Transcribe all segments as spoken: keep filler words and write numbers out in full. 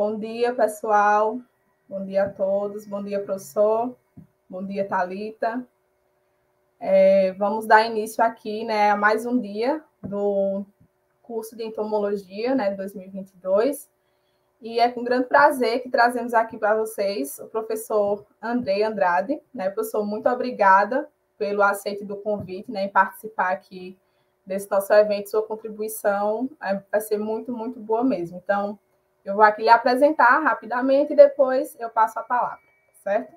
Bom dia, pessoal. Bom dia a todos. Bom dia, professor. Bom dia, Thalita. É, vamos dar início aqui, né, a mais um dia do curso de entomologia, né, de dois mil e vinte e dois. E é com grande prazer que trazemos aqui para vocês o professor Andrei Andrade. Né? Professor, muito obrigada pelo aceite do convite, né, em participar aqui desse nosso evento. Sua contribuição vai ser muito, muito boa mesmo. Então, eu vou aqui lhe apresentar rapidamente e depois eu passo a palavra, certo?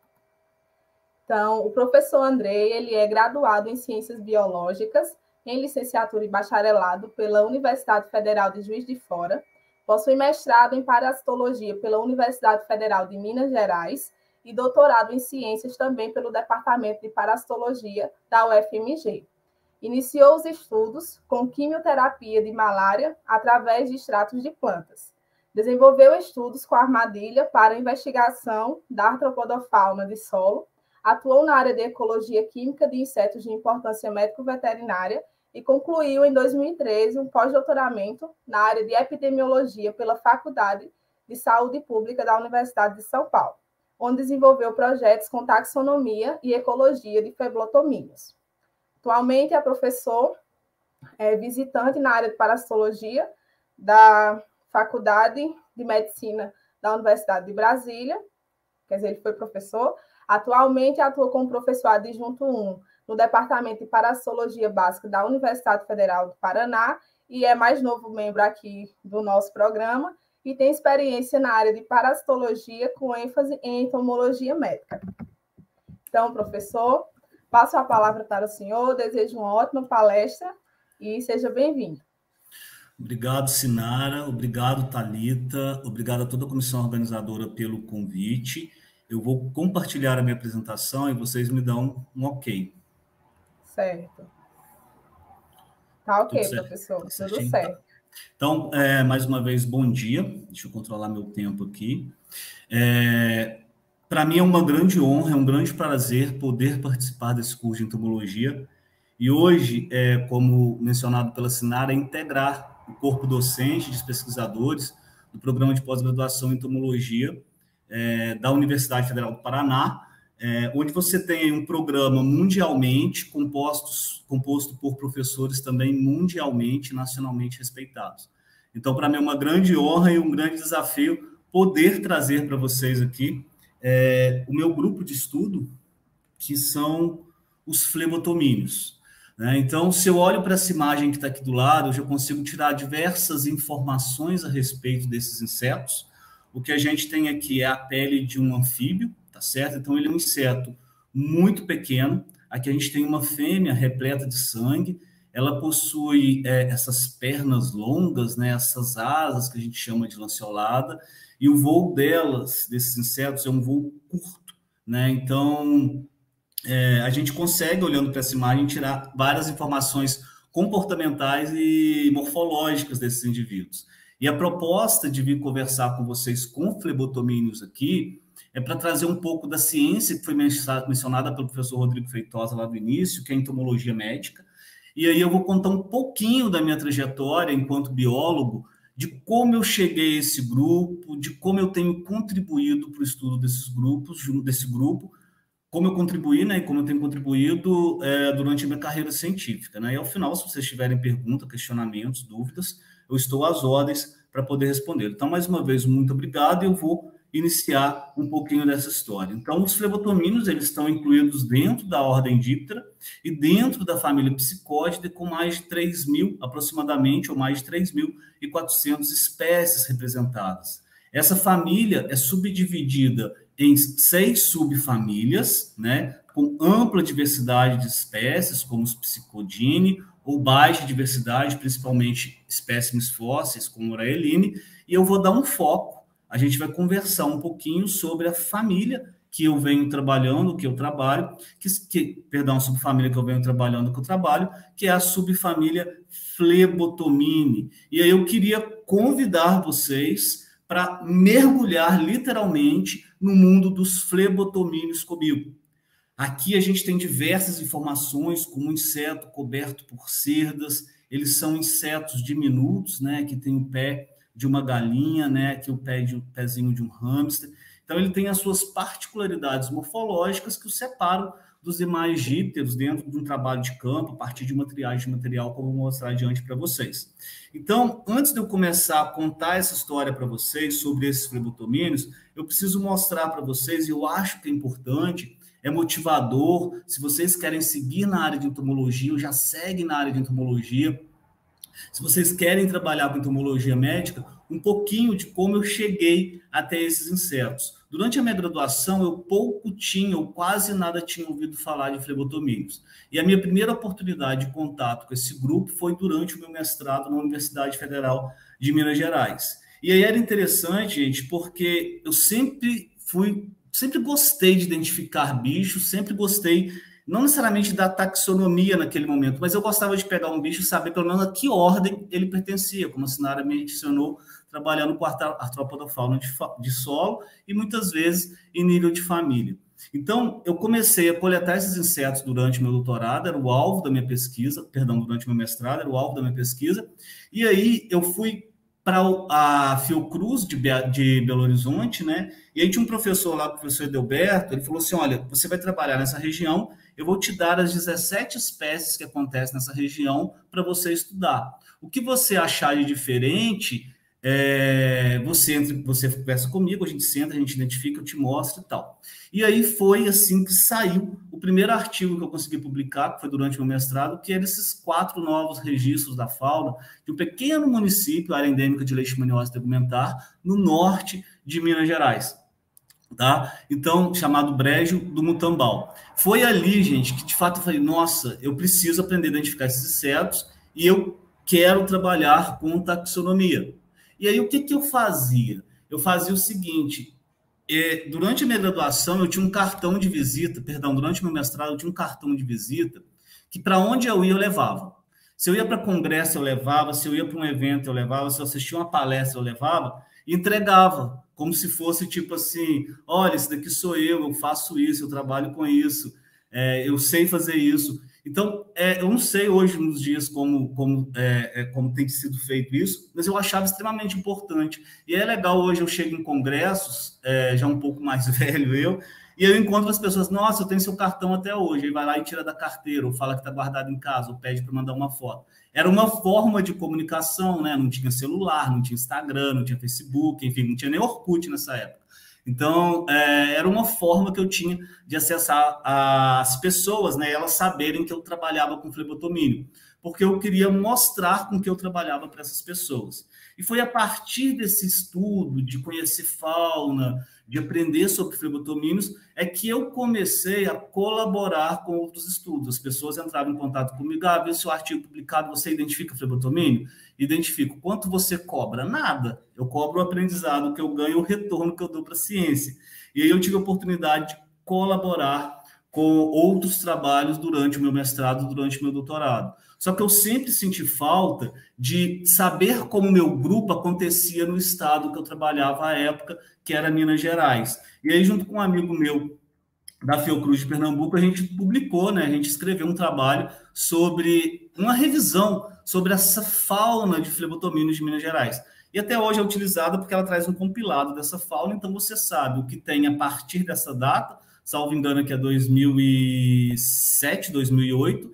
Então, o professor Andrei, ele é graduado em Ciências Biológicas, em licenciatura e bacharelado pela Universidade Federal de Juiz de Fora, possui mestrado em Parasitologia pela Universidade Federal de Minas Gerais e doutorado em Ciências também pelo Departamento de Parasitologia da U F M G. Iniciou os estudos com quimioterapia de malária através de extratos de plantas. Desenvolveu estudos com armadilha para investigação da artropodofauna de solo, atuou na área de ecologia química de insetos de importância médico-veterinária e concluiu em dois mil e treze um pós-doutoramento na área de epidemiologia pela Faculdade de Saúde Pública da Universidade de São Paulo, onde desenvolveu projetos com taxonomia e ecologia de feblotomíneos. Atualmente é professor é, visitante na área de parasitologia da Faculdade de Medicina da Universidade de Brasília, quer dizer, ele foi professor. Atualmente atua como professor adjunto um no Departamento de Parasitologia Básica da Universidade Federal do Paraná e é mais novo membro aqui do nosso programa e tem experiência na área de parasitologia com ênfase em entomologia médica. Então, professor, passo a palavra para o senhor, desejo uma ótima palestra e seja bem-vindo. Obrigado, Sinara. Obrigado, Thalita. Obrigado a toda a comissão organizadora pelo convite. Eu vou compartilhar a minha apresentação e vocês me dão um ok. Certo. Tá ok, Tudo certo? professor. Tá Tudo certo. Então, é, mais uma vez, bom dia. Deixa eu controlar meu tempo aqui. É, Para mim é uma grande honra, é um grande prazer poder participar desse curso de entomologia. E hoje, é, como mencionado pela Sinara, é integrar o corpo docente dos pesquisadores do programa de pós-graduação em entomologia é, da Universidade Federal do Paraná, é, onde você tem um programa mundialmente compostos, composto por professores também mundialmente, nacionalmente respeitados. Então, para mim é uma grande honra e um grande desafio poder trazer para vocês aqui é, o meu grupo de estudo, que são os flebotomíneos. Né? Então, se eu olho para essa imagem que está aqui do lado, eu já consigo tirar diversas informações a respeito desses insetos. O que a gente tem aqui é a pele de um anfíbio, tá certo? Então, ele é um inseto muito pequeno. Aqui a gente tem uma fêmea repleta de sangue. Ela possui é, essas pernas longas, né? Essas asas que a gente chama de lanceolada, e o voo delas, desses insetos, é um voo curto, né? Então, é, a gente consegue, olhando para essa imagem, tirar várias informações comportamentais e morfológicas desses indivíduos. E a proposta de vir conversar com vocês com flebotomíneos aqui é para trazer um pouco da ciência que foi mencionada pelo professor Rodrigo Feitosa lá no início, que é a entomologia médica. E aí eu vou contar um pouquinho da minha trajetória enquanto biólogo, de como eu cheguei a esse grupo, de como eu tenho contribuído para o estudo desses grupos, desse grupo, como eu contribuí, né, e como eu tenho contribuído é, durante a minha carreira científica, né, e ao final, se vocês tiverem perguntas, questionamentos, dúvidas, eu estou às ordens para poder responder. Então, mais uma vez, muito obrigado, e eu vou iniciar um pouquinho dessa história. Então, os flebotomíneos, eles estão incluídos dentro da ordem Diptera e dentro da família Psicóide, com mais de três mil, aproximadamente, ou mais de três mil e quatrocentas espécies representadas. Essa família é subdividida em seis subfamílias, né, com ampla diversidade de espécies, como os Psicodini, ou baixa diversidade, principalmente espécimes fósseis, como o Raeline, e eu vou dar um foco, a gente vai conversar um pouquinho sobre a família que eu venho trabalhando, que eu trabalho, que, que, perdão, subfamília que eu venho trabalhando, que eu trabalho, que é a subfamília Flebotomini. E aí eu queria convidar vocês para mergulhar literalmente no mundo dos flebotomíneos comigo. Aqui a gente tem diversas informações, como um inseto coberto por cerdas. Eles são insetos diminutos, né, que têm o pé de uma galinha, né? Aqui o pé de um pezinho de um hamster. Então, ele tem as suas particularidades morfológicas que o separam dos demais dípteros dentro de um trabalho de campo, a partir de uma triagem de material, como eu vou mostrar adiante para vocês. Então, antes de eu começar a contar essa história para vocês sobre esses flebotomínios, eu preciso mostrar para vocês, e eu acho que é importante, é motivador, se vocês querem seguir na área de entomologia, ou já seguem na área de entomologia, se vocês querem trabalhar com entomologia médica, um pouquinho de como eu cheguei até esses insetos. Durante a minha graduação, eu pouco tinha, ou quase nada tinha ouvido falar de flebotomínios. E a minha primeira oportunidade de contato com esse grupo foi durante o meu mestrado na Universidade Federal de Minas Gerais. E aí era interessante, gente, porque eu sempre fui, sempre gostei de identificar bichos, sempre gostei, não necessariamente da taxonomia naquele momento, mas eu gostava de pegar um bicho e saber pelo menos a que ordem ele pertencia, como a Sinara mencionou, trabalhando com artrópoda fauna de, de solo e muitas vezes em nível de família. Então, eu comecei a coletar esses insetos durante meu doutorado, era o alvo da minha pesquisa, perdão, durante meu mestrado, era o alvo da minha pesquisa, e aí eu fui para a Fiocruz de, de Belo Horizonte, né? E aí tinha um professor lá, o professor Edelberto, ele falou assim, olha, você vai trabalhar nessa região, eu vou te dar as dezessete espécies que acontecem nessa região para você estudar. O que você achar de diferente, é, você, entra, você conversa comigo, a gente senta, a gente identifica, eu te mostro e tal. E aí foi assim que saiu o primeiro artigo que eu consegui publicar, que foi durante o meu mestrado, que eram esses quatro novos registros da fauna de um pequeno município, área endêmica de leishmaniose tegumentar, no norte de Minas Gerais. Tá? Então, chamado Brejo do Mutambal. Foi ali, gente, que de fato eu falei, nossa, eu preciso aprender a identificar esses insetos e eu quero trabalhar com taxonomia. E aí, o que, que eu fazia? Eu fazia o seguinte, é, durante a minha graduação, eu tinha um cartão de visita, perdão, durante o meu mestrado, eu tinha um cartão de visita que para onde eu ia, eu levava. Se eu ia para congresso, eu levava, se eu ia para um evento, eu levava, se eu assistia uma palestra, eu levava, e entregava, como se fosse tipo assim, olha, esse daqui sou eu, eu faço isso, eu trabalho com isso, é, eu sei fazer isso. Então, é, eu não sei hoje, nos dias, como, como, é, é, como tem sido feito isso, mas eu achava extremamente importante. E é legal, hoje eu chego em congressos, é, já um pouco mais velho eu, e eu encontro as pessoas, nossa, eu tenho seu cartão até hoje, aí vai lá e tira da carteira, ou fala que está guardado em casa, ou pede para mandar uma foto. Era uma forma de comunicação, né? Não tinha celular, não tinha Instagram, não tinha Facebook, enfim, não tinha nem Orkut nessa época. Então, é, era uma forma que eu tinha de acessar as pessoas, né? Elas saberem que eu trabalhava com flebotomínio, porque eu queria mostrar com que eu trabalhava para essas pessoas. E foi a partir desse estudo, de conhecer fauna, de aprender sobre flebotomínios, é que eu comecei a colaborar com outros estudos. As pessoas entravam em contato comigo, ah, vê se o artigo publicado, você identifica flebotomínio? Identifico. Quanto você cobra? Nada. Eu cobro o aprendizado que eu ganho, o retorno que eu dou para a ciência. E aí eu tive a oportunidade de colaborar com outros trabalhos durante o meu mestrado, durante o meu doutorado. Só que eu sempre senti falta de saber como o meu grupo acontecia no estado que eu trabalhava à época, que era Minas Gerais. E aí, junto com um amigo meu da Fiocruz de Pernambuco, a gente publicou, né? A gente escreveu um trabalho sobre uma revisão sobre essa fauna de flebotomínios de Minas Gerais. E até hoje é utilizada porque ela traz um compilado dessa fauna, então você sabe o que tem a partir dessa data, salvo engano que é dois mil e sete, dois mil e oito,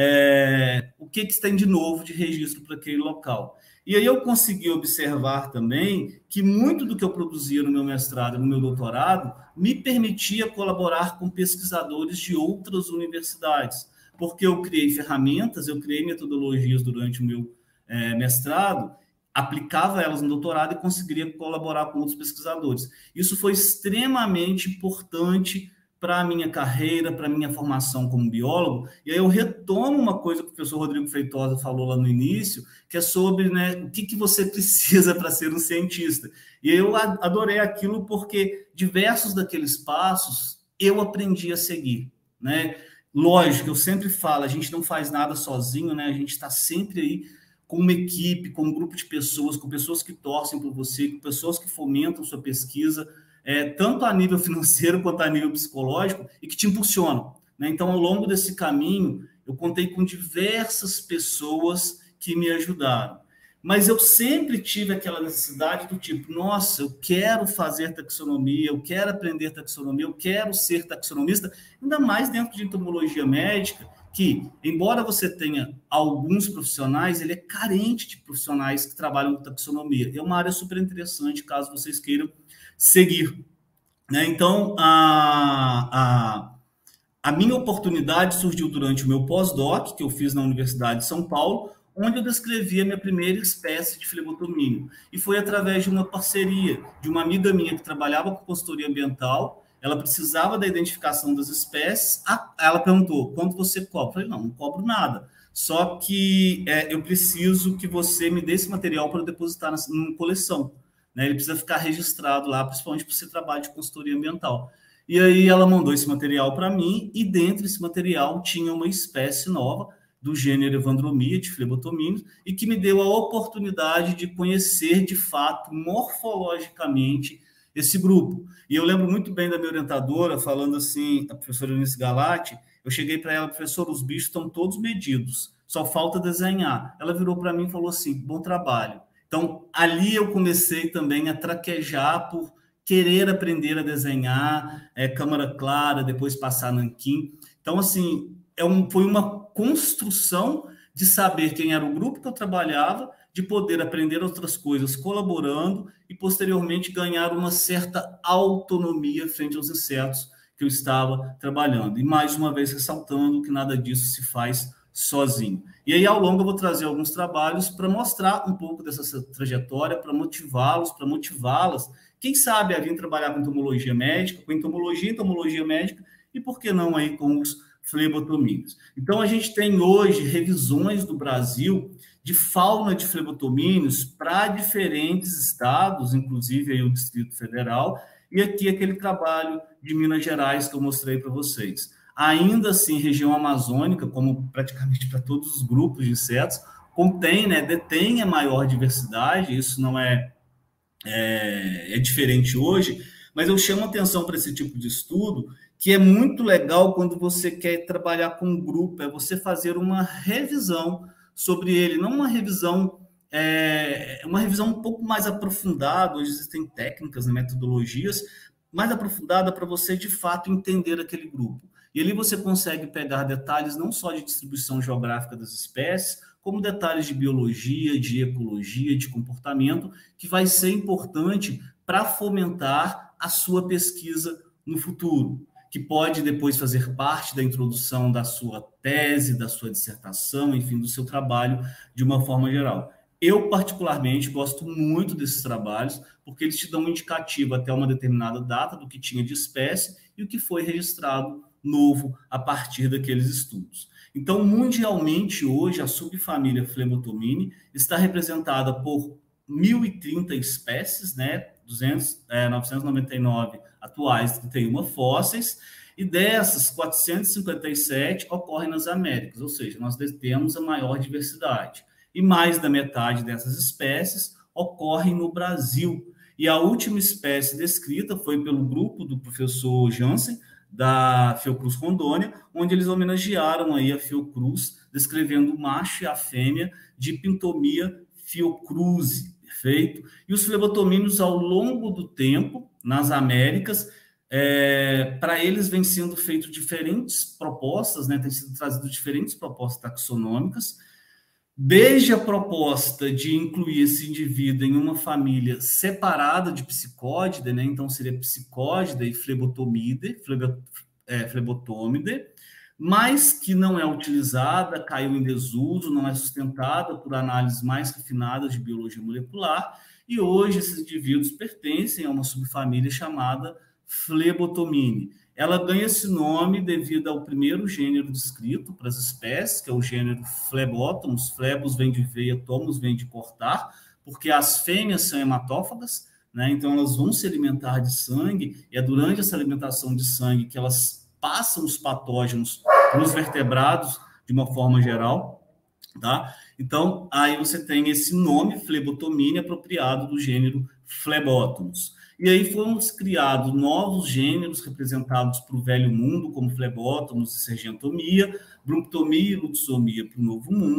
é, o que, que tem de novo de registro para aquele local. E aí eu consegui observar também que muito do que eu produzia no meu mestrado e no meu doutorado me permitia colaborar com pesquisadores de outras universidades, porque eu criei ferramentas, eu criei metodologias durante o meu é, mestrado, aplicava elas no doutorado e conseguiria colaborar com outros pesquisadores. Isso foi extremamente importante para a minha carreira, para a minha formação como biólogo, e aí eu retomo uma coisa que o professor Rodrigo Feitosa falou lá no início, que é sobre, né, o que, que você precisa para ser um cientista. E eu adorei aquilo porque diversos daqueles passos eu aprendi a seguir, né? Lógico, eu sempre falo, a gente não faz nada sozinho, né? A gente está sempre aí com uma equipe, com um grupo de pessoas, com pessoas que torcem por você, com pessoas que fomentam sua pesquisa, É, tanto a nível financeiro quanto a nível psicológico, e que te impulsionam, né? Então, ao longo desse caminho, eu contei com diversas pessoas que me ajudaram. mas eu sempre tive aquela necessidade do tipo, nossa, eu quero fazer taxonomia, eu quero aprender taxonomia, eu quero ser taxonomista, ainda mais dentro de entomologia médica, que, embora você tenha alguns profissionais, ele é carente de profissionais que trabalham com taxonomia. É uma área super interessante, caso vocês queiram seguir. Né? Então, a, a, a minha oportunidade surgiu durante o meu pós-doc, que eu fiz na Universidade de São Paulo, onde eu descrevi a minha primeira espécie de flebotomínio. E foi através de uma parceria de uma amiga minha que trabalhava com consultoria ambiental. Ela precisava da identificação das espécies. Ela perguntou, quanto você cobra? Eu falei, não, não cobro nada. Só que é, eu preciso que você me dê esse material para eu depositar na, na coleção. Né? Ele precisa ficar registrado lá, principalmente para esse trabalho de consultoria ambiental. E aí ela mandou esse material para mim, e dentro desse material tinha uma espécie nova, do gênero Evandromia, de flebotomíneos, e que me deu a oportunidade de conhecer, de fato, morfologicamente, esse grupo. E eu lembro muito bem da minha orientadora falando assim, a professora Eunice Galati, eu cheguei para ela, professor, os bichos estão todos medidos, só falta desenhar. Ela virou para mim e falou assim, bom trabalho. Então, ali eu comecei também a traquejar por querer aprender a desenhar, é, câmara clara, depois passar nanquim. Então, assim, é um, foi uma construção de saber quem era o grupo que eu trabalhava, de poder aprender outras coisas colaborando e, posteriormente, ganhar uma certa autonomia frente aos insetos que eu estava trabalhando. E, mais uma vez, ressaltando que nada disso se faz sozinho. E aí, ao longo, eu vou trazer alguns trabalhos para mostrar um pouco dessa trajetória, para motivá-los, para motivá-las, quem sabe, a vir trabalhar com entomologia médica, com entomologia, entomologia médica, e por que não aí com os flebotomíneos. Então, a gente tem hoje revisões do Brasil de fauna de flebotomíneos para diferentes estados, inclusive aí o Distrito Federal, e aqui aquele trabalho de Minas Gerais que eu mostrei para vocês. Ainda assim, região amazônica, como praticamente para todos os grupos de insetos, contém, né, detém a maior diversidade, isso não é, é, é diferente hoje, mas eu chamo atenção para esse tipo de estudo, que é muito legal quando você quer trabalhar com um grupo, é você fazer uma revisão sobre ele, não uma revisão, é, uma revisão um pouco mais aprofundada. Hoje existem técnicas, né, metodologias mais aprofundadas para você, de fato, entender aquele grupo. E ali você consegue pegar detalhes não só de distribuição geográfica das espécies, como detalhes de biologia, de ecologia, de comportamento, que vai ser importante para fomentar a sua pesquisa no futuro, que pode depois fazer parte da introdução da sua tese, da sua dissertação, enfim, do seu trabalho de uma forma geral. Eu, particularmente, gosto muito desses trabalhos, porque eles te dão um indicativo até uma determinada data do que tinha de espécie e o que foi registrado novo a partir daqueles estudos. Então, mundialmente, hoje, a subfamília Flebotomini está representada por mil e trinta espécies, né? duzentos, é, novecentos e noventa e nove atuais, trinta e uma fósseis, e dessas, quatrocentos e cinquenta e sete ocorrem nas Américas, ou seja, nós temos a maior diversidade. E mais da metade dessas espécies ocorrem no Brasil. E a última espécie descrita foi pelo grupo do professor Jansen, da Fiocruz Rondônia, onde eles homenagearam aí a Fiocruz, descrevendo o macho e a fêmea de Pintomia fiocruzi, perfeito? E os flebotomíneos, ao longo do tempo, nas Américas, é, para eles vem sendo feito diferentes propostas, né? Tem sido trazido diferentes propostas taxonômicas, desde a proposta de incluir esse indivíduo em uma família separada de psicódide, né? Então seria psicódide e flebotomide, flebo, é, flebotomide, mas que não é utilizada, caiu em desuso, não é sustentada por análises mais refinadas de biologia molecular, e hoje esses indivíduos pertencem a uma subfamília chamada Flebotomine. Ela ganha esse nome devido ao primeiro gênero descrito para as espécies, que é o gênero Flebotomos. Flebos vem de veia, tomos vem de cortar, porque as fêmeas são hematófagas, né? Então elas vão se alimentar de sangue, e é durante essa alimentação de sangue que elas passam os patógenos para os vertebrados de uma forma geral, tá? Então, aí você tem esse nome, Flebotomine, apropriado do gênero Flebotomos. E aí foram criados novos gêneros representados para o velho mundo, como Flebotomos e Sergentomia, Brunctomia e Luxomia para o novo mundo,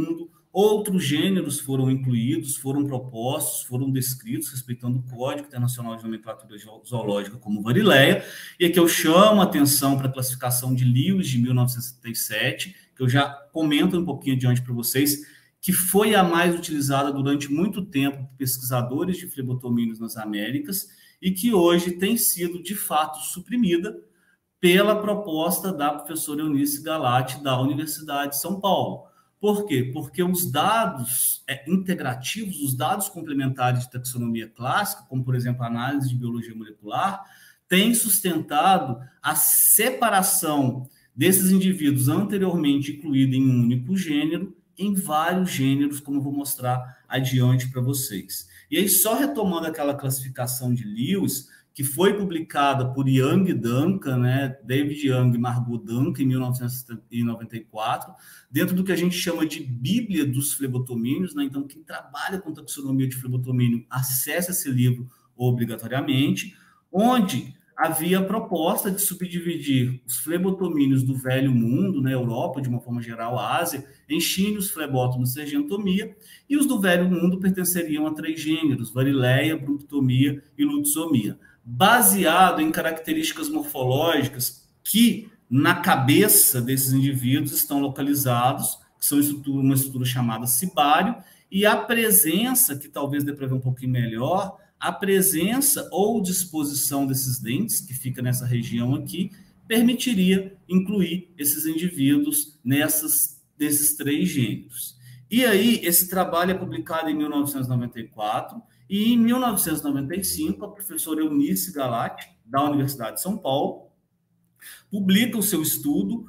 Outros gêneros foram incluídos, foram propostos, foram descritos, respeitando o Código Internacional de Nomenclatura Zoológica, como Varileia, e aqui eu chamo a atenção para a classificação de Lewis, de mil novecentos e setenta e sete, que eu já comento um pouquinho adiante para vocês, que foi a mais utilizada durante muito tempo por pesquisadores de flebotomínios nas Américas, e que hoje tem sido, de fato, suprimida pela proposta da professora Eunice Galati, da Universidade de São Paulo. Por quê? Porque os dados é, integrativos, os dados complementares de taxonomia clássica, como, por exemplo, a análise de biologia molecular, têm sustentado a separação desses indivíduos anteriormente incluídos em um único gênero, em vários gêneros, como eu vou mostrar adiante para vocês. E aí, só retomando aquela classificação de Lewis, que foi publicada por Young e Duncan, né, David Young e Margot Duncan, em mil novecentos e noventa e quatro, dentro do que a gente chama de Bíblia dos Flebotomínios, né? Então, quem trabalha com taxonomia de flebotomínio, acessa esse livro obrigatoriamente, onde havia a proposta de subdividir os flebotomínios do Velho Mundo, na Europa, de uma forma geral, a Ásia, em Chinius, Flebótomos, Sergentomia, e os do Velho Mundo pertenceriam a três gêneros, Varileia, Brunctomia e Lutzomia, baseado em características morfológicas que, na cabeça desses indivíduos, estão localizados, que são estrutura, uma estrutura chamada cibário, e a presença, que talvez dê para ver um pouquinho melhor, a presença ou disposição desses dentes, que fica nessa região aqui, permitiria incluir esses indivíduos nessas, nesses três gêneros. E aí, esse trabalho é publicado em mil novecentos e noventa e quatro, e em mil novecentos e noventa e cinco, a professora Eunice Galati, da Universidade de São Paulo, publica o seu estudo,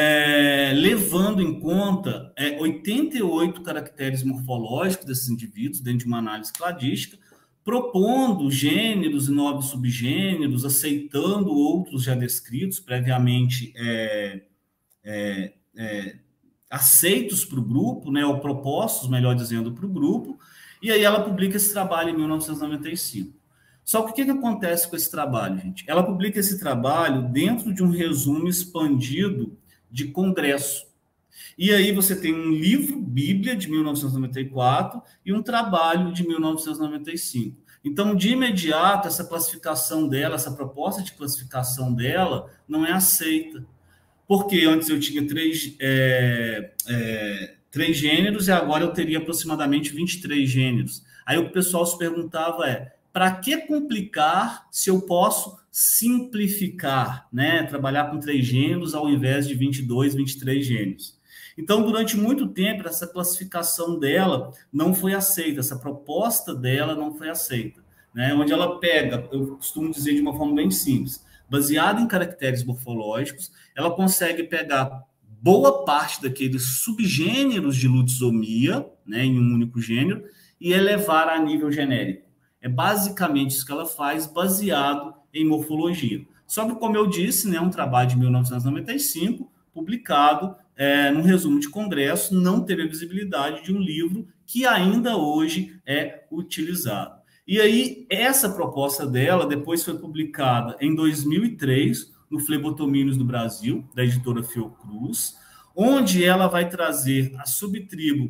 é, levando em conta é, oitenta e oito caracteres morfológicos desses indivíduos, dentro de uma análise cladística, propondo gêneros e novos subgêneros, aceitando outros já descritos, previamente é, é, é, aceitos para o grupo, né, ou propostos, melhor dizendo, para o grupo, e aí ela publica esse trabalho em mil novecentos e noventa e cinco. Só que o que, que acontece com esse trabalho, gente? Ela publica esse trabalho dentro de um resumo expandido de congresso. E aí você tem um livro, Bíblia, de mil novecentos e noventa e quatro, e um trabalho de mil novecentos e noventa e cinco. Então, de imediato, essa classificação dela, essa proposta de classificação dela, não é aceita. Porque antes eu tinha três, é, é, três gêneros e agora eu teria aproximadamente vinte e três gêneros. Aí o pessoal se perguntava é, para que complicar se eu posso simplificar, né? Trabalhar com três gêneros ao invés de vinte e dois, vinte e três gêneros. Então, durante muito tempo, essa classificação dela não foi aceita, essa proposta dela não foi aceita, né? Onde ela pega, eu costumo dizer de uma forma bem simples, baseada em caracteres morfológicos, ela consegue pegar boa parte daqueles subgêneros de lutzomia, né, em um único gênero, e elevar a nível genérico. É basicamente isso que ela faz, baseado em morfologia. Só que, como eu disse, né, um trabalho de mil novecentos e noventa e cinco, publicado é, num resumo de congresso, não teve a visibilidade de um livro que ainda hoje é utilizado. E aí, essa proposta dela depois foi publicada em dois mil e três, no Flebotomínios do Brasil, da editora Fiocruz, onde ela vai trazer a subtribo,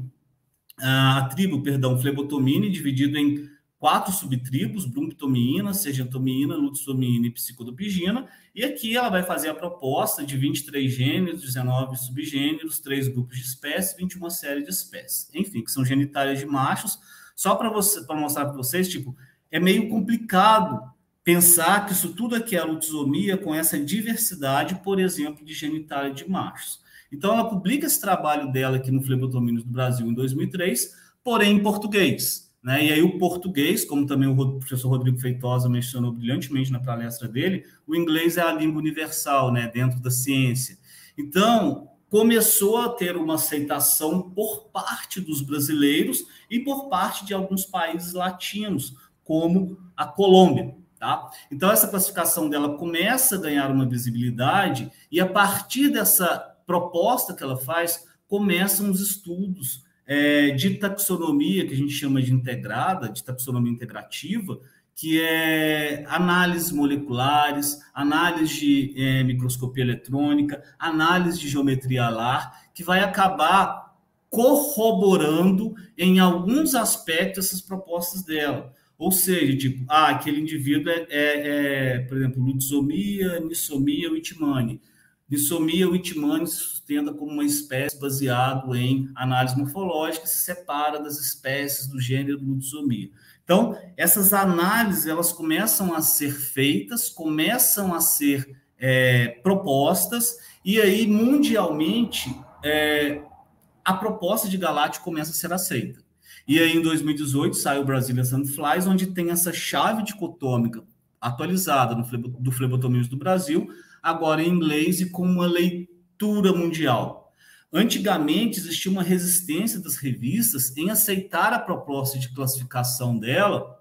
a tribo, perdão, Flebotomini, dividido em quatro subtribos, Brunctomiina, Sergentomiina, Lutzomina e Psicodopigina, e aqui ela vai fazer a proposta de vinte e três gêneros, dezenove subgêneros, três grupos de espécies, vinte e uma séries de espécies. Enfim, que são genitálias de machos. Só para você, para mostrar para vocês, tipo, é meio complicado pensar que isso tudo aqui é a lutzomia com essa diversidade, por exemplo, de genitália de machos. Então, ela publica esse trabalho dela aqui no Flebotomínios do Brasil em dois mil e três, porém em português. Né? E aí o português, como também o professor Rodrigo Feitosa mencionou brilhantemente na palestra dele, o inglês é a língua universal, né, dentro da ciência. Então, começou a ter uma aceitação por parte dos brasileiros e por parte de alguns países latinos, como a Colômbia. Tá? Então, essa classificação dela começa a ganhar uma visibilidade e, a partir dessa proposta que ela faz, começam os estudos É, de taxonomia, que a gente chama de integrada, de taxonomia integrativa, que é análises moleculares, análise de é, microscopia eletrônica, análise de geometria alar, que vai acabar corroborando em alguns aspectos essas propostas dela. Ou seja, tipo, ah, aquele indivíduo é, é, é por exemplo, lutzomia, nissomia, Whitmani. Nissomia, Whitmani se sustenta como uma espécie baseado em análise morfológica e se separa das espécies do gênero lutzomia. Então, essas análises, elas começam a ser feitas, começam a ser é, propostas, e aí, mundialmente, é, a proposta de Galati começa a ser aceita. E aí, em dois mil e dezoito, sai o Brazilian Sandflies, onde tem essa chave dicotômica atualizada no flebo, do Flebotomimus do Brasil, agora em inglês e com uma leitura mundial. Antigamente, existia uma resistência das revistas em aceitar a proposta de classificação dela,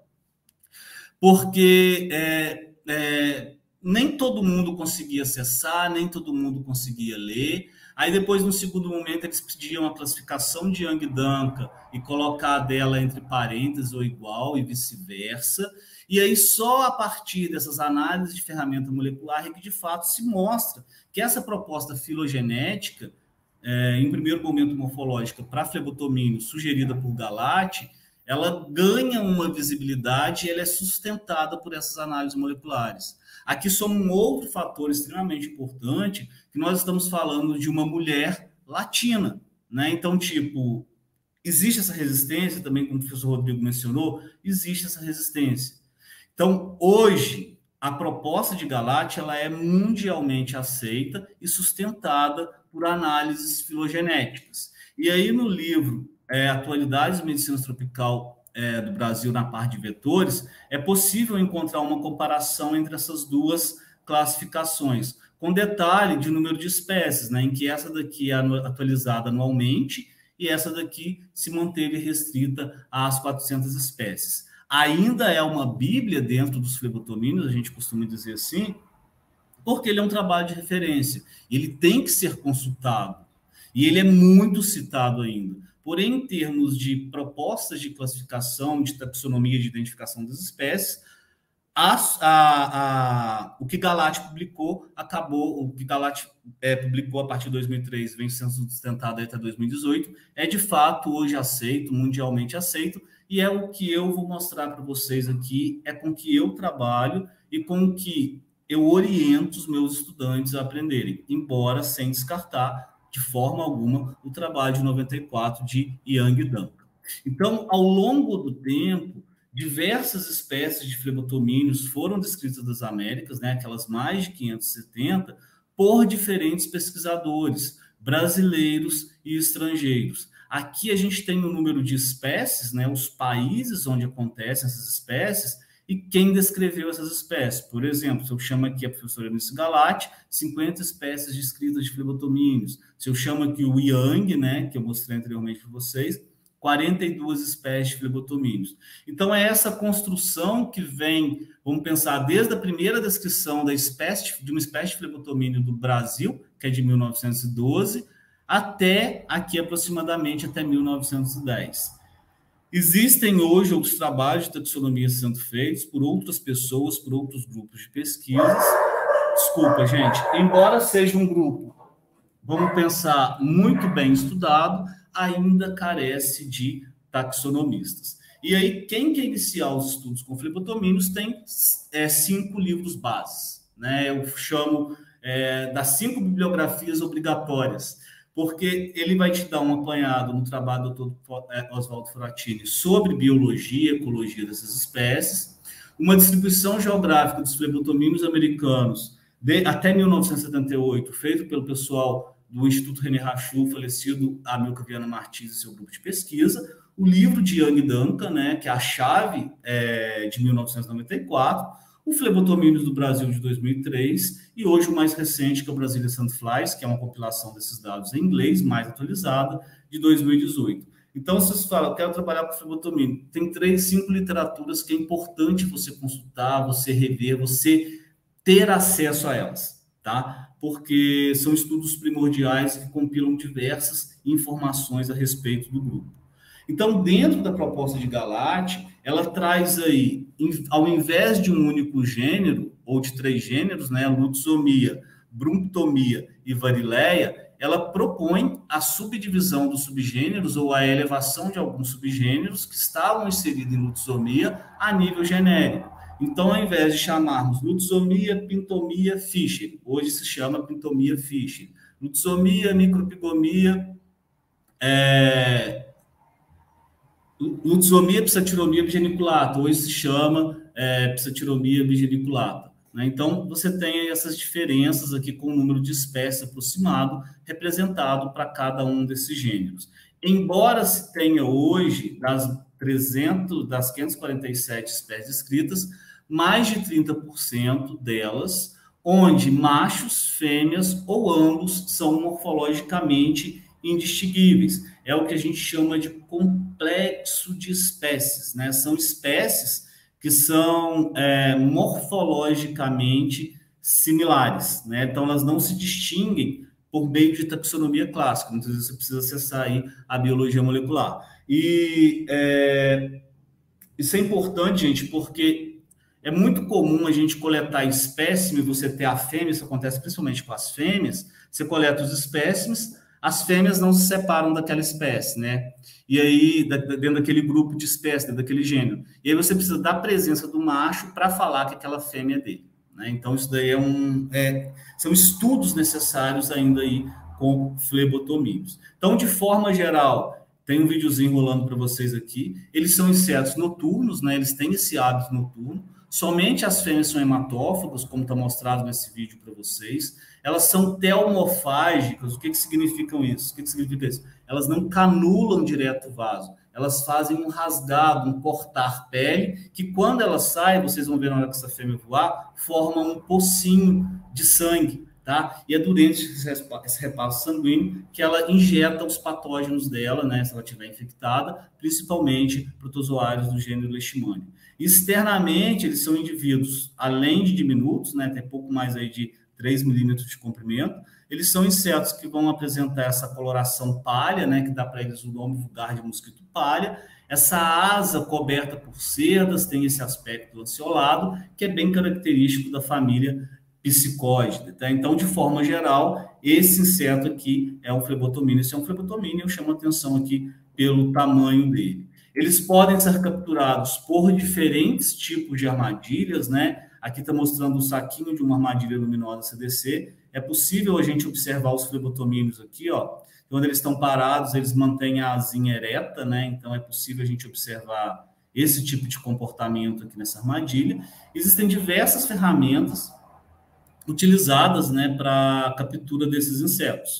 porque é, é, nem todo mundo conseguia acessar, nem todo mundo conseguia ler. Aí depois, no segundo momento, eles pediam a classificação de Young-Duncan e colocar dela entre parênteses ou igual e vice-versa. E aí só a partir dessas análises de ferramenta molecular é que de fato se mostra que essa proposta filogenética, é, em primeiro momento morfológica, para flebotomínio, sugerida por Galati, ela ganha uma visibilidade e ela é sustentada por essas análises moleculares. Aqui só um outro fator extremamente importante, que nós estamos falando de uma mulher latina, né? Então, tipo, existe essa resistência, também como o professor Rodrigo mencionou, existe essa resistência. Então, hoje, a proposta de Galati, ela é mundialmente aceita e sustentada por análises filogenéticas. E aí, no livro é, Atualidades de Medicina Tropical É, do Brasil na parte de vetores, é possível encontrar uma comparação entre essas duas classificações, com detalhe de número de espécies, né, em que essa daqui é atualizada anualmente e essa daqui se manteve restrita às quatrocentas espécies. Ainda é uma bíblia dentro dos flebotomínios, a gente costuma dizer assim, porque ele é um trabalho de referência, ele tem que ser consultado, e ele é muito citado ainda. Porém, em termos de propostas de classificação, de taxonomia, de identificação das espécies, a, a, a, o que Galati publicou acabou, o que Galati é, publicou a partir de dois mil e três, vem sendo sustentado até dois mil e dezoito, é de fato hoje aceito, mundialmente aceito, e é o que eu vou mostrar para vocês aqui, é com que eu trabalho e com que eu oriento os meus estudantes a aprenderem, embora sem descartar de forma alguma, o trabalho de noventa e quatro de Young-Duncan. Então, ao longo do tempo, diversas espécies de flebotomínios foram descritas das Américas, né, aquelas mais de quinhentas e setenta, por diferentes pesquisadores, brasileiros e estrangeiros. Aqui a gente tem o número de espécies, né, os países onde acontecem essas espécies, e quem descreveu essas espécies. Por exemplo, se eu chamo aqui a professora Eunice Galati, cinquenta espécies descritas de flebotomínios. Se eu chamo aqui o Young, né, que eu mostrei anteriormente para vocês, quarenta e duas espécies de flebotomínios. Então, é essa construção que vem, vamos pensar, desde a primeira descrição da espécie, de uma espécie de flebotomínio do Brasil, que é de mil novecentos e doze, até aqui aproximadamente até mil novecentos e dez. Existem hoje outros trabalhos de taxonomia sendo feitos por outras pessoas, por outros grupos de pesquisas. Desculpa, gente. Embora seja um grupo, vamos pensar, muito bem estudado, ainda carece de taxonomistas. E aí, quem quer iniciar os estudos com flebotomínios tem é, cinco livros bases, né? Eu chamo é, das cinco bibliografias obrigatórias, porque ele vai te dar um apanhado no trabalho do doutor Oswaldo Foratini sobre biologia e ecologia dessas espécies, uma distribuição geográfica dos flebotomínios americanos de, até mil novecentos e setenta e oito, feito pelo pessoal do Instituto René Rachou, falecido Amilcar Viana Martins e seu grupo de pesquisa, o livro de Young-Duncan, né, que é a chave é, de mil novecentos e noventa e quatro, o Flebotomínios do Brasil de dois mil e três e hoje o mais recente, que é o Brazilian Sandflies, que é uma compilação desses dados em inglês, mais atualizada, de dois mil e dezoito. Então, se você fala, eu quero trabalhar com flebotomínio, tem três, cinco literaturas que é importante você consultar, você rever, você ter acesso a elas, tá? Porque são estudos primordiais que compilam diversas informações a respeito do grupo. Então, dentro da proposta de Galati, ela traz aí, ao invés de um único gênero, ou de três gêneros, né, lutzomia, brunctomia e varileia, ela propõe a subdivisão dos subgêneros ou a elevação de alguns subgêneros que estavam inseridos em lutzomia a nível genérico. Então, ao invés de chamarmos lutzomia, pintomia, Fischer, hoje se chama pintomia Fischer. Lutzomia, micropigomia, é, lutzomia, psatiromia bigeniculata, hoje se chama é, psatiromia bigeniculata. Né? Então, você tem essas diferenças aqui com o número de espécies aproximado, representado para cada um desses gêneros. Embora se tenha hoje, das, trezentas, das quinhentas e quarenta e sete espécies descritas, mais de trinta por cento delas, onde machos, fêmeas ou ambos são morfologicamente indistinguíveis. É o que a gente chama de complexo de espécies, né? São espécies que são é, morfologicamente similares, né? Então, elas não se distinguem por meio de taxonomia clássica. Muitas vezes você precisa acessar aí a biologia molecular. E é, isso é importante, gente, porque é muito comum a gente coletar espécimes, você ter a fêmea, isso acontece principalmente com as fêmeas, você coleta os espécimes, as fêmeas não se separam daquela espécie, né? E aí, dentro daquele grupo de espécies, dentro daquele gênero. E aí você precisa da presença do macho para falar que aquela fêmea é dele, né? Então, isso daí é um, é, são estudos necessários ainda aí com flebotomídeos. Então, de forma geral, tem um videozinho rolando para vocês aqui. Eles são insetos noturnos, né? Eles têm esse hábito noturno. Somente as fêmeas são hematófagas, como está mostrado nesse vídeo para vocês. Elas são telmofágicas. O que, que significam isso? O que, que significa isso? Elas não canulam direto o vaso. Elas fazem um rasgado, um cortar pele, que quando elas saem, vocês vão ver na hora que essa fêmea voar, forma um pocinho de sangue, tá? E é durante esse repasso sanguíneo que ela injeta os patógenos dela, né? Se ela estiver infectada, principalmente protozoários do gênero Leishmania. Externamente, eles são indivíduos, além de diminutos, né, tem pouco mais aí de três milímetros de comprimento, eles são insetos que vão apresentar essa coloração palha, né, que dá para eles o nome vulgar de mosquito palha, essa asa coberta por cerdas, tem esse aspecto lanceolado, que é bem característico da família Psicóide, tá? Então, de forma geral, esse inseto aqui é um flebotomínio, esse é um flebotomínio, eu chamo a atenção aqui pelo tamanho dele. Eles podem ser capturados por diferentes tipos de armadilhas, né? Aqui está mostrando o saquinho de uma armadilha luminosa C D C. É possível a gente observar os flebotomíneos aqui, ó. Quando eles estão parados, eles mantêm a asinha ereta, né? Então, é possível a gente observar esse tipo de comportamento aqui nessa armadilha. Existem diversas ferramentas utilizadas, né, para a captura desses insetos.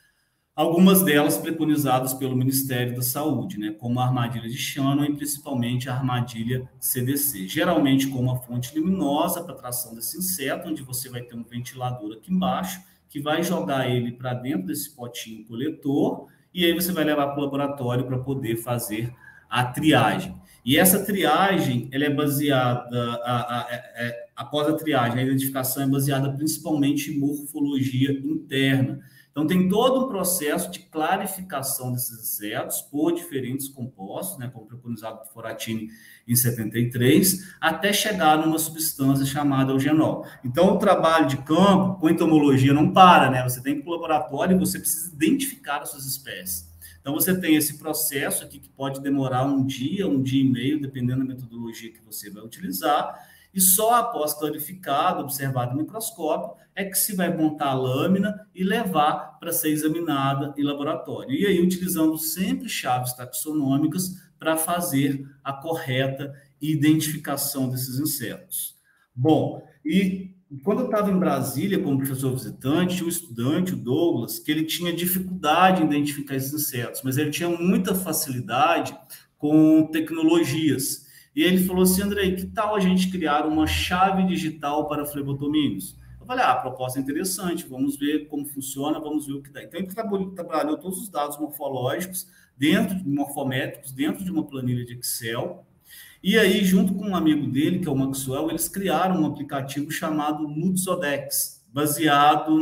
Algumas delas preconizadas pelo Ministério da Saúde, né, como a armadilha de Shannon e principalmente a armadilha C D C. Geralmente com uma fonte luminosa para atração desse inseto, onde você vai ter um ventilador aqui embaixo, que vai jogar ele para dentro desse potinho coletor, e aí você vai levar para o laboratório para poder fazer a triagem. E essa triagem, ela é baseada, a, a, a, a, após a triagem, a identificação é baseada principalmente em morfologia interna. Então, tem todo um processo de clarificação desses insetos por diferentes compostos, né, como preconizado por Foratini em setenta e três, até chegar numa substância chamada eugenol. Então, o trabalho de campo com entomologia não para, né? Você tem que ir para o laboratório e você precisa identificar as suas espécies. Então, você tem esse processo aqui que pode demorar um dia, um dia e meio, dependendo da metodologia que você vai utilizar, e só após clarificado, observado no microscópio, é que se vai montar a lâmina e levar para ser examinada em laboratório. E aí, utilizando sempre chaves taxonômicas para fazer a correta identificação desses insetos. Bom, e quando eu estava em Brasília como professor visitante, tinha um estudante, o Douglas, que ele tinha dificuldade em identificar esses insetos, mas ele tinha muita facilidade com tecnologias. E ele falou assim, Andrei, que tal a gente criar uma chave digital para flebotomíneos? Eu falei, ah, a proposta é interessante, vamos ver como funciona, vamos ver o que dá. Então, ele trabalhou todos os dados morfológicos, dentro de morfométricos, dentro de uma planilha de Excel. E aí, junto com um amigo dele, que é o Maxwell, eles criaram um aplicativo chamado Luzodex, baseado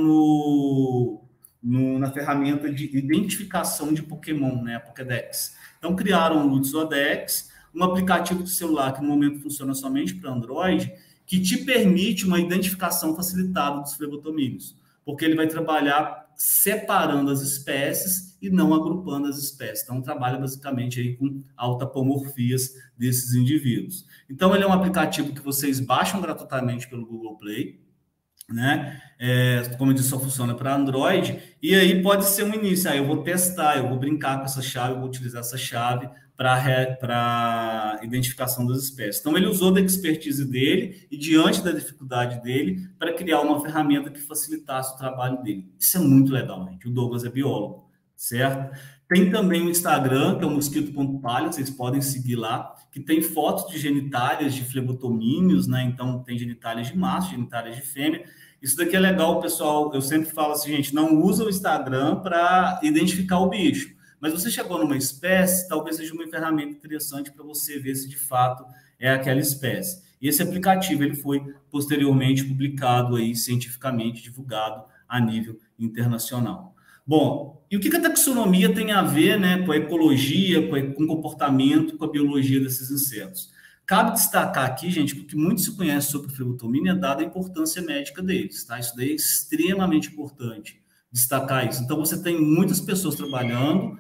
no, no, na ferramenta de identificação de Pokémon, né, a Pokédex. Então, criaram o Luzodex, um aplicativo de celular que no momento funciona somente para Android, que te permite uma identificação facilitada dos flebotomíneos, porque ele vai trabalhar separando as espécies e não agrupando as espécies. Então, trabalha basicamente aí com autapomorfias desses indivíduos. Então, ele é um aplicativo que vocês baixam gratuitamente pelo Google Play, né? É, como eu disse, só funciona para Android, e aí pode ser um início. Aí eu vou testar, eu vou brincar com essa chave, eu vou utilizar essa chave para identificação das espécies. Então, ele usou da expertise dele e diante da dificuldade dele para criar uma ferramenta que facilitasse o trabalho dele. Isso é muito legal, gente. O Douglas é biólogo, certo? Tem também o Instagram, que é o mosquito ponto palha, vocês podem seguir lá, que tem fotos de genitálias de flebotomíneos, né? Então, tem genitálias de macho, genitálias de fêmea. Isso daqui é legal, pessoal. Eu sempre falo assim, gente, não usa o Instagram para identificar o bicho. Mas você chegou numa espécie, talvez seja uma ferramenta interessante para você ver se de fato é aquela espécie. E esse aplicativo ele foi posteriormente publicado aí, cientificamente divulgado a nível internacional. Bom, e o que a taxonomia tem a ver, né, com a ecologia, com o comportamento, com a biologia desses insetos? Cabe destacar aqui, gente, porque muito se conhece sobre o flebotomínio, é dada a importância médica deles, tá? Isso daí é extremamente importante destacar isso. Então, você tem muitas pessoas trabalhando,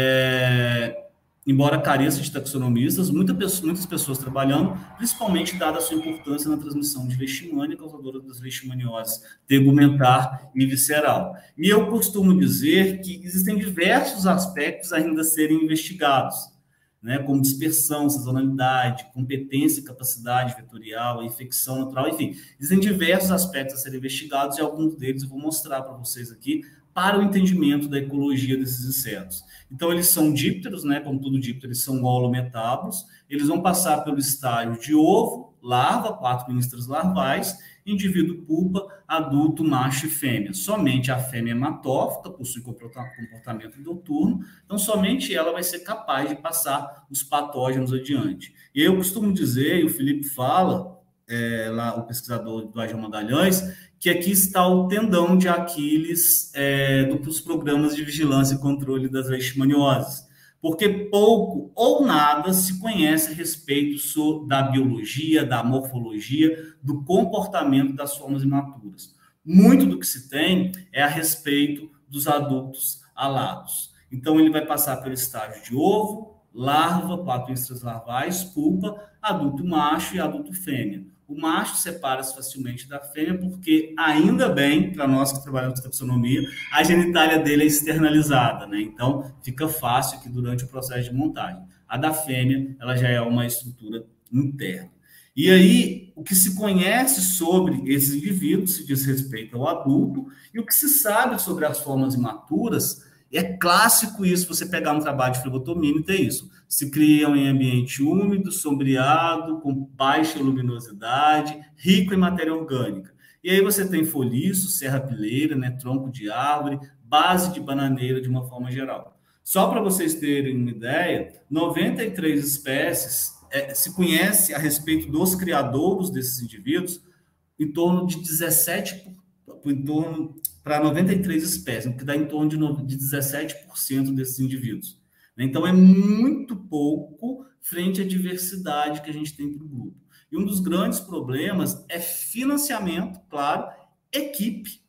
é, embora careça de taxonomistas, muita pessoa, muitas pessoas trabalhando, principalmente dada a sua importância na transmissão de leishmania, causadora das leishmanioses tegumentar e visceral. E eu costumo dizer que existem diversos aspectos ainda a serem investigados, né, como dispersão, sazonalidade, competência e capacidade vetorial, infecção natural, enfim, existem diversos aspectos a serem investigados e alguns deles eu vou mostrar para vocês aqui para o entendimento da ecologia desses insetos. Então, eles são dípteros, né, como tudo díptero, eles são holometábulos, eles vão passar pelo estágio de ovo, larva, quatro ministras larvais, indivíduo pupa, adulto, macho e fêmea. Somente a fêmea hematófita possui comportamento noturno, então somente ela vai ser capaz de passar os patógenos adiante. E eu costumo dizer, e o Felipe fala, é, lá, o pesquisador do Agel Magalhães, que aqui está o tendão de Aquiles é, dos programas de vigilância e controle das leishmanioses, porque pouco ou nada se conhece a respeito da biologia, da morfologia, do comportamento das formas imaturas. Muito do que se tem é a respeito dos adultos alados. Então, ele vai passar pelo estágio de ovo, larva, quatro estras larvais, pulpa, adulto macho e adulto fêmea. O macho separa-se facilmente da fêmea porque, ainda bem, para nós que trabalhamos com taxonomia, a genitália dele é externalizada, né? Então, fica fácil aqui durante o processo de montagem. A da fêmea, ela já é uma estrutura interna. E aí, o que se conhece sobre esses indivíduos se diz respeito ao adulto, e o que se sabe sobre as formas imaturas, é clássico isso, você pegar um trabalho de flebotomínio e ter isso. Se criam em ambiente úmido, sombreado, com baixa luminosidade, rico em matéria orgânica. E aí você tem folhiço, serrapilheira, né, tronco de árvore, base de bananeira de uma forma geral. Só para vocês terem uma ideia, noventa e três espécies é, se conhece a respeito dos criadouros desses indivíduos em torno de dezessete por cento, em torno para noventa e três espécies, o que dá em torno de, de dezessete por cento desses indivíduos. Então, é muito pouco frente à diversidade que a gente tem para o grupo. E um dos grandes problemas é financiamento, claro, equipe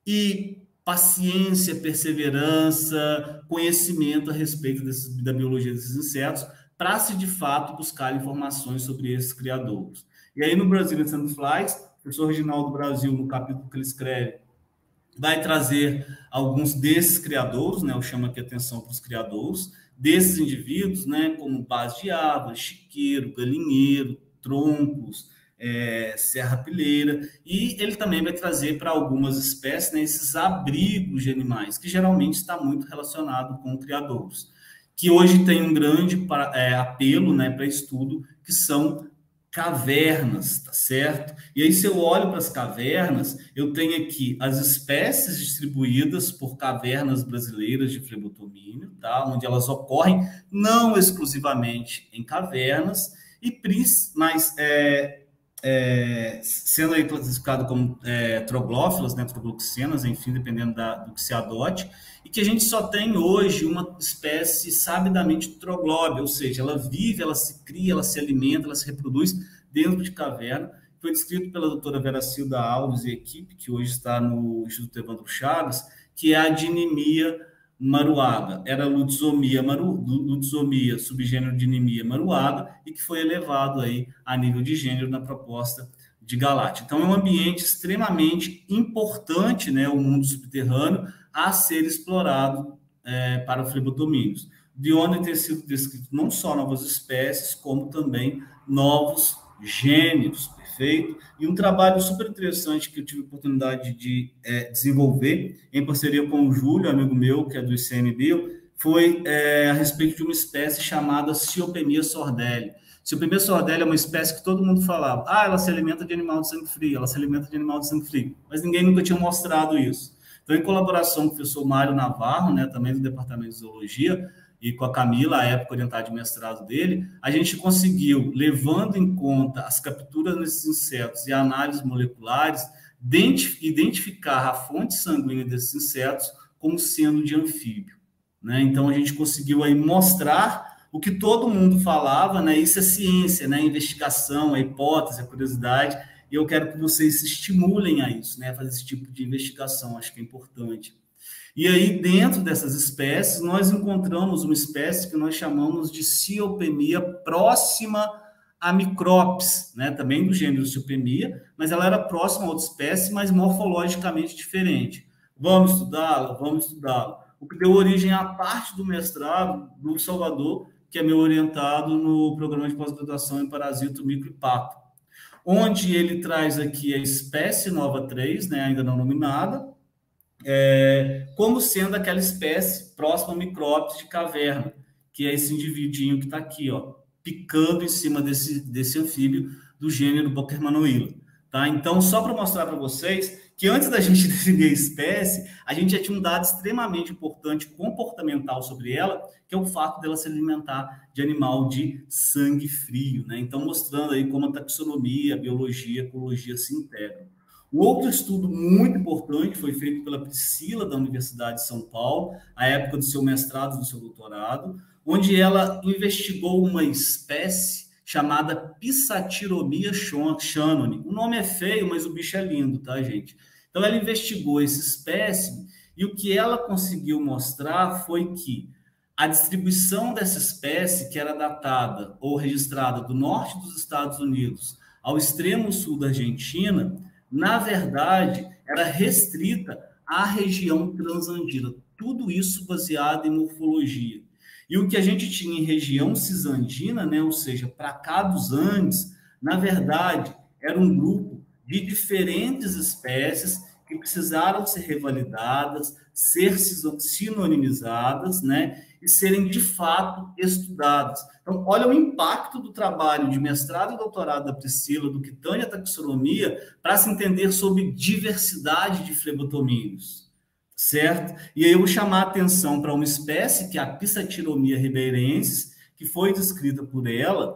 e paciência, perseverança, conhecimento a respeito desse, da biologia desses insetos, para se, de fato, buscar informações sobre esses criadouros. E aí, no Brazilian Sandflies, o professor Reginaldo Brasil, no capítulo que ele escreve, vai trazer alguns desses criadouros, né? Eu chamo aqui a atenção para os criadouros, desses indivíduos, né? Como base de árvore, chiqueiro, galinheiro, troncos, é, serrapilheira, e ele também vai trazer para algumas espécies, né, esses abrigos de animais, que geralmente está muito relacionado com criadouros, que hoje tem um grande é, apelo, né, para estudo, que são cavernas, tá certo? E aí, se eu olho para as cavernas, eu tenho aqui as espécies distribuídas por cavernas brasileiras de flebotomínio, tá? Onde elas ocorrem não exclusivamente em cavernas, e mas é, é, sendo aí classificado como é, troglófilas, né, trogloxenas, enfim, dependendo da, do que se adote, e que a gente só tem hoje uma espécie sabidamente troglóbia, ou seja, ela vive, ela se cria, ela se alimenta, ela se reproduz dentro de caverna. Foi descrito pela doutora Veracilda Alves e equipe, que hoje está no Instituto Evandro Chagas, que é a Dinemia maruaga. Era lutzomia, maru, lutzomia, subgênero Dinemia maruaga, e que foi elevado aí a nível de gênero na proposta de Galate. Então, é um ambiente extremamente importante, né, o mundo subterrâneo, a ser explorado é, para flebotomínios, de onde ter sido descrito não só novas espécies, como também novos gêneros, perfeito? E um trabalho super interessante que eu tive a oportunidade de é, desenvolver em parceria com o Júlio, amigo meu, que é do I C M B, foi é, a respeito de uma espécie chamada Ciopenia sordelli. Ciopenia sordelli é uma espécie que todo mundo falava, ah, ela se alimenta de animal de sangue frio, ela se alimenta de animal de sangue frio, mas ninguém nunca tinha mostrado isso. Então, em colaboração com o professor Mário Navarro, né, também do Departamento de Zoologia, e com a Camila, a época orientada de mestrado dele, a gente conseguiu, levando em conta as capturas desses insetos e análises moleculares, identificar a fonte sanguínea desses insetos como sendo de anfíbio, né? Então, a gente conseguiu aí mostrar o que todo mundo falava, né? Isso é ciência, né? A investigação, a hipótese, a curiosidade, e eu quero que vocês se estimulem a isso, né? A fazer esse tipo de investigação, acho que é importante. E aí, dentro dessas espécies, nós encontramos uma espécie que nós chamamos de Ciopenia próxima a Micropes, né? Também do gênero Ciopenia, mas ela era próxima a outra espécie, mas morfologicamente diferente. Vamos estudá-la? Vamos estudá-la. O que deu origem à parte do mestrado do Salvador, que é meu orientado no programa de pós-graduação em parasito, micro e pato, onde ele traz aqui a espécie nova três, né? Ainda não nominada, É, como sendo aquela espécie próxima a Micropes de caverna, que é esse individinho que está aqui, ó, picando em cima desse, desse anfíbio do gênero Bockermanoila. Tá? Então, só para mostrar para vocês que antes da gente definir a espécie, a gente já tinha um dado extremamente importante comportamental sobre ela, que é o fato dela se alimentar de animal de sangue frio, né? Então, mostrando aí como a taxonomia, a biologia, a ecologia se integram. O outro estudo muito importante foi feito pela Priscila, da Universidade de São Paulo, à época do seu mestrado e do seu doutorado, onde ela investigou uma espécie chamada Pissatiromia shannoni. O nome é feio, mas o bicho é lindo, tá, gente? Então, ela investigou essa espécie e o que ela conseguiu mostrar foi que a distribuição dessa espécie, que era datada ou registrada do norte dos Estados Unidos ao extremo sul da Argentina, na verdade, era restrita à região transandina. Tudo isso baseado em morfologia. E o que a gente tinha em região cisandina, né, ou seja, para cá dos Andes, na verdade, era um grupo de diferentes espécies que precisaram ser revalidadas, ser sinonimizadas, né, e serem, de fato, estudadas. Então, olha o impacto do trabalho de mestrado e doutorado da Priscila, do que tange a taxonomia, para se entender sobre diversidade de flebotomínios, certo? E aí eu vou chamar a atenção para uma espécie, que é a Pissatiromia ribeirensis, que foi descrita por ela,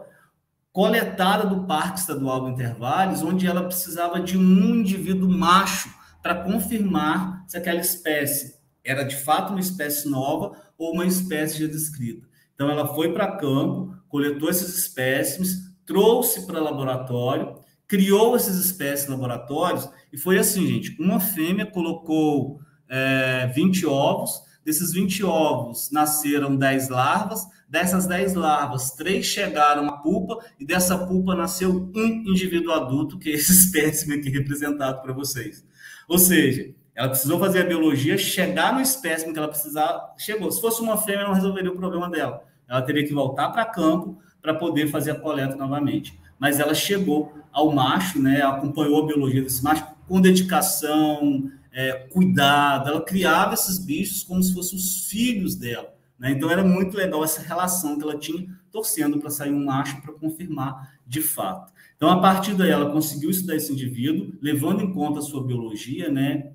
coletada do Parque Estadual do Intervalos, onde ela precisava de um indivíduo macho para confirmar se aquela espécie era de fato uma espécie nova ou uma espécie já descrita. Então, ela foi para campo, coletou esses espécimes, trouxe para laboratório, criou essas espécies em laboratórios, e foi assim, gente, uma fêmea colocou é, vinte ovos, desses vinte ovos nasceram dez larvas, dessas dez larvas, três chegaram à pupa, e dessa pupa nasceu um indivíduo adulto, que é esse espécime aqui representado para vocês. Ou seja, ela precisou fazer a biologia, chegar no espécime que ela precisava, chegou. Se fosse uma fêmea, não resolveria o problema dela. Ela teria que voltar para campo para poder fazer a coleta novamente. Mas ela chegou ao macho, né? Acompanhou a biologia desse macho com dedicação, é, cuidado. Ela criava esses bichos como se fossem os filhos dela, né? Então, era muito legal essa relação que ela tinha, torcendo para sair um macho para confirmar de fato. Então, a partir daí, ela conseguiu estudar esse indivíduo, levando em conta a sua biologia, né?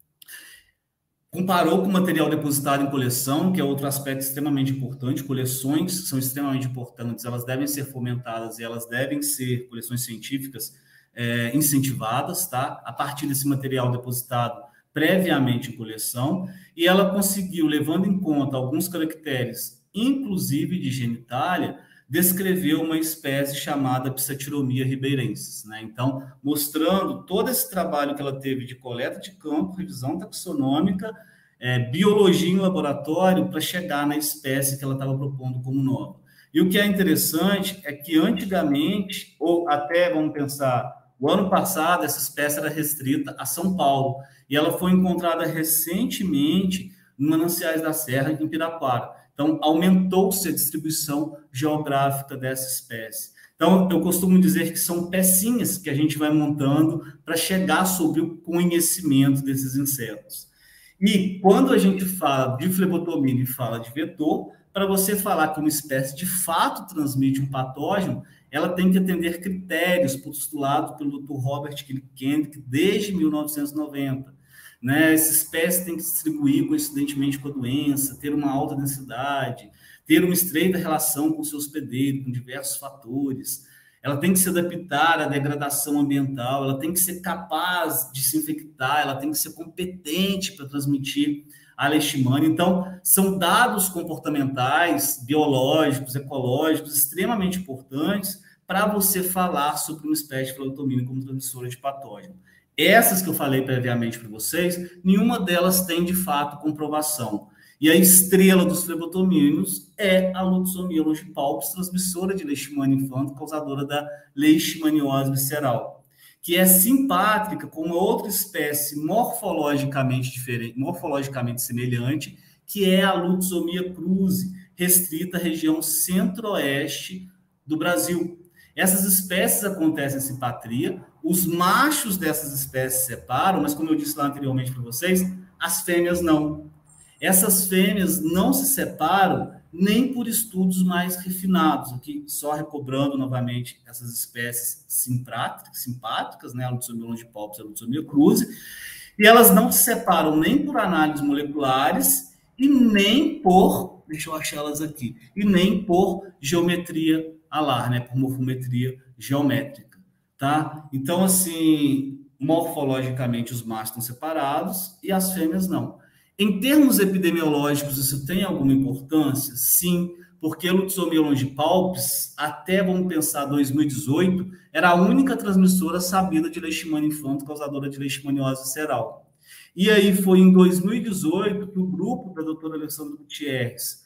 Comparou com o material depositado em coleção, que é outro aspecto extremamente importante. Coleções são extremamente importantes, elas devem ser fomentadas e elas devem ser, coleções científicas, é, incentivadas, tá? A partir desse material depositado previamente em coleção, e ela conseguiu, levando em conta alguns caracteres, inclusive de genitália, descreveu uma espécie chamada Pissatiromia ribeirensis, né? Então, mostrando todo esse trabalho que ela teve de coleta de campo, revisão taxonômica, é, biologia em laboratório para chegar na espécie que ela estava propondo como nova. E o que é interessante é que antigamente, ou até, vamos pensar, o ano passado, essa espécie era restrita a São Paulo, e ela foi encontrada recentemente no Mananciais da Serra, em Piraquara. Então, aumentou-se a distribuição geográfica dessa espécie. Então, eu costumo dizer que são pecinhas que a gente vai montando para chegar sobre o conhecimento desses insetos. E quando a gente fala de flebotomia e fala de vetor, para você falar que uma espécie de fato transmite um patógeno, ela tem que atender critérios postulados pelo doutor Robert Kendrick desde mil novecentos e noventa. Né? Essa espécie tem que distribuir coincidentemente com a doença, ter uma alta densidade, ter uma estreita relação com o seu hospedeiro, com diversos fatores. Ela tem que se adaptar à degradação ambiental, ela tem que ser capaz de se infectar, ela tem que ser competente para transmitir a leishmania. Então, são dados comportamentais, biológicos, ecológicos, extremamente importantes para você falar sobre uma espécie de flebotomia como transmissora de patógeno. Essas que eu falei previamente para vocês, nenhuma delas tem, de fato, comprovação. E a estrela dos flebotomíneos é a Lutzomia longipalpis, transmissora de leishmania infantil, causadora da leishmaniose visceral, que é simpátrica com uma outra espécie morfologicamente diferente, morfologicamente semelhante, que é a Lutzomia cruzi, restrita à região centro-oeste do Brasil. Essas espécies acontecem em simpatria, os machos dessas espécies se separam, mas como eu disse lá anteriormente para vocês, as fêmeas não. Essas fêmeas não se separam nem por estudos mais refinados, aqui só recobrando novamente essas espécies simpáticas, né, a Lutzomia longipalpis e a Lutzomia cruzi, e elas não se separam nem por análises moleculares e nem por, deixa eu achá-las aqui, e nem por geometria alar, né, por morfometria geométrica, tá? Então, assim, morfologicamente os machos estão separados e as fêmeas não. Em termos epidemiológicos, isso tem alguma importância? Sim, porque a Lutzomia longipalpis, até, vamos pensar, dois mil e dezoito, era a única transmissora sabida de leishmania infantil causadora de leishmaniose visceral. E aí foi em dois mil e dezoito que o grupo da doutora Alessandra Gutierrez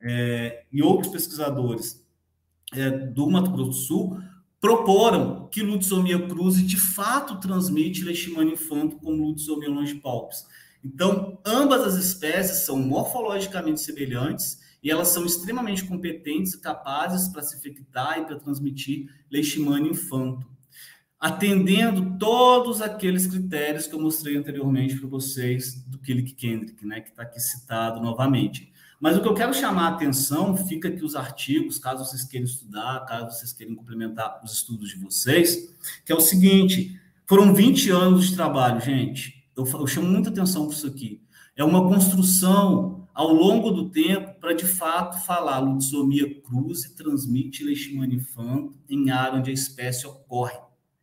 é, e outros pesquisadores é, do Mato Grosso do Sul proporam que Lutzomia cruzi de fato transmite leishmania infantil como Lutzomia longipalpis. Então, ambas as espécies são morfologicamente semelhantes e elas são extremamente competentes e capazes para se infectar e para transmitir leishmania infantil, atendendo todos aqueles critérios que eu mostrei anteriormente para vocês do Killick Kendrick, né, que está aqui citado novamente. Mas o que eu quero chamar a atenção, fica aqui os artigos, caso vocês queiram estudar, caso vocês queiram complementar os estudos de vocês, que é o seguinte, foram vinte anos de trabalho, gente. Eu, eu chamo muita atenção para isso aqui. É uma construção ao longo do tempo para, de fato, falar Lutzomia cruzi transmite leishmania infantil em área onde a espécie ocorre.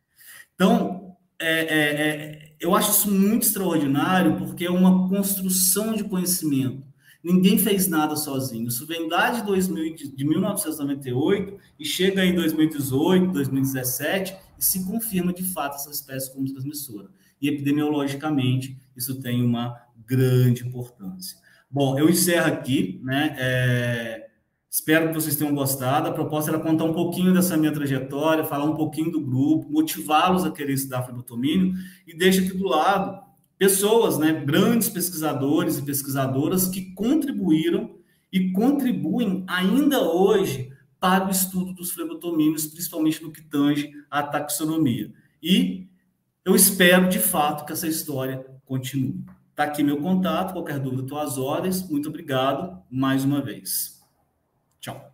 Então, é, é, é, eu acho isso muito extraordinário porque é uma construção de conhecimento. Ninguém fez nada sozinho. Isso vem lá de, dois mil, de mil novecentos e noventa e oito e chega em dois mil e dezoito, dois mil e dezessete e se confirma, de fato, essa espécie como transmissora. E epidemiologicamente isso tem uma grande importância. Bom, eu encerro aqui, né? É, espero que vocês tenham gostado. A proposta era contar um pouquinho dessa minha trajetória, falar um pouquinho do grupo, motivá-los a querer estudar flebotomia e deixa aqui do lado pessoas, né, grandes pesquisadores e pesquisadoras que contribuíram e contribuem ainda hoje para o estudo dos flebotomíneos, principalmente no que tange à taxonomia. E eu espero, de fato, que essa história continue. Está aqui meu contato, qualquer dúvida, estou às ordens. Muito obrigado mais uma vez. Tchau.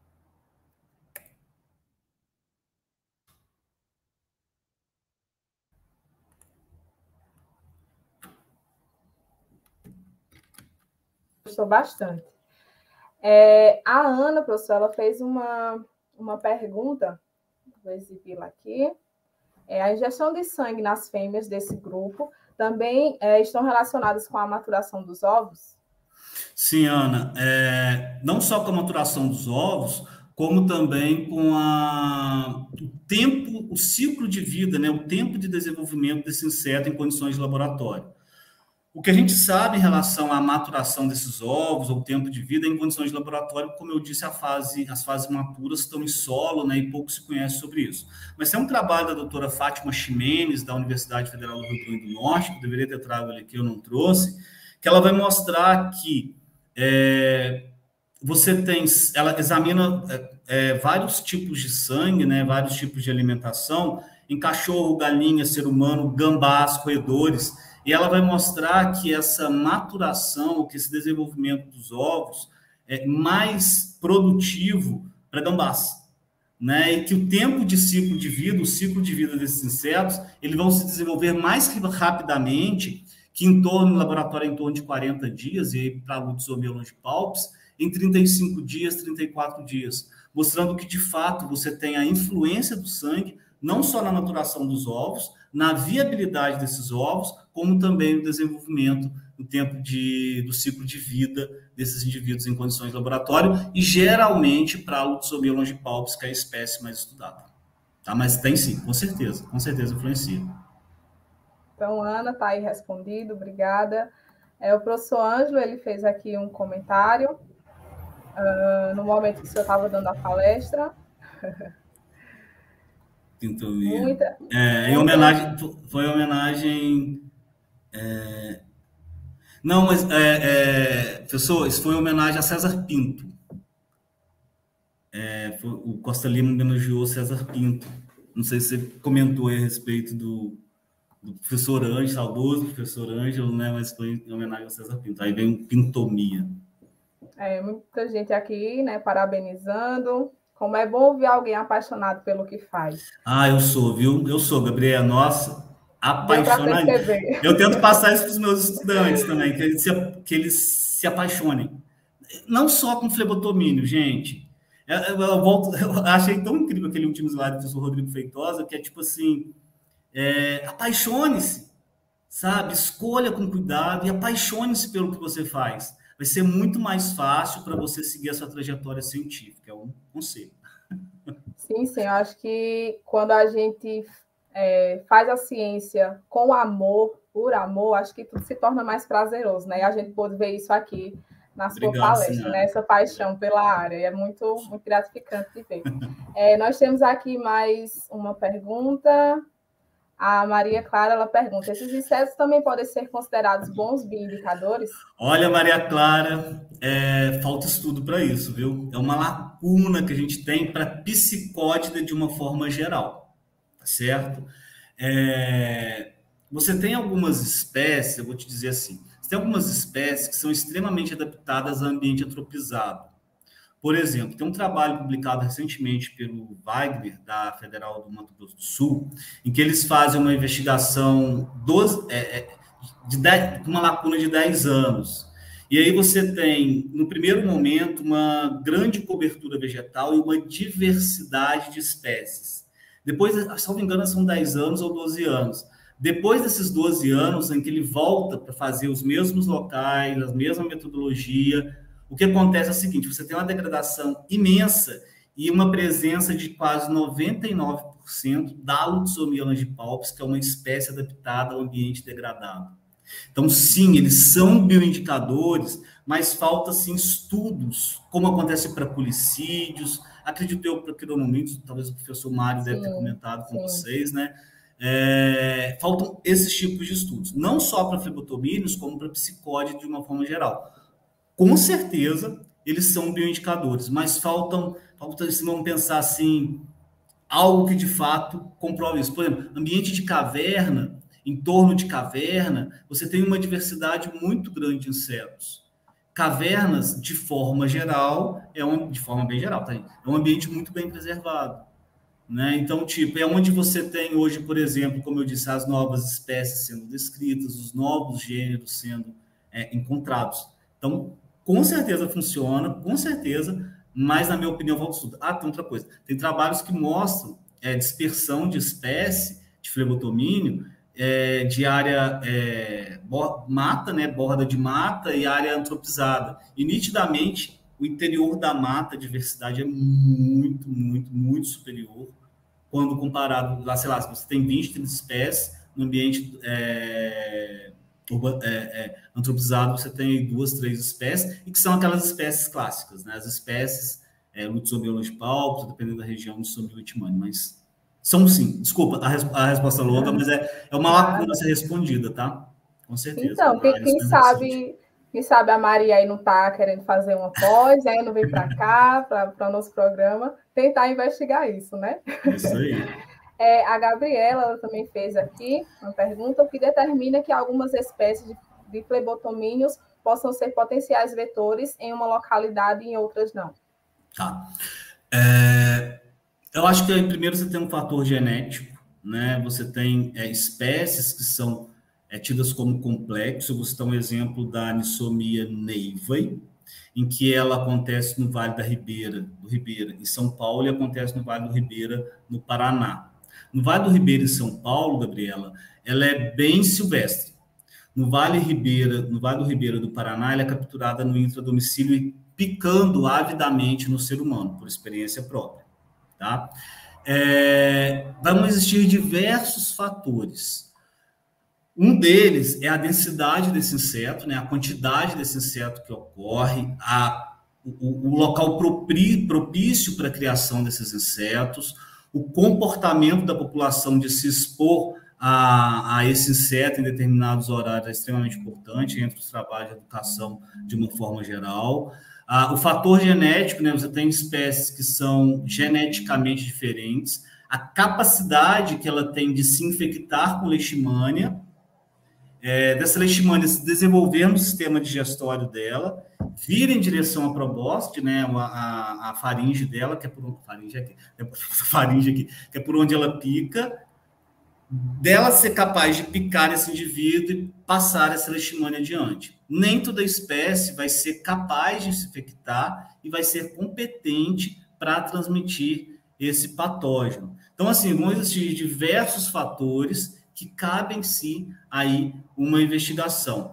Gostou bastante. É, a Ana, professor, ela fez uma, uma pergunta, vou exibi-la aqui. É, a injeção de sangue nas fêmeas desse grupo também é, estão relacionadas com a maturação dos ovos? Sim, Ana. É, não só com a maturação dos ovos, como também com a, o tempo, o ciclo de vida, né, o tempo de desenvolvimento desse inseto em condições de laboratório. O que a gente sabe em relação à maturação desses ovos, ou tempo de vida, em condições de laboratório, como eu disse, a fase, as fases maturas estão em solo, né, e pouco se conhece sobre isso. Mas tem um trabalho da doutora Fátima Ximenes, da Universidade Federal do Rio Grande do Norte, que eu deveria ter trago ele aqui, eu não trouxe, que ela vai mostrar que é, você tem, ela examina é, é, vários tipos de sangue, né, vários tipos de alimentação, em cachorro, galinha, ser humano, gambás, roedores, e ela vai mostrar que essa maturação, que esse desenvolvimento dos ovos é mais produtivo para gambás, né? E que o tempo de ciclo de vida, o ciclo de vida desses insetos, eles vão se desenvolver mais rapidamente, que em torno, no laboratório, em torno de quarenta dias, e aí para a Lutzomia longipalpis, em trinta e cinco dias, trinta e quatro dias, mostrando que, de fato, você tem a influência do sangue, não só na maturação dos ovos, na viabilidade desses ovos, como também no desenvolvimento no tempo de, do ciclo de vida desses indivíduos em condições de laboratório, e geralmente para a Lutzomia longipalpis, que é a espécie mais estudada. Tá? Mas tem sim, com certeza, com certeza influencia. Então, Ana, está aí respondido, obrigada. É, o professor Ângelo, ele fez aqui um comentário uh, no momento que o senhor estava dando a palestra. Pintomia. Muita, é, em muita... homenagem, foi homenagem... É... Não, mas, é, é, professor, isso foi em homenagem a César Pinto. É, foi, o Costa Lima homenageou César Pinto. Não sei se você comentou a respeito do, do professor Ângelo, saudoso professor Ângelo, né? Mas foi em homenagem a César Pinto. Aí vem Pintomia. É, muita gente aqui, né, parabenizando. Como é bom ouvir alguém apaixonado pelo que faz. Ah, eu sou, viu? Eu sou, Gabriela. Nossa, apaixonado. Eu tento passar isso para os meus estudantes também, que eles, se, que eles se apaixonem. Não só com flebotomínio, gente. Eu, eu, eu, volto, eu achei tão incrível aquele último slide do professor Rodrigo Feitosa, que é tipo assim, é, apaixone-se, sabe? Escolha com cuidado e apaixone-se pelo que você faz. Vai ser muito mais fácil para você seguir a sua trajetória científica. É um conselho. Sim, sim. Eu acho que quando a gente é, faz a ciência com amor, por amor, acho que tudo se torna mais prazeroso, né? E a gente pôde ver isso aqui na sua Obrigado, palestra, né? Essa paixão pela área. E é muito, muito gratificante de ver. É, nós temos aqui mais uma pergunta. A Maria Clara, ela pergunta, esses insetos também podem ser considerados bons bioindicadores? Olha, Maria Clara, é, falta estudo para isso, viu? É uma lacuna que a gente tem para psicótida de uma forma geral, tá certo? É, você tem algumas espécies, eu vou te dizer assim, você tem algumas espécies que são extremamente adaptadas a ambiente antropizado. Por exemplo, tem um trabalho publicado recentemente pelo Wagner, da Federal do Mato Grosso do Sul, em que eles fazem uma investigação dos, é, de dez, uma lacuna de dez anos. E aí você tem, no primeiro momento, uma grande cobertura vegetal e uma diversidade de espécies. Depois, se não me engano, são dez anos ou doze anos. Depois desses doze anos, em que ele volta para fazer os mesmos locais, a mesma metodologia, o que acontece é o seguinte, você tem uma degradação imensa e uma presença de quase noventa e nove por cento da Lutzomia longipalpis, que é uma espécie adaptada ao ambiente degradado. Então, sim, eles são bioindicadores, mas falta, sim, estudos, como acontece para policídios, acredito eu, para quironomídeos, talvez o professor Mário deve ter comentado com sim. vocês, né? É, faltam esses tipos de estudos, não só para flebotomínios, como para psicóide de uma forma geral. Com certeza, eles são bioindicadores, mas faltam, faltam vamos pensar assim, algo que de fato comprove isso. Por exemplo, ambiente de caverna, em torno de caverna, você tem uma diversidade muito grande de insetos. Cavernas, de forma geral, é um, de forma bem geral, tá? É um ambiente muito bem preservado. Né? Então, tipo, é onde você tem hoje, por exemplo, como eu disse, as novas espécies sendo descritas, os novos gêneros sendo é, encontrados. Então, com certeza funciona, com certeza, mas, na minha opinião, volta estudo. Ah, tem outra coisa. Tem trabalhos que mostram é, dispersão de espécie de flebotomínio é, de área é, mata, né, borda de mata e área antropizada. E, nitidamente, o interior da mata, a diversidade é muito, muito, muito superior quando comparado, lá, sei lá, se você tem vinte, trinta espécies no ambiente é, é, é, antropizado, você tem duas, três espécies, e que são aquelas espécies clássicas, né? As espécies é, Lutzobiola palpus, dependendo da região, Lutzobiola lichmani, mas são sim. Desculpa a, res, a resposta longa, mas é, é uma lacuna a ser respondida, tá? Com certeza. Então, quem, quem sabe, quem sabe a Maria aí não está querendo fazer uma pós, aí não vem para cá, para o nosso programa, tentar investigar isso, né? Isso aí. É, a Gabriela ela também fez aqui uma pergunta, o que determina que algumas espécies de, de flebotomíneos possam ser potenciais vetores em uma localidade e em outras não. Tá. É, eu acho que aí, primeiro você tem um fator genético, né? Você tem é, espécies que são é, tidas como complexo. Eu vou citar um exemplo da anisomia Neiva, em que ela acontece no Vale da Ribeira, do Ribeira, em São Paulo, e acontece no Vale do Ribeira, no Paraná. No Vale do Ribeira, em São Paulo, Gabriela, ela é bem silvestre. No Vale Ribeira, no Vale do Ribeira do Paraná, ela é capturada no intradomicílio e picando avidamente no ser humano, por experiência própria. Tá? É, vão existir diversos fatores. Um deles é a densidade desse inseto, né? A quantidade desse inseto que ocorre, a, o, o local propício para a criação desses insetos, o comportamento da população de se expor a, a esse inseto em determinados horários é extremamente importante, entre os trabalhos de educação de uma forma geral. Ah, o fator genético, né? Você tem espécies que são geneticamente diferentes, a capacidade que ela tem de se infectar com leishmania, é, dessa leishmania se desenvolver no sistema digestório dela, vir em direção à probóscide, né, a, a, a faringe dela, que é por onde, faringe aqui, é por, faringe aqui, que é por onde ela pica, dela ser capaz de picar esse indivíduo e passar essa leishmania adiante. Nem toda espécie vai ser capaz de se infectar e vai ser competente para transmitir esse patógeno. Então, assim, vão existir diversos fatores que cabem, sim, aí uma investigação.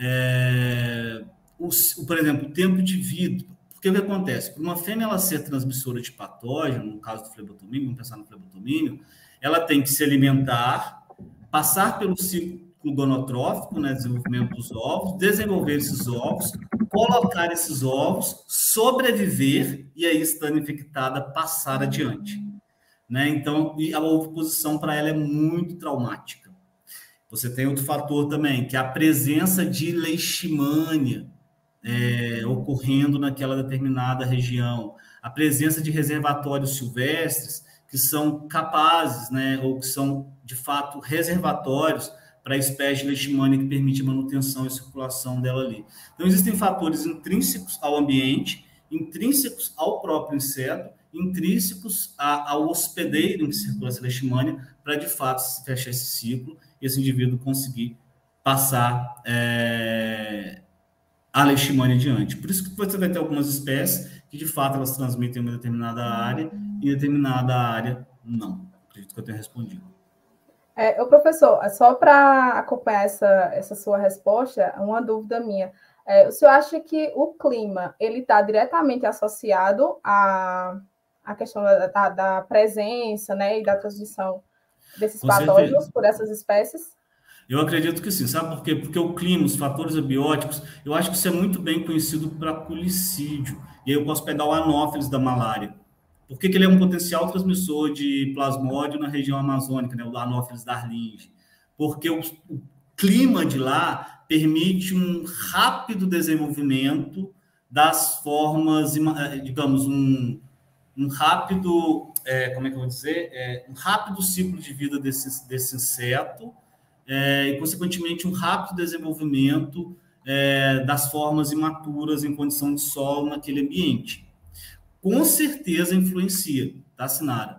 É, o, por exemplo, o tempo de vida. Porque o que acontece? Para uma fêmea ela ser transmissora de patógeno, no caso do flebotomínio, vamos pensar no flebotomínio, ela tem que se alimentar, passar pelo ciclo gonotrófico, né, desenvolvimento dos ovos, desenvolver esses ovos, colocar esses ovos, sobreviver e aí, estando infectada, passar adiante. Né? Então, e a oviposição para ela é muito traumática. Você tem outro fator também, que é a presença de leishmania é, ocorrendo naquela determinada região, a presença de reservatórios silvestres que são capazes, né, ou que são, de fato, reservatórios para a espécie de leishmania que permite manutenção e circulação dela ali. Então, existem fatores intrínsecos ao ambiente, intrínsecos ao próprio inseto, intrínsecos ao hospedeiro em que circula essa leishmania, para, de fato, fechar esse ciclo e esse indivíduo conseguir passar é, a leishmania adiante. Por isso que você vai ter algumas espécies que, de fato, elas transmitem em uma determinada área e em determinada área não. Acredito que eu tenha respondido. É, o professor, só para acompanhar essa, essa sua resposta, uma dúvida minha. É, o senhor acha que o clima ele está diretamente associado à, à questão da, da, da presença, né, e da transmissão desses Com patógenos certeza. Por essas espécies? Eu acredito que sim, sabe por quê? Porque o clima, os fatores abióticos, eu acho que isso é muito bem conhecido para culicídio. E aí eu posso pegar o anófeles da malária. Por que, que ele é um potencial transmissor de plasmódio na região amazônica, né? O anófeles darlinge? Porque o, o clima de lá permite um rápido desenvolvimento das formas, digamos, um, um rápido, é, como é que eu vou dizer? É, um rápido ciclo de vida desse, desse inseto, é, e, consequentemente, um rápido desenvolvimento é, das formas imaturas em condição de solo naquele ambiente. Com certeza influencia, tá, Sinara?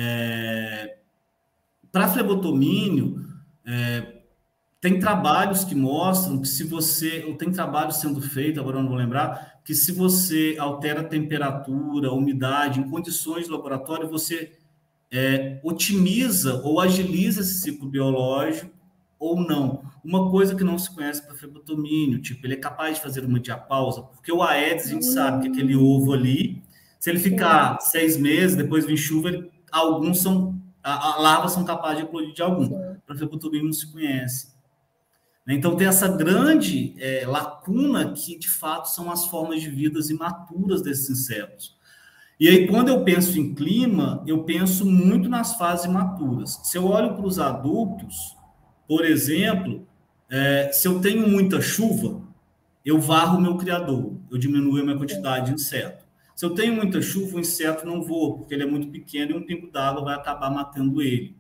É, para flebotomínio, é, tem trabalhos que mostram que se você, ou tem trabalho sendo feito, agora eu não vou lembrar, que se você altera a temperatura, a umidade, em condições de laboratório, você é, otimiza ou agiliza esse ciclo biológico ou não. Uma coisa que não se conhece para flebotomínio, tipo, ele é capaz de fazer uma diapausa, porque o Aedes, a gente sabe que aquele ovo ali, se ele ficar Sim. seis meses, depois vir chuva, ele, alguns são, a, a larva são capazes de eclodir de algum. Para flebotomínio não se conhece. Então, tem essa grande é, lacuna que, de fato, são as formas de vidas imaturas desses insetos. E aí, quando eu penso em clima, eu penso muito nas fases imaturas. Se eu olho para os adultos, por exemplo, é, se eu tenho muita chuva, eu varro o meu criador, eu diminuo a minha quantidade de inseto. Se eu tenho muita chuva, o inseto não voa, porque ele é muito pequeno e um pingo d'água vai acabar matando ele.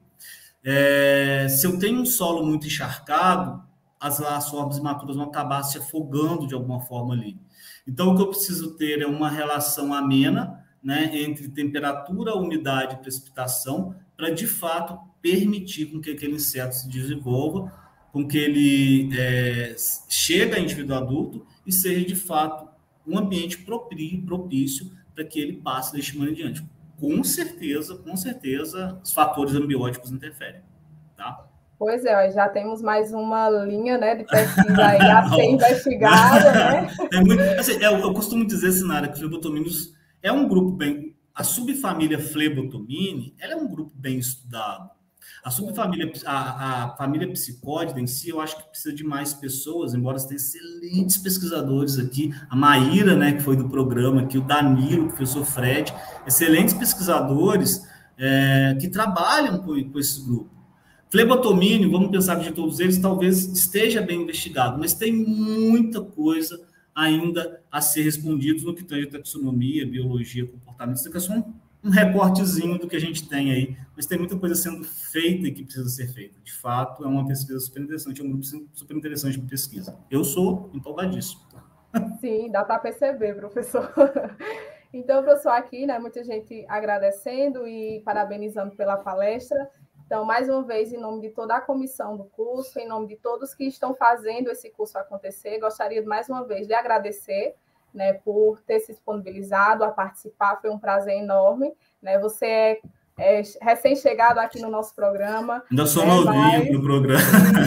É, se eu tenho um solo muito encharcado, as, as formas imaturas vão acabar se afogando de alguma forma ali. Então, o que eu preciso ter é uma relação amena, né, entre temperatura, umidade e precipitação, para, de fato, permitir com que aquele inseto se desenvolva, com que ele é, chegue a indivíduo adulto e seja, de fato, um ambiente propício, propício para que ele passe deste momento em diante. Com certeza, com certeza, os fatores ambióticos interferem, tá? Pois é, já temos mais uma linha, né, de pesquisa aí a ser investigada, né? É muito, assim, eu, eu costumo dizer, Sinara, que flebotomíneos é um grupo bem... A subfamília Flebotomine, ela é um grupo bem estudado. A subfamília, a, a família psicóide em si, eu acho que precisa de mais pessoas, embora tenha excelentes pesquisadores aqui, a Maíra, né, que foi do programa aqui, o Danilo, o professor Fred, excelentes pesquisadores é, que trabalham com, com esse grupo. Flebotomínio, vamos pensar que de todos eles, talvez esteja bem investigado, mas tem muita coisa ainda a ser respondido no que tange a taxonomia, biologia, comportamento. Isso aqui é só um, um recortezinho do que a gente tem aí, mas tem muita coisa sendo feita e que precisa ser feita. De fato, é uma pesquisa super interessante, é um grupo super interessante de pesquisa. Eu sou empolgadíssimo. Sim, dá para perceber, professor. Então, professor, aqui, né, muita gente agradecendo e parabenizando pela palestra. Então, mais uma vez, em nome de toda a comissão do curso, em nome de todos que estão fazendo esse curso acontecer, gostaria, mais uma vez, de agradecer, né, por ter se disponibilizado a participar, foi um prazer enorme. Né? Você é, é recém-chegado aqui no nosso programa. Ainda sou né, novinho mas, no programa.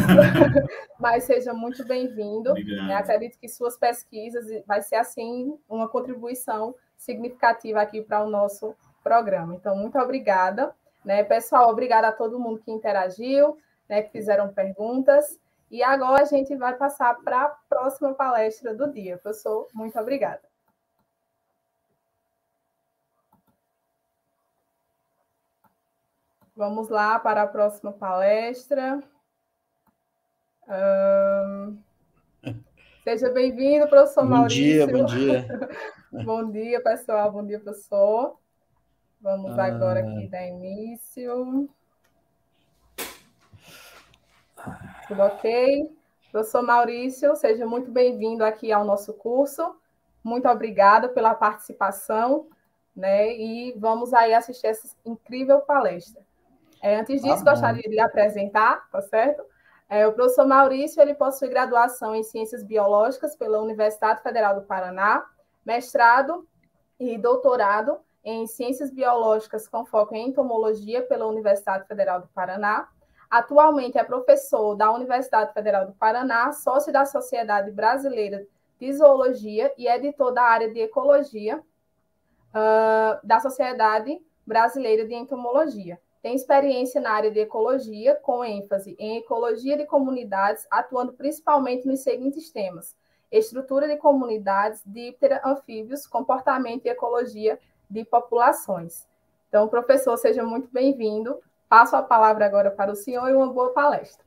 Mas seja muito bem-vindo. Né? Acredito que suas pesquisas vai ser, assim, uma contribuição significativa aqui para o nosso programa. Então, muito obrigada. Né, pessoal, obrigada a todo mundo que interagiu, né, que fizeram perguntas. E agora a gente vai passar para a próxima palestra do dia. Professor, muito obrigada. Vamos lá para a próxima palestra. Um... Seja bem-vindo, professor bom Maurício. Dia, bom dia, Bom dia, pessoal. Bom dia, professor. Vamos ah... agora aqui dar início. Tudo ok? Professor Maurício, seja muito bem-vindo aqui ao nosso curso. Muito obrigada pela participação, né? E vamos aí assistir essa incrível palestra. É, antes disso, ah, gostaria de lhe apresentar, tá certo? É, o professor Maurício, ele possui graduação em Ciências Biológicas pela Universidade Federal do Paraná, mestrado e doutorado em Ciências Biológicas com foco em Entomologia pela Universidade Federal do Paraná. Atualmente é professor da Universidade Federal do Paraná, sócio da Sociedade Brasileira de Zoologia e editor da área de Ecologia uh, da Sociedade Brasileira de Entomologia. Tem experiência na área de Ecologia, com ênfase em Ecologia de Comunidades, atuando principalmente nos seguintes temas: estrutura de comunidades, díptera, anfíbios, comportamento e ecologia de populações. Então, professor, seja muito bem-vindo. Passo a palavra agora para o senhor e uma boa palestra.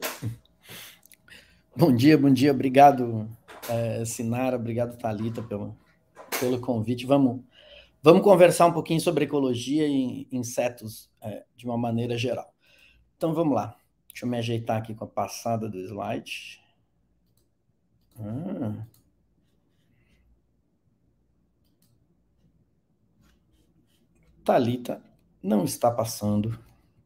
Bom dia, bom dia. Obrigado, é, Sinara, obrigado, Thalita, pelo, pelo convite. Vamos, vamos conversar um pouquinho sobre ecologia e insetos é, de uma maneira geral. Então, vamos lá. Deixa eu me ajeitar aqui com a passada do slide. Ah. Thalita não está passando.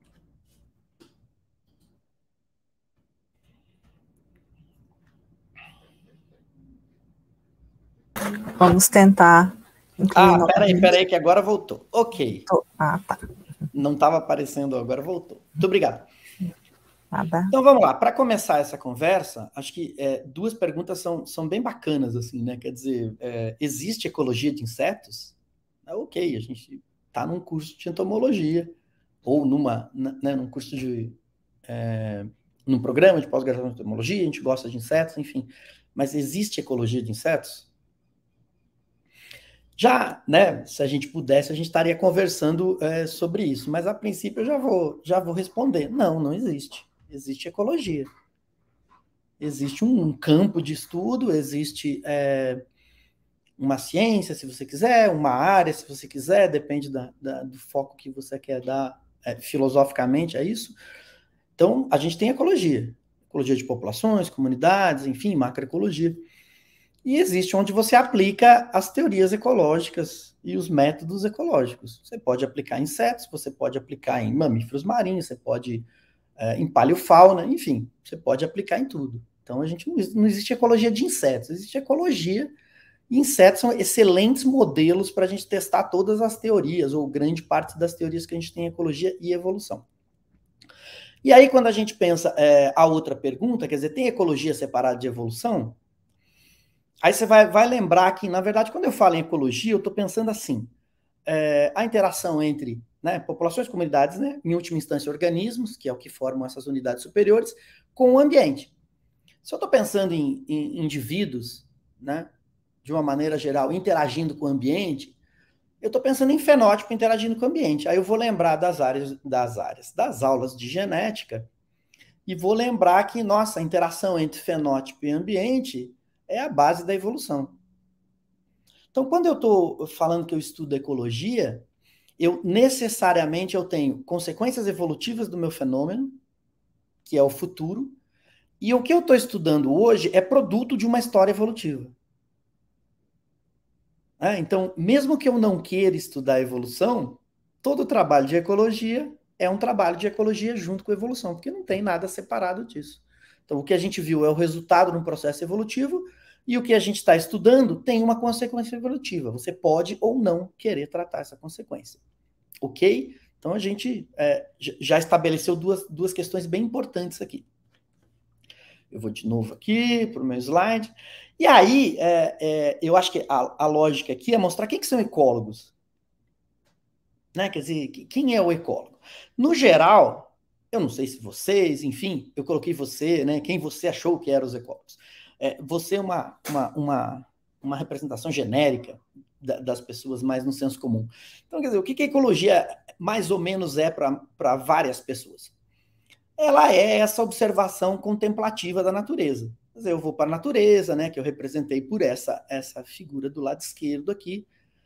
Vamos tentar. Ah, peraí, peraí, que agora voltou. Ok. Ah, tá. Não estava aparecendo, agora voltou. Muito obrigado. Nada. Então, vamos lá. Para começar essa conversa, acho que é, duas perguntas são, são bem bacanas, assim, né? Quer dizer, é, existe ecologia de insetos? É, ok, a gente está num curso de entomologia, ou numa, né, num curso de... É, num programa de pós-graduação em entomologia, a gente gosta de insetos, enfim. Mas existe ecologia de insetos? Já, né, se a gente pudesse, a gente estaria conversando é, sobre isso. Mas, a princípio, eu já vou, já vou responder. Não, não existe. Existe ecologia. Existe um campo de estudo, existe é, uma ciência, se você quiser, uma área, se você quiser, depende da, da, do foco que você quer dar é, filosoficamente a isso. Então, a gente tem ecologia. Ecologia de populações, comunidades, enfim, macroecologia. E existe onde você aplica as teorias ecológicas e os métodos ecológicos. Você pode aplicar em insetos, você pode aplicar em mamíferos marinhos, você pode é, em paleofauna, enfim, você pode aplicar em tudo. Então, a gente não, não existe ecologia de insetos, existe ecologia, e insetos são excelentes modelos para a gente testar todas as teorias, ou grande parte das teorias que a gente tem em ecologia e evolução. E aí, quando a gente pensa é, a outra pergunta, quer dizer, tem ecologia separada de evolução? Aí você vai, vai lembrar que, na verdade, quando eu falo em ecologia, eu estou pensando assim, é, a interação entre né, populações, comunidades, né, em última instância, organismos, que é o que formam essas unidades superiores, com o ambiente. Se eu estou pensando em, em indivíduos, né, de uma maneira geral, interagindo com o ambiente, eu estou pensando em fenótipo interagindo com o ambiente. Aí eu vou lembrar das áreas, das áreas, das aulas de genética, e vou lembrar que, nossa, a interação entre fenótipo e ambiente é a base da evolução. Então, quando eu estou falando que eu estudo ecologia, eu necessariamente eu tenho consequências evolutivas do meu fenômeno, que é o futuro, e o que eu estou estudando hoje é produto de uma história evolutiva. É, então, mesmo que eu não queira estudar a evolução, todo trabalho de ecologia é um trabalho de ecologia junto com a evolução, porque não tem nada separado disso. Então, o que a gente viu é o resultado de um processo evolutivo, e o que a gente está estudando tem uma consequência evolutiva. Você pode ou não querer tratar essa consequência. Ok? Então, a gente é, já estabeleceu duas, duas questões bem importantes aqui. Eu vou de novo aqui para o meu slide. E aí, é, é, eu acho que a, a lógica aqui é mostrar quem que são ecólogos. Né? Quer dizer, quem é o ecólogo? No geral, eu não sei se vocês, enfim, eu coloquei você, né? Quem você achou que eram os ecólogos. É, você é uma, uma, uma, uma representação genérica da, das pessoas mais no senso comum. Então, quer dizer, o que, que a ecologia mais ou menos é para várias pessoas? Ela é essa observação contemplativa da natureza. Quer dizer, eu vou para a natureza, né, que eu representei por essa, essa figura do lado esquerdo aqui.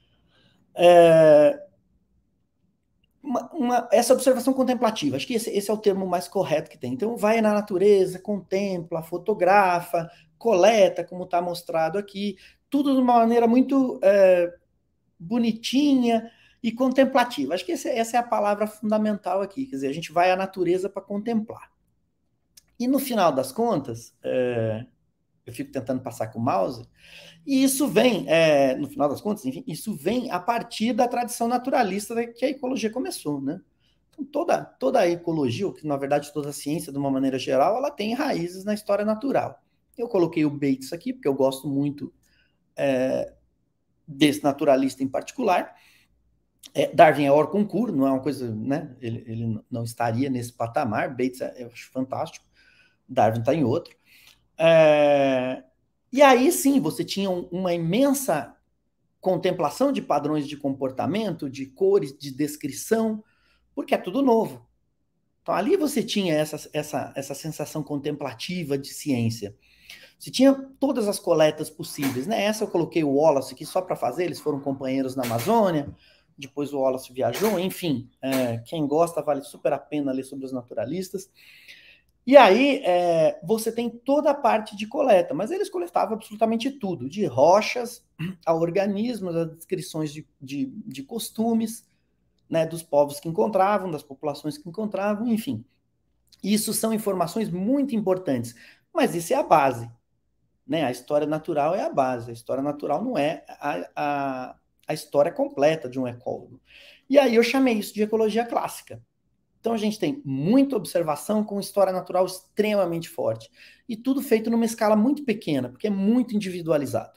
É, uma, uma, essa observação contemplativa, acho que esse, esse é o termo mais correto que tem. Então, vai na natureza, contempla, fotografa, coleta, como está mostrado aqui, tudo de uma maneira muito é, bonitinha e contemplativa. Acho que esse, essa é a palavra fundamental aqui, quer dizer, a gente vai à natureza para contemplar. E no final das contas, é, eu fico tentando passar com o mouse, e isso vem, é, no final das contas, enfim, isso vem a partir da tradição naturalista que a ecologia começou, né? Então, toda, toda a ecologia, ou que na verdade toda a ciência, de uma maneira geral, ela tem raízes na história natural. Eu coloquei o Bates aqui, porque eu gosto muito é, desse naturalista em particular. É, Darwin é hors concours, não é uma coisa, né? Ele, ele não estaria nesse patamar. Bates é, eu acho fantástico. Darwin está em outro. É, e aí sim, você tinha um, uma imensa contemplação de padrões de comportamento, de cores, de descrição, porque é tudo novo. Então ali você tinha essa, essa, essa sensação contemplativa de ciência. Você tinha todas as coletas possíveis, né? Essa eu coloquei o Wallace aqui só para fazer, eles foram companheiros na Amazônia, depois o Wallace viajou, enfim, é, quem gosta vale super a pena ler sobre os naturalistas. E aí é, você tem toda a parte de coleta, mas eles coletavam absolutamente tudo, de rochas a organismos, a descrições de, de, de costumes, né, dos povos que encontravam, das populações que encontravam, enfim. Isso são informações muito importantes, mas isso é a base. Né? A história natural é a base, a história natural não é a, a, a história completa de um ecólogo. E aí eu chamei isso de ecologia clássica. Então a gente tem muita observação com história natural extremamente forte. E tudo feito numa escala muito pequena, porque é muito individualizado.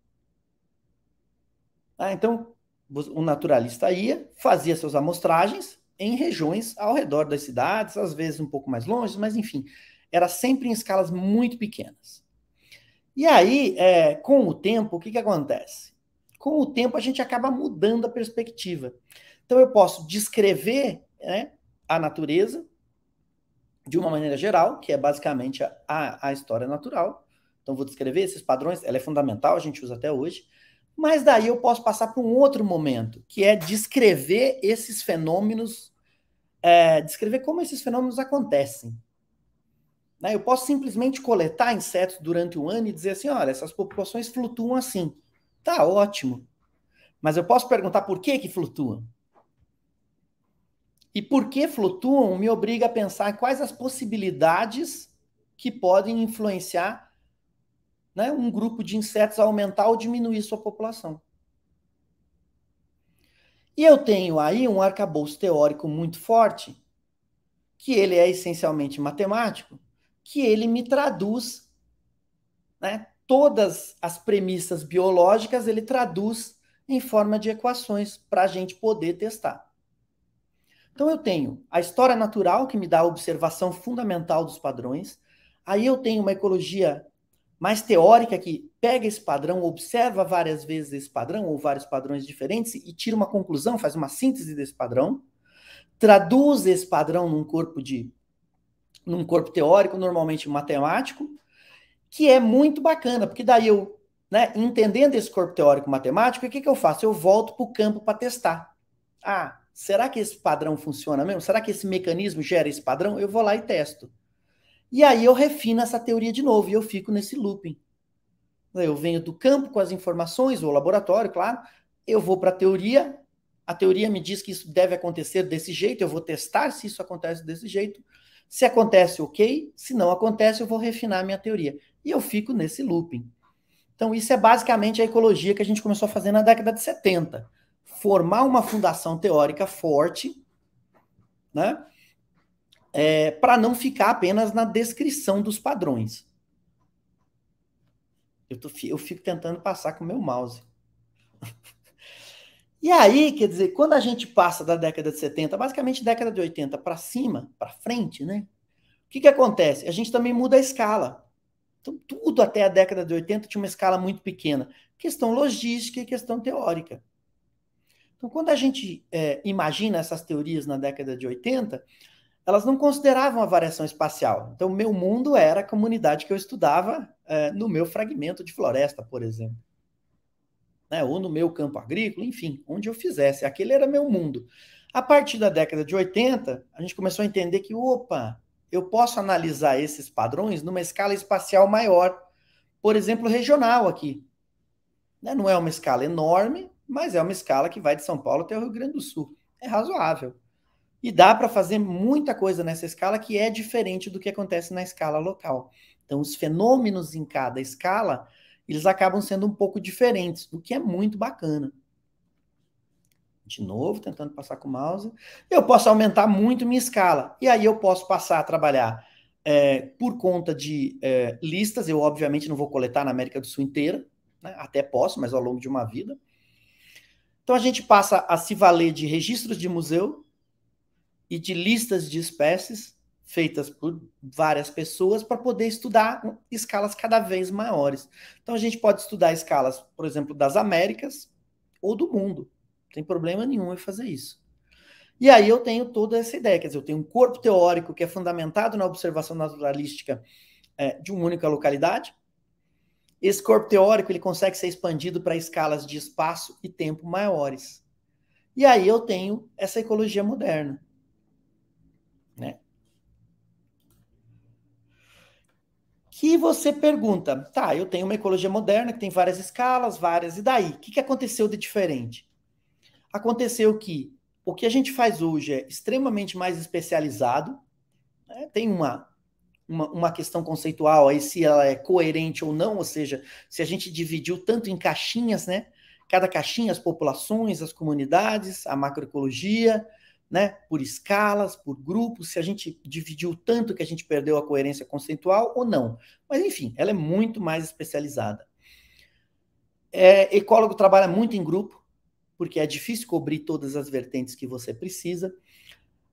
Ah, então o naturalista ia, fazia suas amostragens em regiões ao redor das cidades, às vezes um pouco mais longe, mas enfim, era sempre em escalas muito pequenas. E aí, é, com o tempo, o que, que acontece? Com o tempo, a gente acaba mudando a perspectiva. Então, eu posso descrever, né, a natureza de uma maneira geral, que é basicamente a, a, a história natural. Então, vou descrever esses padrões, ela é fundamental, a gente usa até hoje. Mas daí eu posso passar para um outro momento, que é descrever esses fenômenos, é, descrever como esses fenômenos acontecem. Né? Eu posso simplesmente coletar insetos durante o ano e dizer assim, olha, essas populações flutuam assim. Tá, ótimo. Mas eu posso perguntar por que que flutuam? E por que flutuam me obriga a pensar quais as possibilidades que podem influenciar, né, um grupo de insetos a aumentar ou diminuir sua população. E eu tenho aí um arcabouço teórico muito forte, que ele é essencialmente matemático, que ele me traduz, né, todas as premissas biológicas, ele traduz em forma de equações para a gente poder testar. Então eu tenho a história natural, que me dá a observação fundamental dos padrões. Aí eu tenho uma ecologia mais teórica, que pega esse padrão, observa várias vezes esse padrão, ou vários padrões diferentes, e tira uma conclusão, faz uma síntese desse padrão, traduz esse padrão num corpo de, num corpo teórico, normalmente matemático, que é muito bacana, porque daí eu, né, entendendo esse corpo teórico matemático, o que, que eu faço? Eu volto para o campo para testar. Ah, será que esse padrão funciona mesmo? Será que esse mecanismo gera esse padrão? Eu vou lá e testo. E aí eu refino essa teoria de novo, e eu fico nesse looping. Eu venho do campo com as informações, ou laboratório, claro, eu vou para a teoria, a teoria me diz que isso deve acontecer desse jeito, eu vou testar se isso acontece desse jeito. Se acontece, ok. Se não acontece, eu vou refinar a minha teoria. E eu fico nesse looping. Então, isso é basicamente a ecologia que a gente começou a fazer na década de setenta. Formar uma fundação teórica forte, né? É, para não ficar apenas na descrição dos padrões. Eu, tô, eu fico tentando passar com o meu mouse. E aí, quer dizer, quando a gente passa da década de setenta, basicamente década de oitenta para cima, para frente, né? O que, que acontece? A gente também muda a escala. Então, tudo até a década de oitenta tinha uma escala muito pequena. Questão logística e questão teórica. Então, quando a gente é, imagina essas teorias na década de oitenta, elas não consideravam a variação espacial. Então, o meu mundo era a comunidade que eu estudava é, no meu fragmento de floresta, por exemplo. Né? Ou no meu campo agrícola, enfim, onde eu fizesse. Aquele era meu mundo. A partir da década de oitenta, a gente começou a entender que, opa, eu posso analisar esses padrões numa escala espacial maior, por exemplo, regional aqui. Né? Não é uma escala enorme, mas é uma escala que vai de São Paulo até o Rio Grande do Sul. É razoável. E dá para fazer muita coisa nessa escala que é diferente do que acontece na escala local. Então, os fenômenos em cada escala, eles acabam sendo um pouco diferentes, o que é muito bacana. De novo, tentando passar com o mouse. Eu posso aumentar muito minha escala. E aí eu posso passar a trabalhar é, por conta de é, listas. Eu, obviamente, não vou coletar na América do Sul inteira. Né? Até posso, mas ao longo de uma vida. Então, a gente passa a se valer de registros de museu e de listas de espécies feitas por várias pessoas para poder estudar escalas cada vez maiores. Então, a gente pode estudar escalas, por exemplo, das Américas ou do mundo. Não tem problema nenhum em fazer isso. E aí eu tenho toda essa ideia, quer dizer, eu tenho um corpo teórico que é fundamentado na observação naturalística é, de uma única localidade. Esse corpo teórico ele consegue ser expandido para escalas de espaço e tempo maiores. E aí eu tenho essa ecologia moderna. Né? Que você pergunta, tá, eu tenho uma ecologia moderna que tem várias escalas, várias, e daí? O que, que aconteceu de diferente? Aconteceu que o que a gente faz hoje é extremamente mais especializado, né? Tem uma, uma, uma questão conceitual aí se ela é coerente ou não, ou seja, se a gente dividiu tanto em caixinhas, né? Cada caixinha, as populações, as comunidades, a macroecologia, né, por escalas, por grupos, se a gente dividiu tanto que a gente perdeu a coerência conceitual ou não. Mas, enfim, ela é muito mais especializada. É, ecólogo trabalha muito em grupo, porque é difícil cobrir todas as vertentes que você precisa.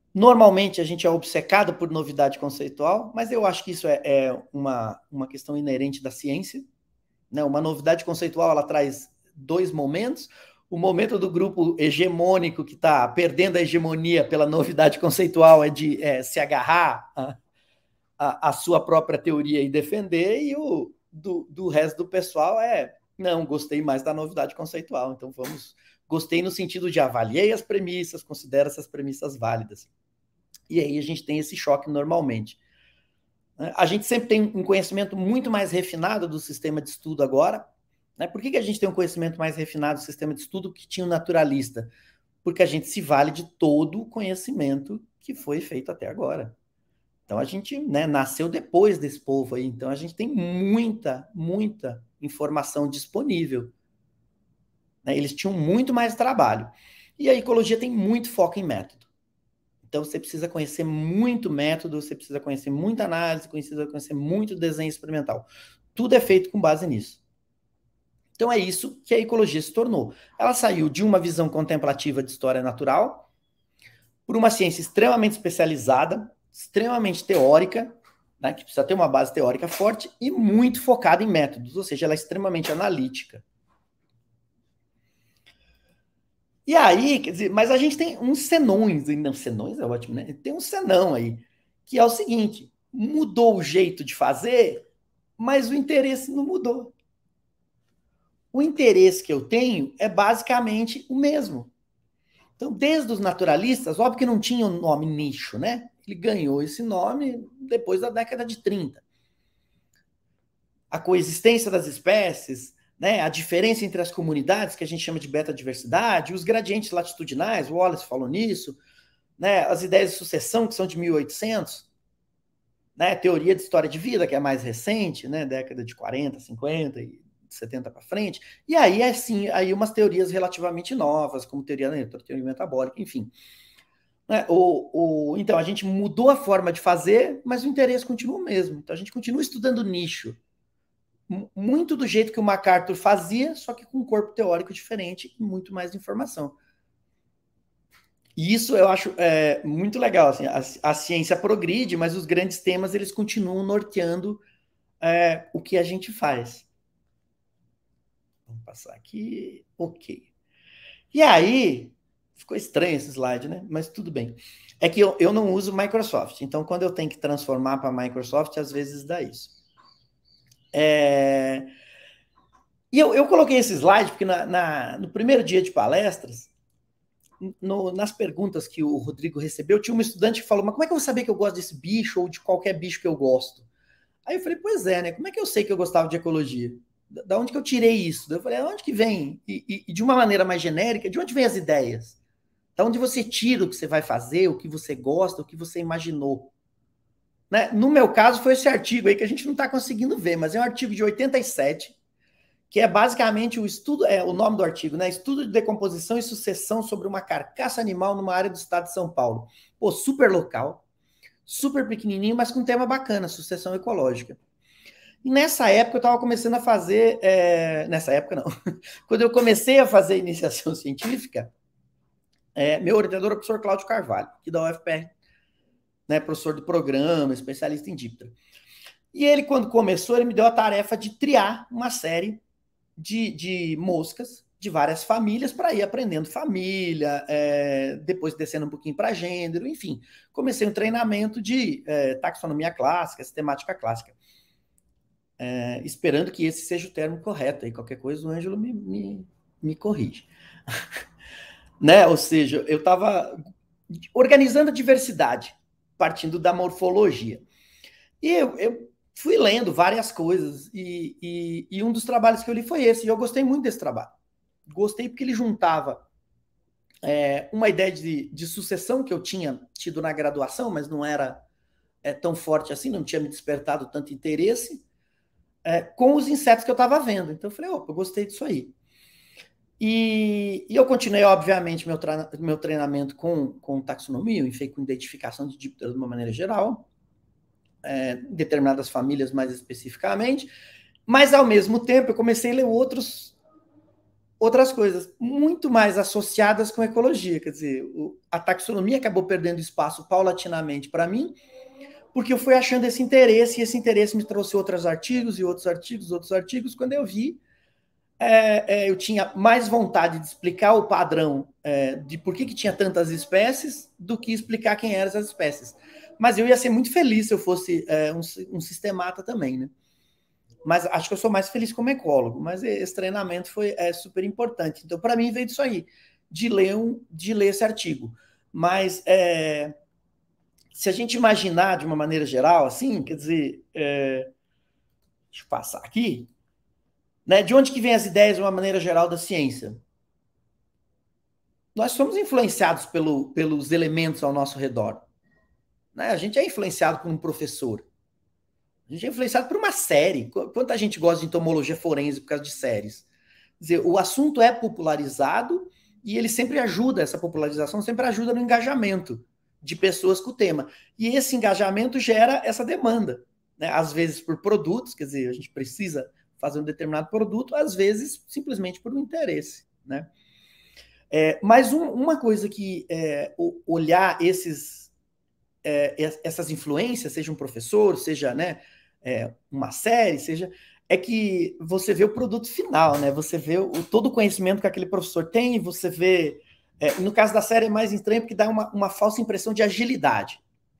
Normalmente a gente é obcecado por novidade conceitual, mas eu acho que isso é, é uma, uma questão inerente da ciência, né? Uma novidade conceitual, ela traz dois momentos: o momento do grupo hegemônico que está perdendo a hegemonia pela novidade conceitual é de é, se agarrar a, a, a sua própria teoria e defender, e o do, do resto do pessoal é, não, gostei mais da novidade conceitual, então vamos, gostei no sentido de avaliei as premissas, considero essas premissas válidas. E aí a gente tem esse choque normalmente. A gente sempre tem um conhecimento muito mais refinado do sistema de estudo agora. Né? Por que, que a gente tem um conhecimento mais refinado do sistema de estudo que tinha um naturalista? Porque a gente se vale de todo o conhecimento que foi feito até agora. Então a gente, né, nasceu depois desse povo aí, então a gente tem muita, muita informação disponível. Né? Eles tinham muito mais trabalho. E a ecologia tem muito foco em método. Então, você precisa conhecer muito método, você precisa conhecer muita análise, precisa conhecer muito desenho experimental. Tudo é feito com base nisso. Então, é isso que a ecologia se tornou. Ela saiu de uma visão contemplativa de história natural por uma ciência extremamente especializada, extremamente teórica, né, que precisa ter uma base teórica forte e muito focada em métodos, ou seja, ela é extremamente analítica. E aí, quer dizer, mas a gente tem uns senões, não, senões é ótimo, né? Tem um senão aí, que é o seguinte: mudou o jeito de fazer, mas o interesse não mudou. O interesse que eu tenho é basicamente o mesmo. Então, desde os naturalistas, óbvio que não tinha o nome nicho, né? Ele ganhou esse nome depois da década de trinta. A coexistência das espécies, né, a diferença entre as comunidades, que a gente chama de beta-diversidade, os gradientes latitudinais, o Wallace falou nisso, né, as ideias de sucessão, que são de mil e oitocentos, né, teoria de história de vida, que é mais recente, né, década de quarenta, cinquenta e setenta para frente, e aí, assim, aí umas teorias relativamente novas, como teoria, né, teoria metabólica, enfim. Né, o, o, então, a gente mudou a forma de fazer, mas o interesse continua o mesmo. Então, a gente continua estudando nicho, muito do jeito que o MacArthur fazia, só que com um corpo teórico diferente e muito mais informação. E isso eu acho é, muito legal. Assim, a, a ciência progride, mas os grandes temas eles continuam norteando é, o que a gente faz. Vamos passar aqui. Ok. E aí, ficou estranho esse slide, né? Mas tudo bem. É que eu, eu não uso Microsoft, então quando eu tenho que transformar para Microsoft, às vezes dá isso. É... E eu, eu coloquei esse slide porque na, na, no primeiro dia de palestras, no, nas perguntas que o Rodrigo recebeu, tinha uma estudante que falou, mas como é que eu vou saber que eu gosto desse bicho ou de qualquer bicho que eu gosto? Aí eu falei, pois é, né? Como é que eu sei que eu gostava de ecologia? Da, da onde que eu tirei isso? Eu falei, onde que vem? E, e, e de uma maneira mais genérica, de onde vem as ideias? Da onde você tira o que você vai fazer, o que você gosta, o que você imaginou? Né? No meu caso, foi esse artigo aí que a gente não está conseguindo ver, mas é um artigo de oitenta e sete, que é basicamente o estudo, é o nome do artigo, né? Estudo de decomposição e sucessão sobre uma carcaça animal numa área do estado de São Paulo. Pô, super local, super pequenininho, mas com um tema bacana, sucessão ecológica. E nessa época eu estava começando a fazer, é... nessa época não, quando eu comecei a fazer iniciação científica, é, meu orientador é o professor Cláudio Carvalho, aqui da U F P R, né, professor do programa, especialista em díptera. E ele, quando começou, ele me deu a tarefa de triar uma série de, de moscas de várias famílias para ir aprendendo família, é, depois descendo um pouquinho para gênero, enfim. Comecei um treinamento de é, taxonomia clássica, sistemática clássica, é, esperando que esse seja o termo correto. Aí qualquer coisa o Ângelo me, me, me corrige. Né? Ou seja, eu estava organizando a diversidade, partindo da morfologia. E eu, eu fui lendo várias coisas, e, e, e um dos trabalhos que eu li foi esse, e eu gostei muito desse trabalho. Gostei porque ele juntava é, uma ideia de, de sucessão que eu tinha tido na graduação, mas não era é, tão forte assim, não tinha me despertado tanto interesse, é, com os insetos que eu estava vendo. Então eu falei, opa, eu gostei disso aí. E, e eu continuei, obviamente, meu, tra meu treinamento com, com taxonomia, enfim, com identificação de dípteras de uma maneira geral, é, determinadas famílias mais especificamente, mas ao mesmo tempo eu comecei a ler outros outras coisas muito mais associadas com ecologia. Quer dizer, o, a taxonomia acabou perdendo espaço paulatinamente para mim, porque eu fui achando esse interesse, e esse interesse me trouxe outros artigos, e outros artigos, outros artigos. Quando eu vi, é, é, eu tinha mais vontade de explicar o padrão é, de por que, que tinha tantas espécies do que explicar quem eram essas espécies. Mas eu ia ser muito feliz se eu fosse é, um, um sistemata também, né? Mas acho que eu sou mais feliz como ecólogo, mas esse treinamento foi é, super importante. Então, para mim, veio disso aí, de ler, um, de ler esse artigo. Mas é, se a gente imaginar de uma maneira geral, assim, quer dizer, é, deixa eu passar aqui, né, de onde que vem as ideias de uma maneira geral da ciência? Nós somos influenciados pelo, pelos elementos ao nosso redor. Né? A gente é influenciado por um professor. A gente é influenciado por uma série. Quanta gente gosta de entomologia forense por causa de séries? Quer dizer, o assunto é popularizado e ele sempre ajuda, essa popularização sempre ajuda no engajamento de pessoas com o tema. E esse engajamento gera essa demanda. Né? Às vezes por produtos, quer dizer, a gente precisa fazer um determinado produto, às vezes simplesmente por um interesse. Né? É, mas um, uma coisa que é, olhar esses, é, essas influências, seja um professor, seja... né, É, uma série, seja, é que você vê o produto final, né? Você vê o, todo o conhecimento que aquele professor tem, você vê... É, no caso da série é mais estranho porque dá uma, uma falsa impressão de agilidade.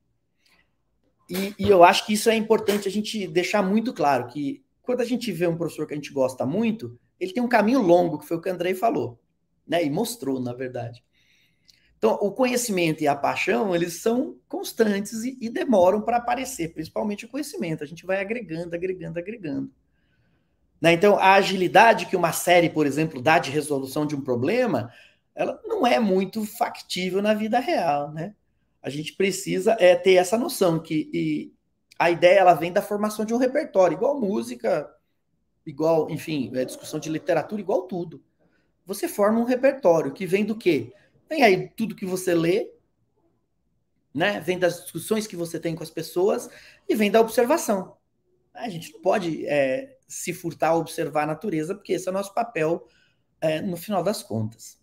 E, e eu acho que isso é importante a gente deixar muito claro, que quando a gente vê um professor que a gente gosta muito, ele tem um caminho longo, que foi o que o Andrei falou, né? E mostrou, na verdade. Então, o conhecimento e a paixão, eles são constantes e, e demoram para aparecer, principalmente o conhecimento. A gente vai agregando, agregando, agregando. Né? Então, a agilidade que uma série, por exemplo, dá de resolução de um problema, ela não é muito factível na vida real. Né? A gente precisa é, ter essa noção que e a ideia ela vem da formação de um repertório, igual música, igual, enfim, é, discussão de literatura, igual tudo. Você forma um repertório que vem do quê? Tem aí tudo que você lê, né? Vem das discussões que você tem com as pessoas e vem da observação. A gente não pode é, se furtar a observar a natureza, porque esse é o nosso papel é, no final das contas.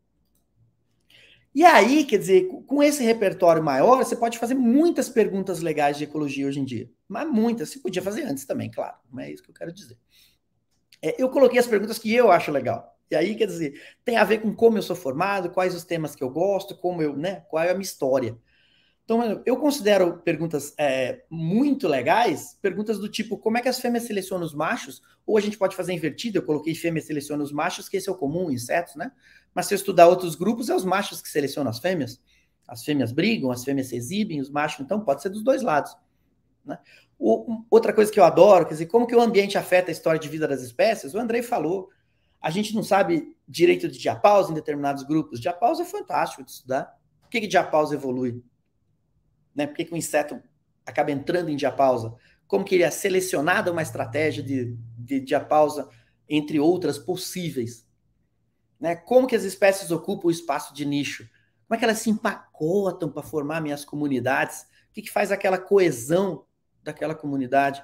E aí, quer dizer, com esse repertório maior, você pode fazer muitas perguntas legais de ecologia hoje em dia. Mas muitas. Você podia fazer antes também, claro. Não é isso que eu quero dizer. É, eu coloquei as perguntas que eu acho legal. E aí, quer dizer, tem a ver com como eu sou formado, quais os temas que eu gosto, como eu, né, qual é a minha história. Então, eu considero perguntas é, muito legais, perguntas do tipo, como é que as fêmeas selecionam os machos? Ou a gente pode fazer invertido, eu coloquei fêmeas selecionam os machos, que esse é o comum, insetos, né? Mas se eu estudar outros grupos, é os machos que selecionam as fêmeas. As fêmeas brigam, as fêmeas se exibem, os machos, então pode ser dos dois lados. Né? O, outra coisa que eu adoro, quer dizer, como que o ambiente afeta a história de vida das espécies? O Andrei falou. A gente não sabe direito de diapausa em determinados grupos. Diapausa é fantástico de estudar. Por que, que diapausa evolui? Né? Por que, que o inseto acaba entrando em diapausa? Como que ele é selecionado uma estratégia de, de diapausa entre outras possíveis? Né? Como que as espécies ocupam o espaço de nicho? Como é que elas se empacotam para formar minhas comunidades? O que, que faz aquela coesão daquela comunidade?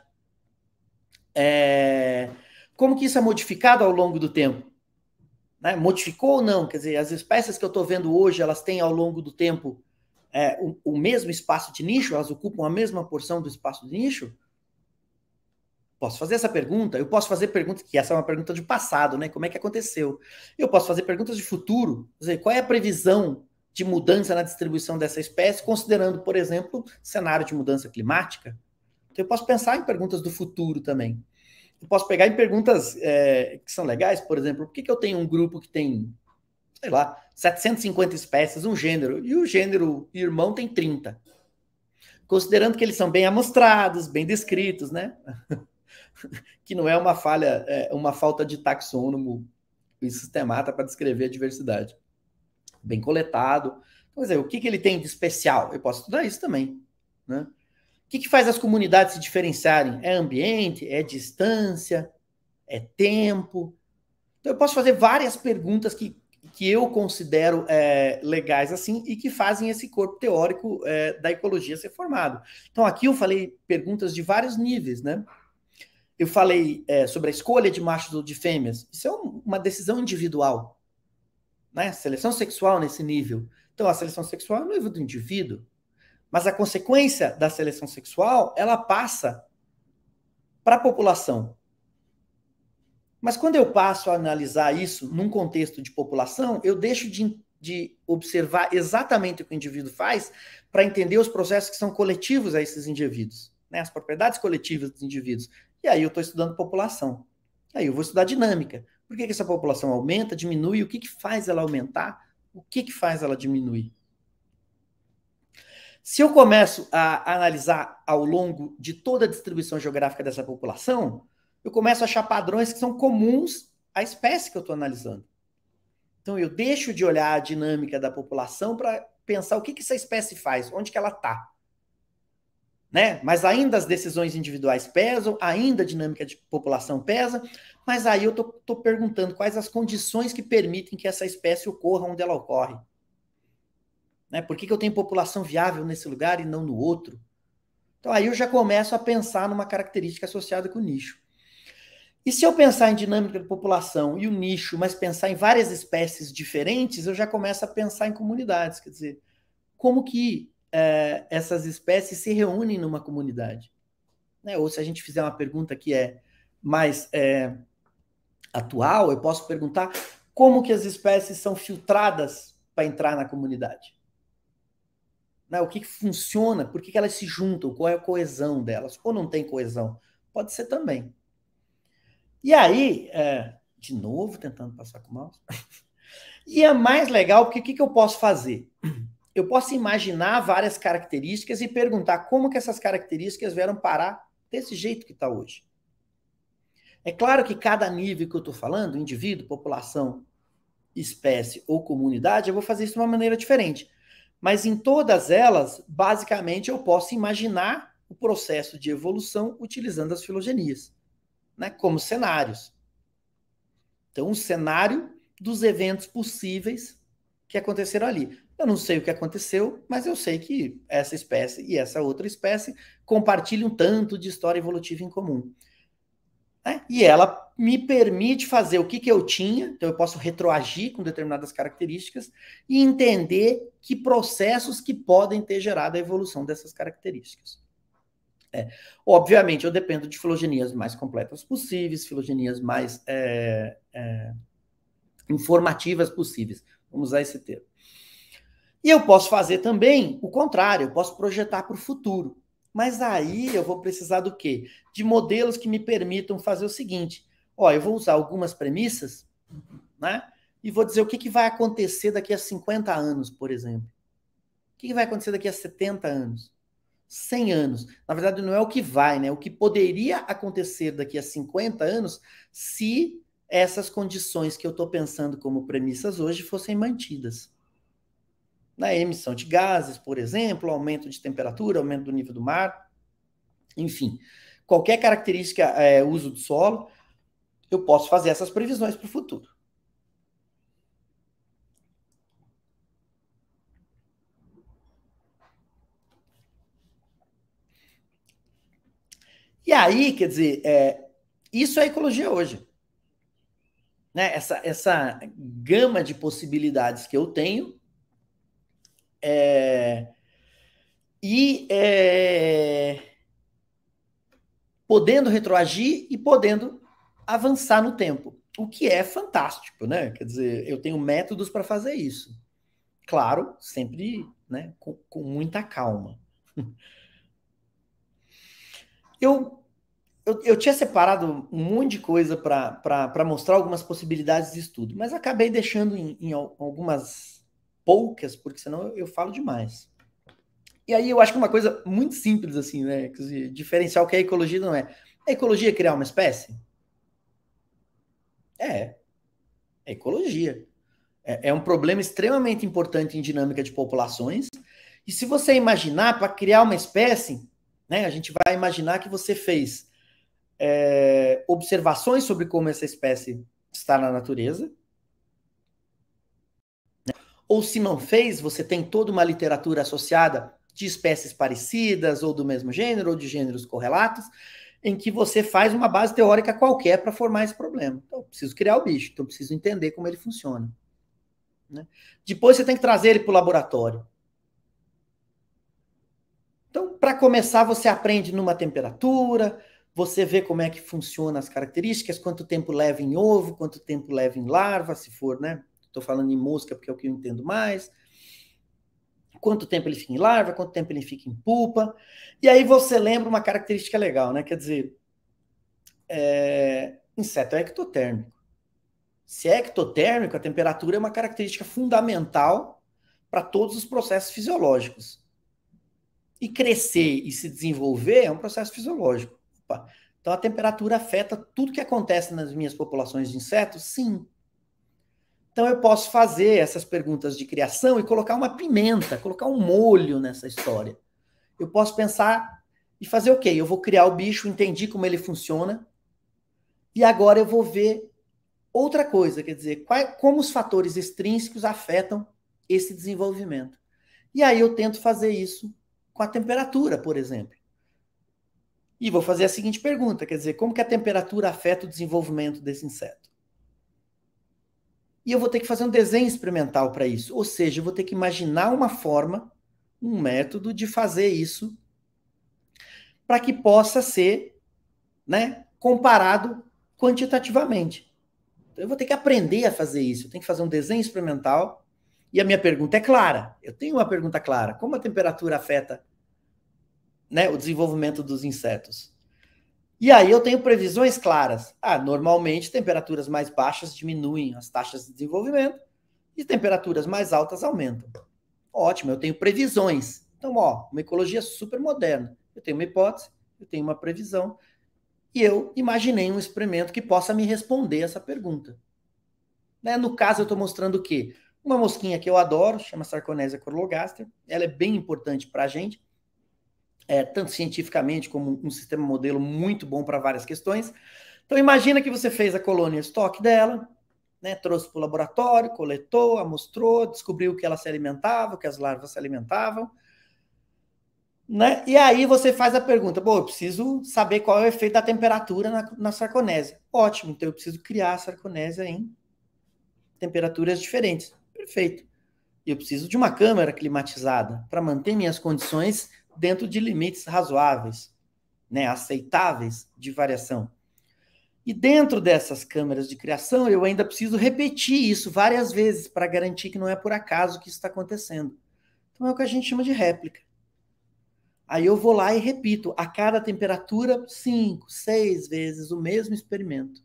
É... Como que isso é modificado ao longo do tempo? Né? Modificou ou não? Quer dizer, as espécies que eu estou vendo hoje, elas têm ao longo do tempo é, o, o mesmo espaço de nicho? Elas ocupam a mesma porção do espaço de nicho? Posso fazer essa pergunta? Eu posso fazer perguntas, que essa é uma pergunta de passado, né? Como é que aconteceu? Eu posso fazer perguntas de futuro. Quer dizer, qual é a previsão de mudança na distribuição dessa espécie, considerando, por exemplo, cenário de mudança climática? Então, eu posso pensar em perguntas do futuro também. Eu posso pegar em perguntas é, que são legais, por exemplo, por que, que eu tenho um grupo que tem, sei lá, setecentas e cinquenta espécies, um gênero, e o gênero irmão tem trinta? Considerando que eles são bem amostrados, bem descritos, né? Que não é uma falha, é uma falta de taxônomo e sistemata para descrever a diversidade. Bem coletado. Quer dizer, o que, que ele tem de especial? Eu posso estudar isso também, né? O que, que faz as comunidades se diferenciarem? É ambiente? É distância? É tempo? Então, eu posso fazer várias perguntas que, que eu considero é, legais assim e que fazem esse corpo teórico é, da ecologia ser formado. Então, aqui eu falei perguntas de vários níveis, né? eu falei é, sobre a escolha de machos ou de fêmeas. Isso é um, uma decisão individual, né? Seleção sexual nesse nível. Então, a seleção sexual é no nível do indivíduo, mas a consequência da seleção sexual, ela passa para a população. Mas quando eu passo a analisar isso num contexto de população, eu deixo de, de observar exatamente o que o indivíduo faz para entender os processos que são coletivos a esses indivíduos, né? As propriedades coletivas dos indivíduos. E aí eu estou estudando população. Aí eu vou estudar dinâmica. Por que, que essa população aumenta, diminui? O que, que faz ela aumentar? O que, que faz ela diminuir? Se eu começo a analisar ao longo de toda a distribuição geográfica dessa população, eu começo a achar padrões que são comuns à espécie que eu estou analisando. Então, eu deixo de olhar a dinâmica da população para pensar o que, que essa espécie faz, onde que ela está. Né? Mas ainda as decisões individuais pesam, ainda a dinâmica de população pesa, mas aí eu estou perguntando quais as condições que permitem que essa espécie ocorra onde ela ocorre. Né? Por que, que eu tenho população viável nesse lugar e não no outro? Então aí eu já começo a pensar numa característica associada com o nicho. E se eu pensar em dinâmica de população e o nicho, mas pensar em várias espécies diferentes, eu já começo a pensar em comunidades. Quer dizer, como que é, essas espécies se reúnem numa comunidade? Né? Ou se a gente fizer uma pergunta que é mais é, atual, eu posso perguntar como que as espécies são filtradas para entrar na comunidade. Né? O que, que funciona, por que, que elas se juntam, qual é a coesão delas, ou não tem coesão? Pode ser também. E aí, é, de novo, tentando passar com o mouse. E é mais legal, porque o que, que eu posso fazer? Eu posso imaginar várias características e perguntar como que essas características vieram parar desse jeito que está hoje. É claro que cada nível que eu estou falando, indivíduo, população, espécie ou comunidade, eu vou fazer isso de uma maneira diferente. Mas em todas elas, basicamente, eu posso imaginar o processo de evolução utilizando as filogenias. Né, como cenários. Então, um cenário dos eventos possíveis que aconteceram ali. Eu não sei o que aconteceu, mas eu sei que essa espécie e essa outra espécie compartilham tanto de história evolutiva em comum. Né? E ela me permite fazer o que, que eu tinha, então eu posso retroagir com determinadas características e entender que processos que podem ter gerado a evolução dessas características. É. Obviamente, eu dependo de filogenias mais completas possíveis, filogenias mais é, é, informativas possíveis. Vamos usar esse termo. E eu posso fazer também o contrário, eu posso projetar para o futuro. Mas aí eu vou precisar do quê? De modelos que me permitam fazer o seguinte. Ó, eu vou usar algumas premissas, né? E vou dizer o que, que vai acontecer daqui a cinquenta anos, por exemplo. O que, que vai acontecer daqui a setenta anos? cem anos. Na verdade, não é o que vai, né? O que poderia acontecer daqui a cinquenta anos se essas condições que eu estou pensando como premissas hoje fossem mantidas. Na emissão de gases, por exemplo, aumento de temperatura, aumento do nível do mar, enfim, qualquer característica, é, uso do solo, eu posso fazer essas previsões para o futuro. E aí, quer dizer, é, isso é ecologia hoje. Né? Essa, essa gama de possibilidades que eu tenho é, e é, podendo retroagir e podendo avançar no tempo, o que é fantástico, né? Quer dizer, eu tenho métodos para fazer isso. Claro, sempre, né, com, com muita calma. Eu Eu, eu tinha separado um monte de coisa para mostrar algumas possibilidades de estudo, mas acabei deixando em, em algumas poucas, porque senão eu, eu falo demais. E aí eu acho que uma coisa muito simples, assim, né? Quer dizer, diferenciar o que é ecologia não é. É ecologia criar uma espécie? É. É ecologia. É, é um problema extremamente importante em dinâmica de populações. E se você imaginar, para criar uma espécie, né? A gente vai imaginar que você fez É, observações sobre como essa espécie está na natureza. Ou se não fez, você tem toda uma literatura associada de espécies parecidas, ou do mesmo gênero, ou de gêneros correlatos. em que você faz uma base teórica qualquer para formar esse problema. Então, eu preciso criar o bicho, então eu preciso entender como ele funciona. Né? Depois você tem que trazer ele para o laboratório. Então, para começar, você aprende numa temperatura, você vê como é que funciona as características, quanto tempo leva em ovo, quanto tempo leva em larva, se for, né? Estou falando em mosca porque é o que eu entendo mais. Quanto tempo ele fica em larva, quanto tempo ele fica em pupa. E aí você lembra uma característica legal, né? Quer dizer, é... inseto é ectotérmico. Se é ectotérmico, a temperatura é uma característica fundamental para todos os processos fisiológicos. E crescer e se desenvolver é um processo fisiológico. Opa. Então a temperatura afeta tudo que acontece nas minhas populações de insetos? Sim. Então eu posso fazer essas perguntas de criação e colocar uma pimenta, colocar um molho nessa história. Eu posso pensar e fazer o quê? Eu vou criar o bicho, entendi como ele funciona, e agora eu vou ver outra coisa, quer dizer, qual, como os fatores extrínsecos afetam esse desenvolvimento. E aí eu tento fazer isso com a temperatura, por exemplo. E vou fazer a seguinte pergunta, quer dizer, como que a temperatura afeta o desenvolvimento desse inseto? E eu vou ter que fazer um desenho experimental para isso. Ou seja, eu vou ter que imaginar uma forma, um método de fazer isso para que possa ser, né, comparado quantitativamente. Então, eu vou ter que aprender a fazer isso. Eu tenho que fazer um desenho experimental. E a minha pergunta é clara. Eu tenho uma pergunta clara. Como a temperatura afeta, né, o desenvolvimento dos insetos? E aí eu tenho previsões claras. Ah, normalmente temperaturas mais baixas diminuem as taxas de desenvolvimento e temperaturas mais altas aumentam. Ótimo, eu tenho previsões. Então, ó, uma ecologia super moderna. Eu tenho uma hipótese, eu tenho uma previsão e eu imaginei um experimento que possa me responder essa pergunta. Né? No caso, eu estou mostrando o quê? Uma mosquinha que eu adoro, chama Sarconesia corologaster. Ela é bem importante para a gente. É, tanto cientificamente como um sistema modelo muito bom para várias questões. Então imagina que você fez a colônia estoque dela, né, trouxe para o laboratório, coletou, amostrou, descobriu que ela se alimentava, que as larvas se alimentavam, né? E aí você faz a pergunta, bom, eu preciso saber qual é o efeito da temperatura na, na sarconésia. Ótimo, então eu preciso criar a sarconésia em temperaturas diferentes. Perfeito. Eu preciso de uma câmara climatizada para manter minhas condições dentro de limites razoáveis, né, aceitáveis de variação. E dentro dessas câmeras de criação, eu ainda preciso repetir isso várias vezes para garantir que não é por acaso que isso está acontecendo. Então é o que a gente chama de réplica. Aí eu vou lá e repito, a cada temperatura, cinco, seis vezes o mesmo experimento.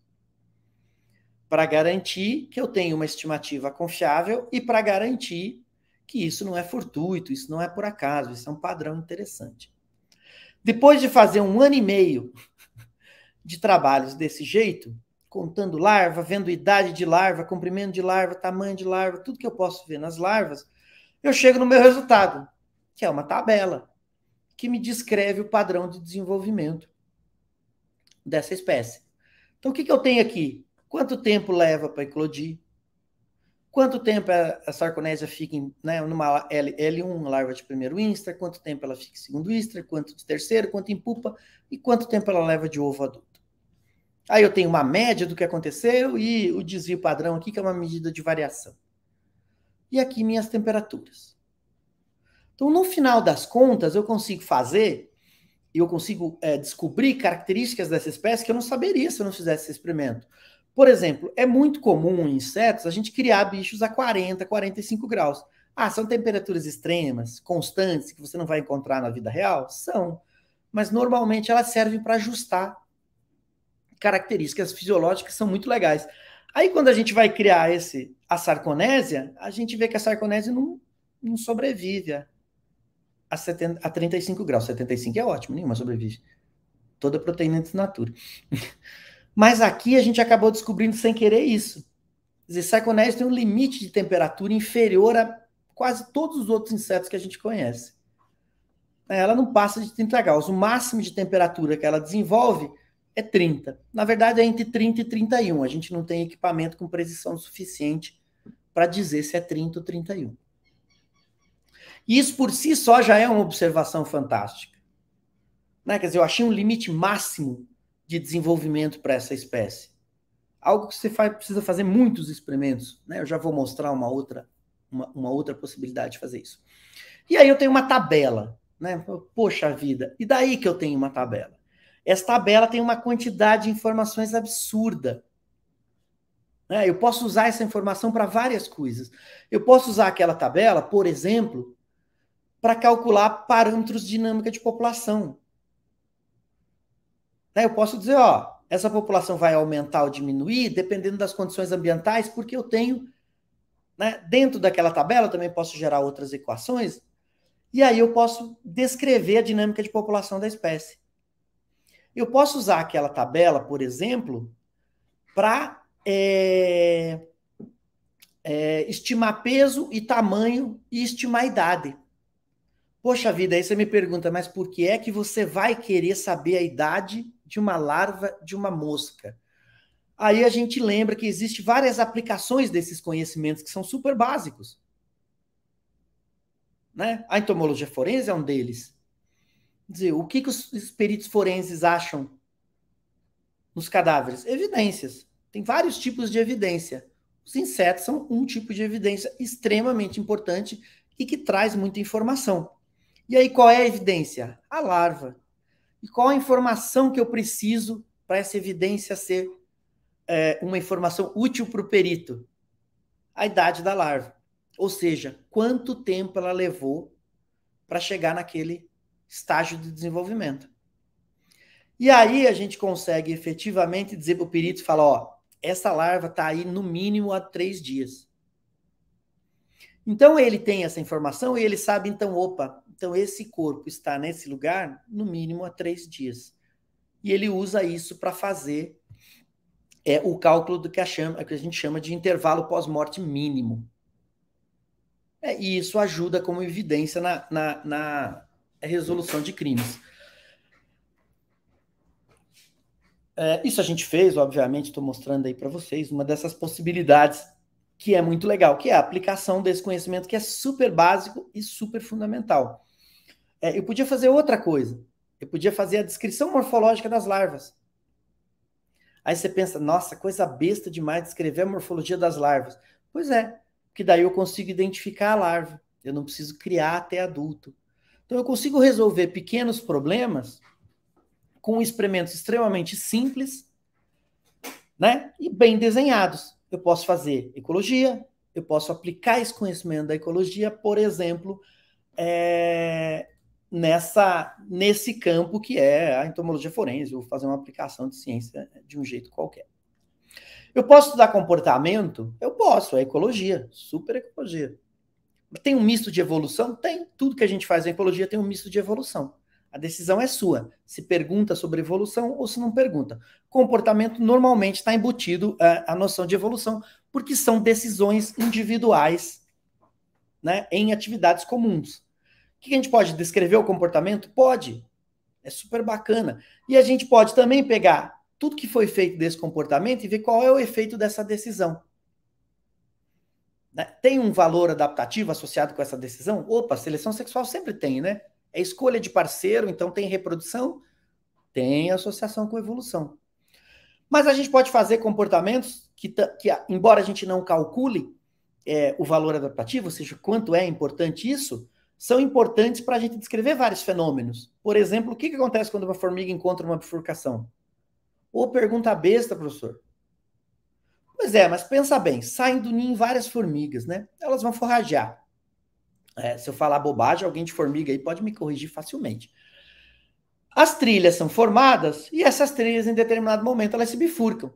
Para garantir que eu tenho uma estimativa confiável e para garantir que isso não é fortuito, isso não é por acaso, isso é um padrão interessante. Depois de fazer um ano e meio de trabalhos desse jeito, contando larva, vendo idade de larva, comprimento de larva, tamanho de larva, tudo que eu posso ver nas larvas, eu chego no meu resultado, que é uma tabela que me descreve o padrão de desenvolvimento dessa espécie. Então, o que, que eu tenho aqui? Quanto tempo leva para eclodir? Quanto tempo a sarconésia fica em, né, numa L um, larva de primeiro instar, quanto tempo ela fica em segundo instar, quanto de terceiro, quanto em pupa, e quanto tempo ela leva de ovo adulto. Aí eu tenho uma média do que aconteceu e o desvio padrão aqui, que é uma medida de variação. E aqui minhas temperaturas. Então, no final das contas, eu consigo fazer, eu consigo é, descobrir características dessa espécie que eu não saberia se eu não fizesse esse experimento. Por exemplo, é muito comum em insetos a gente criar bichos a quarenta, quarenta e cinco graus. Ah, são temperaturas extremas, constantes, que você não vai encontrar na vida real? São. Mas normalmente elas servem para ajustar características fisiológicas que são muito legais. Aí quando a gente vai criar esse, a sarconésia, a gente vê que a sarconésia não, não sobrevive a, a, setenta, a trinta e cinco graus. setenta e cinco é ótimo, nenhuma sobrevive. Toda proteína de natura. Mas aqui a gente acabou descobrindo sem querer isso. Quer dizer, sarconésia tem um limite de temperatura inferior a quase todos os outros insetos que a gente conhece. Ela não passa de trinta graus. O máximo de temperatura que ela desenvolve é trinta. Na verdade, é entre trinta e trinta e um. A gente não tem equipamento com precisão suficiente para dizer se é trinta ou trinta e um. E isso por si só já é uma observação fantástica. Né? Quer dizer, eu achei um limite máximo de desenvolvimento para essa espécie. Algo que você faz, precisa fazer muitos experimentos, né? Eu já vou mostrar uma outra, uma, uma outra possibilidade de fazer isso. E aí eu tenho uma tabela, né? Poxa vida, e daí que eu tenho uma tabela? Essa tabela tem uma quantidade de informações absurda. Né? Eu posso usar essa informação para várias coisas. Eu posso usar aquela tabela, por exemplo, para calcular parâmetros de dinâmica de população. Né? Eu posso dizer, ó, essa população vai aumentar ou diminuir dependendo das condições ambientais, porque eu tenho, né, dentro daquela tabela, eu também posso gerar outras equações, e aí eu posso descrever a dinâmica de população da espécie. Eu posso usar aquela tabela, por exemplo, para é, é, estimar peso e tamanho e estimar idade. Poxa vida, aí você me pergunta, mas por que é que você vai querer saber a idade de uma larva de uma mosca? Aí a gente lembra que existem várias aplicações desses conhecimentos que são super básicos. Né? A entomologia forense é um deles. Quer dizer, o que, que os peritos forenses acham nos cadáveres? Evidências. Tem vários tipos de evidência. Os insetos são um tipo de evidência extremamente importante e que traz muita informação. E aí, qual é a evidência? A larva. E qual a informação que eu preciso para essa evidência ser é, uma informação útil para o perito? A idade da larva. Ou seja, quanto tempo ela levou para chegar naquele estágio de desenvolvimento. E aí a gente consegue efetivamente dizer para o perito, falar, ó, essa larva está aí no mínimo há três dias. Então ele tem essa informação e ele sabe, então, opa, então esse corpo está nesse lugar no mínimo há três dias. E ele usa isso para fazer é, o cálculo do que a, chama, que a gente chama de intervalo pós-morte mínimo. É, e isso ajuda como evidência na, na, na resolução de crimes. É, isso a gente fez, obviamente, estou mostrando aí para vocês uma dessas possibilidades que é muito legal, que é a aplicação desse conhecimento que é super básico e super fundamental. É, eu podia fazer outra coisa. Eu podia fazer a descrição morfológica das larvas. Aí você pensa, nossa, coisa besta demais descrever a morfologia das larvas. Pois é, porque daí eu consigo identificar a larva. Eu não preciso criar até adulto. Então eu consigo resolver pequenos problemas com experimentos extremamente simples, né, e bem desenhados. Eu posso fazer ecologia, eu posso aplicar esse conhecimento da ecologia, por exemplo, é, nessa, nesse campo que é a entomologia forense, ou fazer uma aplicação de ciência de um jeito qualquer. Eu posso estudar comportamento? Eu posso, é ecologia, super ecologia. Tem um misto de evolução? Tem. Tudo que a gente faz em ecologia tem um misto de evolução. A decisão é sua. Se pergunta sobre evolução ou se não pergunta. Comportamento normalmente está embutido uh, a noção de evolução, porque são decisões individuais, né, em atividades comuns. O que a gente pode descrever o comportamento? Pode. É super bacana. E a gente pode também pegar tudo que foi feito desse comportamento e ver qual é o efeito dessa decisão. Né? Tem um valor adaptativo associado com essa decisão? Opa, seleção sexual sempre tem, né? É escolha de parceiro, então tem reprodução, tem associação com evolução. Mas a gente pode fazer comportamentos que, que embora a gente não calcule é, o valor adaptativo, ou seja, quanto é importante isso, são importantes para a gente descrever vários fenômenos. Por exemplo, o que, que acontece quando uma formiga encontra uma bifurcação? Ou pergunta besta, professor. Pois é, mas pensa bem, saem do ninho várias formigas, né? Elas vão forragear. É, se eu falar bobagem, alguém de formiga aí pode me corrigir facilmente. As trilhas são formadas e essas trilhas, em determinado momento, elas se bifurcam.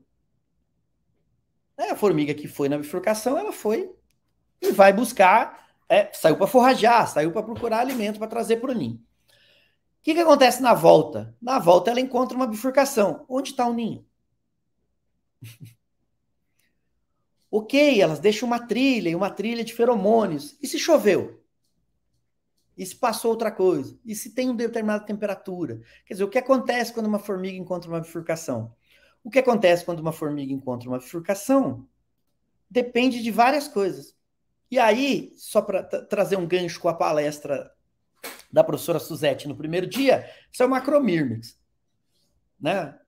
É, a formiga que foi na bifurcação, ela foi e vai buscar, é, saiu para forragear, saiu para procurar alimento para trazer para o ninho. O que, que acontece na volta? Na volta ela encontra uma bifurcação. Onde está o ninho? Ok, elas deixam uma trilha e uma trilha de feromônios. E se choveu? E se passou outra coisa? E se tem uma determinada temperatura? Quer dizer, o que acontece quando uma formiga encontra uma bifurcação? O que acontece quando uma formiga encontra uma bifurcação depende de várias coisas. E aí, só para trazer um gancho com a palestra da professora Suzete no primeiro dia, isso é o Macromyrmex, né?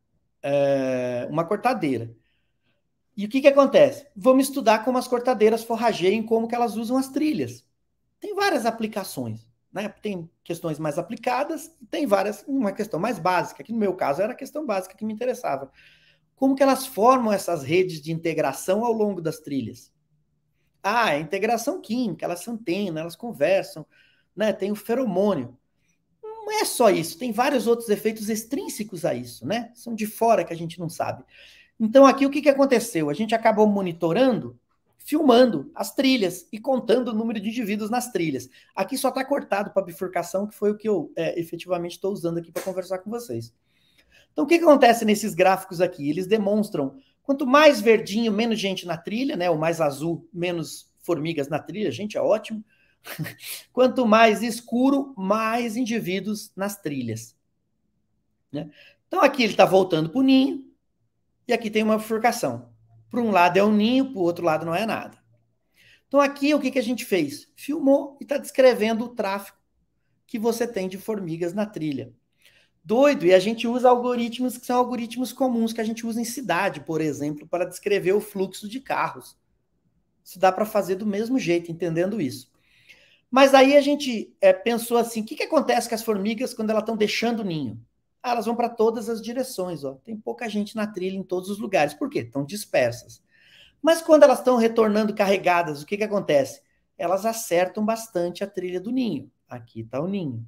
é, uma cortadeira. E o que, que acontece? Vamos estudar como as cortadeiras forrageiam, como que elas usam as trilhas. Tem várias aplicações, né? Tem questões mais aplicadas, tem várias, uma questão mais básica, que no meu caso era a questão básica que me interessava. Como que elas formam essas redes de integração ao longo das trilhas? Ah, é integração química, elas se antena, elas conversam, né? Tem o feromônio. Não é só isso, tem vários outros efeitos extrínsecos a isso, né? São de fora que a gente não sabe. Então aqui o que, que aconteceu? A gente acabou monitorando, filmando as trilhas e contando o número de indivíduos nas trilhas. Aqui só está cortado para bifurcação, que foi o que eu é, efetivamente estou usando aqui para conversar com vocês. Então o que, que acontece nesses gráficos aqui? Eles demonstram quanto mais verdinho, menos gente na trilha, né? O mais azul, menos formigas na trilha. Gente, é ótimo. Quanto mais escuro, mais indivíduos nas trilhas. Né? Então aqui ele está voltando para o ninho e aqui tem uma bifurcação. Para um lado é um ninho, para o outro lado não é nada. Então aqui o que, que a gente fez? Filmou e está descrevendo o tráfego que você tem de formigas na trilha. Doido, e a gente usa algoritmos que são algoritmos comuns que a gente usa em cidade, por exemplo, para descrever o fluxo de carros. Isso dá para fazer do mesmo jeito, entendendo isso. Mas aí a gente é, pensou assim, o que, que acontece com as formigas quando elas estão deixando o ninho? Ah, elas vão para todas as direções, ó. Tem pouca gente na trilha em todos os lugares. Por quê? Estão dispersas. Mas quando elas estão retornando carregadas, o que, que acontece? Elas acertam bastante a trilha do ninho. Aqui está o ninho.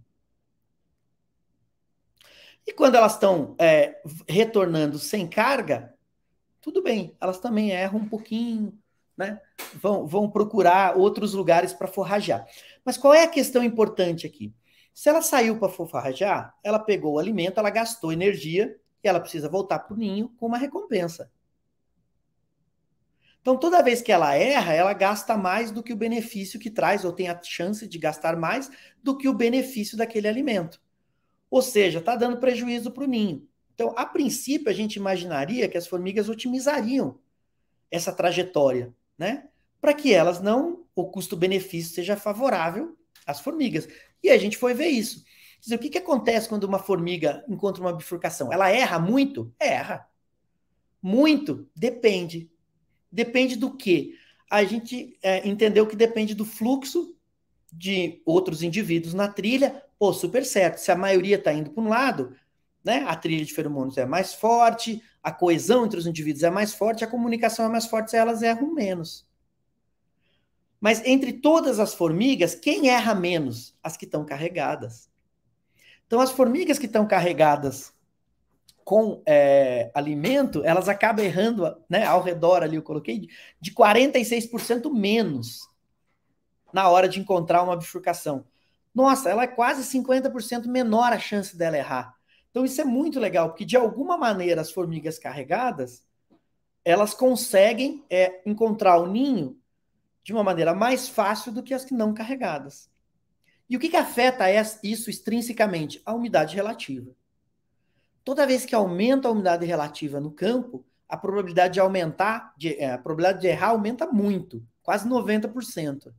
E quando elas estão é, retornando sem carga, tudo bem, elas também erram um pouquinho, né? Vão, vão procurar outros lugares para forragear. Mas qual é a questão importante aqui? Se ela saiu para forragear, ela pegou o alimento, ela gastou energia e ela precisa voltar para o ninho com uma recompensa. Então, toda vez que ela erra, ela gasta mais do que o benefício que traz, ou tem a chance de gastar mais do que o benefício daquele alimento. Ou seja, está dando prejuízo para o ninho. Então, a princípio, a gente imaginaria que as formigas otimizariam essa trajetória, né? Para que elas não, o custo-benefício seja favorável às formigas. E a gente foi ver isso. Quer dizer, o que, que acontece quando uma formiga encontra uma bifurcação? Ela erra muito? Erra. Muito? Depende. Depende do quê? A gente é, entendeu que depende do fluxo de outros indivíduos na trilha. Pô, super certo. Se a maioria está indo para um lado, né, a trilha de feromônios é mais forte, a coesão entre os indivíduos é mais forte, a comunicação é mais forte, elas erram menos. Mas entre todas as formigas, quem erra menos? As que estão carregadas. Então, as formigas que estão carregadas com é, alimento, elas acabam errando, né, ao redor ali, eu coloquei, de quarenta e seis por cento menos na hora de encontrar uma bifurcação. Nossa, ela é quase cinquenta por cento menor a chance dela errar. Então, isso é muito legal, porque de alguma maneira as formigas carregadas, elas conseguem é, encontrar o ninho de uma maneira mais fácil do que as que não carregadas. E o que, que afeta isso extrinsecamente? A umidade relativa. Toda vez que aumenta a umidade relativa no campo, a probabilidade de aumentar, de, é, a probabilidade de errar aumenta muito, quase noventa por cento.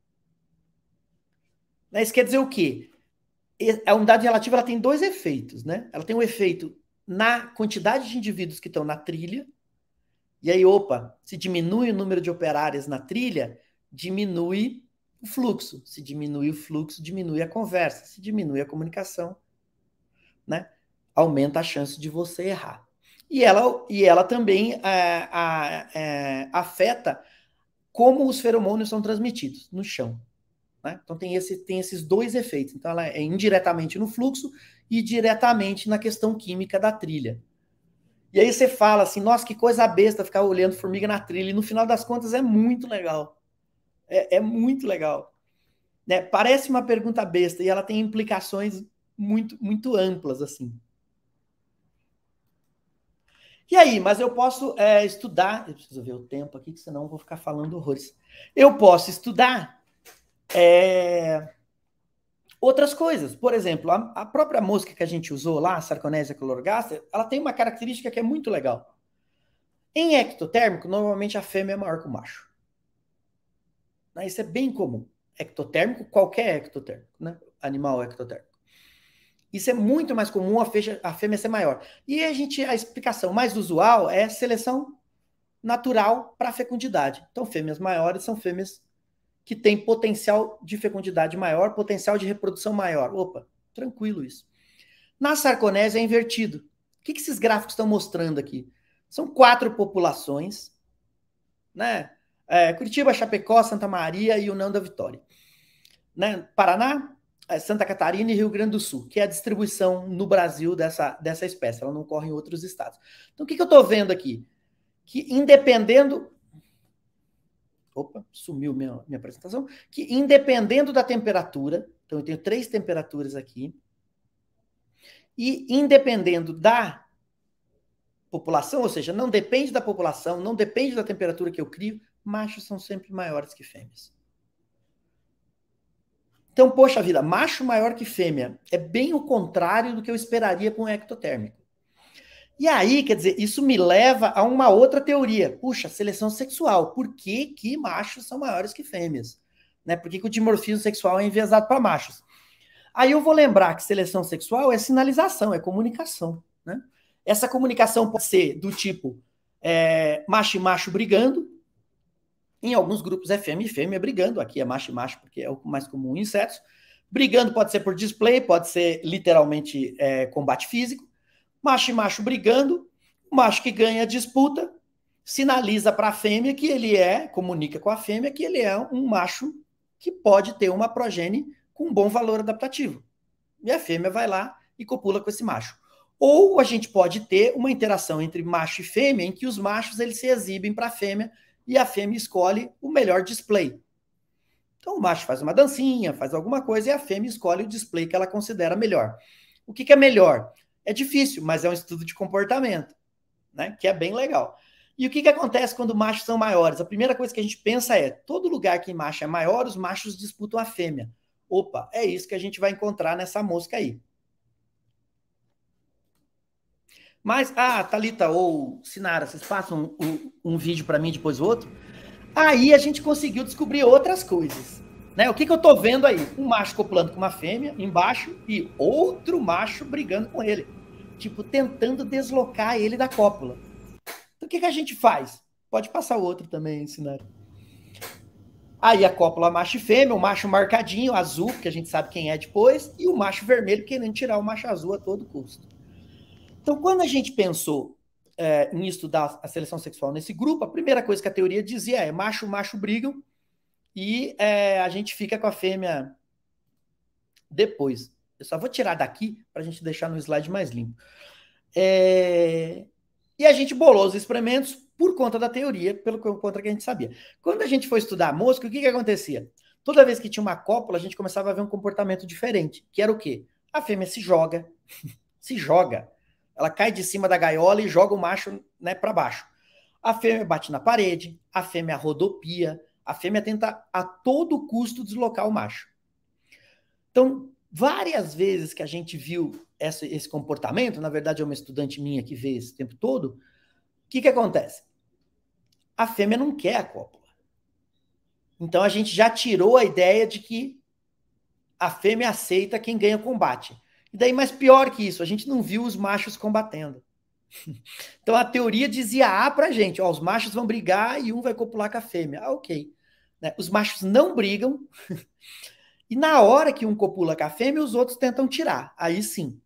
Isso quer dizer o quê? A umidade relativa ela tem dois efeitos, né? Ela tem um efeito na quantidade de indivíduos que estão na trilha, e aí, opa, se diminui o número de operários na trilha, diminui o fluxo. Se diminui o fluxo, diminui a conversa. Se diminui a comunicação, né, aumenta a chance de você errar. E ela, e ela também é, é, afeta como os feromônios são transmitidos no chão. Né? Então tem, esse, tem esses dois efeitos. Então ela é indiretamente no fluxo e diretamente na questão química da trilha. E aí você fala assim, nossa, que coisa besta ficar olhando formiga na trilha. E no final das contas é muito legal. É, é muito legal. Né? Parece uma pergunta besta e ela tem implicações muito, muito amplas, assim. E aí, mas eu posso é, estudar... Eu preciso ver o tempo aqui, que senão eu vou ficar falando horrores. Eu posso estudar é, outras coisas. Por exemplo, a, a própria mosca que a gente usou lá, a Sarconesia chlorogaster, ela tem uma característica que é muito legal. Em ectotérmico, normalmente a fêmea é maior que o macho. Isso é bem comum. Ectotérmico, qualquer ectotérmico, né? Animal ectotérmico. Isso é muito mais comum, a fêmea, a fêmea ser maior. E a gente, a explicação mais usual é seleção natural para fecundidade. Então, fêmeas maiores são fêmeas que têm potencial de fecundidade maior, potencial de reprodução maior. Opa, tranquilo isso. Na sarconese é invertido. O que, que esses gráficos estão mostrando aqui? São quatro populações, né? É, Curitiba, Chapecó, Santa Maria e União da Vitória. Né? Paraná, Santa Catarina e Rio Grande do Sul, que é a distribuição no Brasil dessa, dessa espécie. Ela não ocorre em outros estados. Então, o que, que eu estou vendo aqui? Que independendo... Opa, sumiu minha, minha apresentação. Que independendo da temperatura, então eu tenho três temperaturas aqui, e independendo da população, ou seja, não depende da população, não depende da temperatura que eu crio, machos são sempre maiores que fêmeas. Então, poxa vida, macho maior que fêmea é bem o contrário do que eu esperaria para um ectotérmico. E aí, quer dizer, isso me leva a uma outra teoria. Puxa, seleção sexual. Por que que machos são maiores que fêmeas? Né? Por que que o dimorfismo sexual é enviesado para machos? Aí eu vou lembrar que seleção sexual é sinalização, é comunicação. Né? Essa comunicação pode ser do tipo é, macho e macho brigando. Em alguns grupos é fêmea e fêmea brigando. Aqui é macho e macho, porque é o mais comum em insetos. Brigando pode ser por display, pode ser literalmente é, combate físico. Macho e macho brigando. O macho que ganha a disputa sinaliza para a fêmea que ele é, comunica com a fêmea que ele é um macho que pode ter uma progenie com um bom valor adaptativo. E a fêmea vai lá e copula com esse macho. Ou a gente pode ter uma interação entre macho e fêmea em que os machos eles se exibem para a fêmea e a fêmea escolhe o melhor display. Então o macho faz uma dancinha, faz alguma coisa e a fêmea escolhe o display que ela considera melhor. O que, que é melhor? É difícil, mas é um estudo de comportamento, né? Que é bem legal. E o que, que acontece quando machos são maiores? A primeira coisa que a gente pensa é, todo lugar que macho é maior, os machos disputam a fêmea. Opa, é isso que a gente vai encontrar nessa mosca aí. Mas, ah, Thalita ou Sinara, vocês passam um, um, um vídeo para mim, depois o outro? Aí a gente conseguiu descobrir outras coisas. Né? O que, que eu tô vendo aí? Um macho copulando com uma fêmea embaixo e outro macho brigando com ele. Tipo, tentando deslocar ele da cópula. Então o que, que a gente faz? Pode passar o outro também, Sinara. Aí a cópula macho e fêmea, o macho marcadinho, azul, porque a gente sabe quem é depois, e o macho vermelho querendo tirar o macho azul a todo custo. Então, quando a gente pensou é, em estudar a seleção sexual nesse grupo, a primeira coisa que a teoria dizia é macho, macho brigam e é, a gente fica com a fêmea depois. Eu só vou tirar daqui para a gente deixar no slide mais limpo. É, e a gente bolou os experimentos por conta da teoria, pelo contra que a gente sabia. Quando a gente foi estudar a mosca, o que, que acontecia? Toda vez que tinha uma cópula, a gente começava a ver um comportamento diferente, que era o quê? A fêmea se joga, se joga. Ela cai de cima da gaiola e joga o macho, né, para baixo. A fêmea bate na parede, a fêmea rodopia, a fêmea tenta a todo custo deslocar o macho. Então, várias vezes que a gente viu esse, esse comportamento, na verdade é uma estudante minha que vê esse tempo todo, o que, que acontece? A fêmea não quer a cópula. Então a gente já tirou a ideia de que a fêmea aceita quem ganha o combate. E daí, mais pior que isso, a gente não viu os machos combatendo. Então a teoria dizia A pra gente, ó, os machos vão brigar e um vai copular com a fêmea. Ah, ok. Né? Os machos não brigam e na hora que um copula com a fêmea, os outros tentam tirar. Aí sim.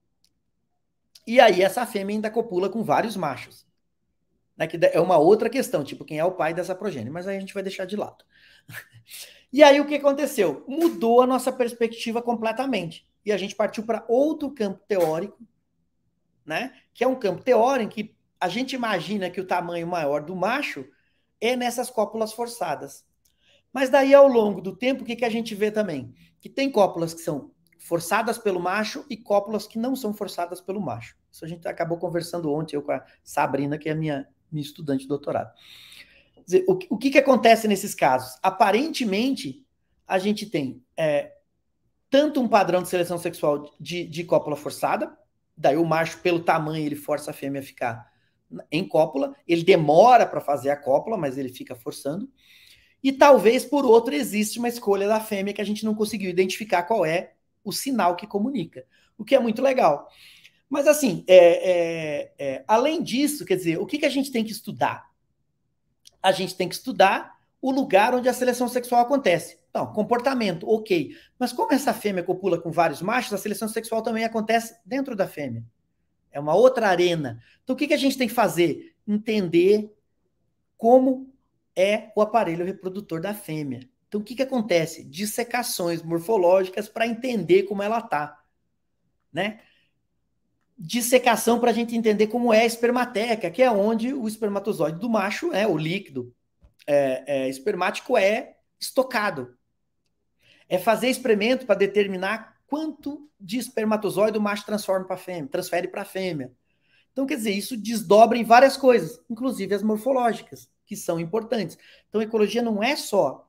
E aí essa fêmea ainda copula com vários machos. Né? Que é uma outra questão, tipo, quem é o pai dessa progênie, mas aí a gente vai deixar de lado. E aí o que aconteceu? Mudou a nossa perspectiva completamente. E a gente partiu para outro campo teórico, né? Que é um campo teórico em que a gente imagina que o tamanho maior do macho é nessas cópulas forçadas. Mas daí, ao longo do tempo, o que, que a gente vê também? Que tem cópulas que são forçadas pelo macho e cópulas que não são forçadas pelo macho. Isso a gente acabou conversando ontem, eu com a Sabrina, que é a minha, minha estudante de doutorado. Quer dizer, o, o que, que acontece nesses casos? Aparentemente, a gente tem... É, tanto um padrão de seleção sexual de, de cópula forçada, daí o macho, pelo tamanho, ele força a fêmea a ficar em cópula, ele demora para fazer a cópula, mas ele fica forçando, e talvez, por outro, existe uma escolha da fêmea que a gente não conseguiu identificar qual é, o sinal que comunica, o que é muito legal. Mas, assim, é, é, é, além disso, quer dizer, o que, que a gente tem que estudar? A gente tem que estudar o lugar onde a seleção sexual acontece. Então, comportamento, ok. Mas como essa fêmea copula com vários machos, a seleção sexual também acontece dentro da fêmea. É uma outra arena. Então, o que, que a gente tem que fazer? Entender como é o aparelho reprodutor da fêmea. Então, o que, que acontece? Dissecações morfológicas para entender como ela está, né? Dissecação para a gente entender como é a espermateca, que é onde o espermatozoide do macho, é o líquido é, é, espermático, é estocado. É fazer experimento para determinar quanto de espermatozoide o macho transforma para fêmea, transfere para a fêmea. Então, quer dizer, isso desdobra em várias coisas, inclusive as morfológicas, que são importantes. Então, a ecologia não é só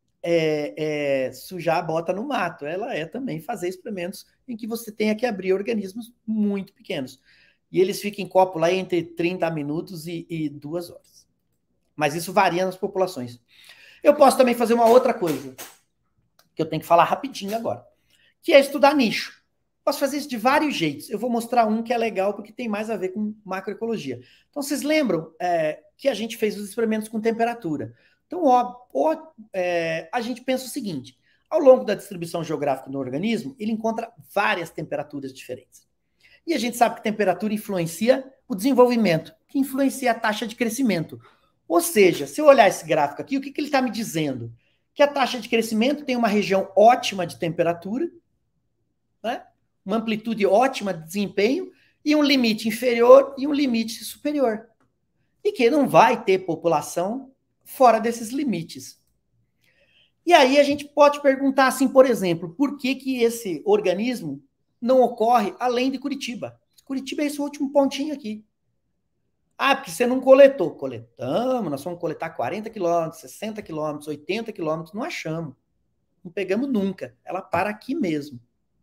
é, é, sujar a bota no mato, ela é também fazer experimentos em que você tenha que abrir organismos muito pequenos. E eles ficam em copo lá entre trinta minutos e, e duas horas. Mas isso varia nas populações. Eu posso também fazer uma outra coisa, que eu tenho que falar rapidinho agora, que é estudar nicho. Posso fazer isso de vários jeitos. Eu vou mostrar um que é legal, porque tem mais a ver com macroecologia. Então, vocês lembram é, que a gente fez os experimentos com temperatura. Então, ó, ó, é, a gente pensa o seguinte, ao longo da distribuição geográfica no organismo, ele encontra várias temperaturas diferentes. E a gente sabe que temperatura influencia o desenvolvimento, que influencia a taxa de crescimento. Ou seja, se eu olhar esse gráfico aqui, o que, que ele está me dizendo? Que a taxa de crescimento tem uma região ótima de temperatura, né? Uma amplitude ótima de desempenho, e um limite inferior e um limite superior. E que não vai ter população fora desses limites. E aí a gente pode perguntar assim, por exemplo, por que que esse organismo não ocorre além de Curitiba? Curitiba é esse último pontinho aqui. Ah, porque você não coletou. Coletamos, nós vamos coletar quarenta quilômetros, sessenta quilômetros, oitenta quilômetros, não achamos. Não pegamos nunca. Ela para aqui mesmo.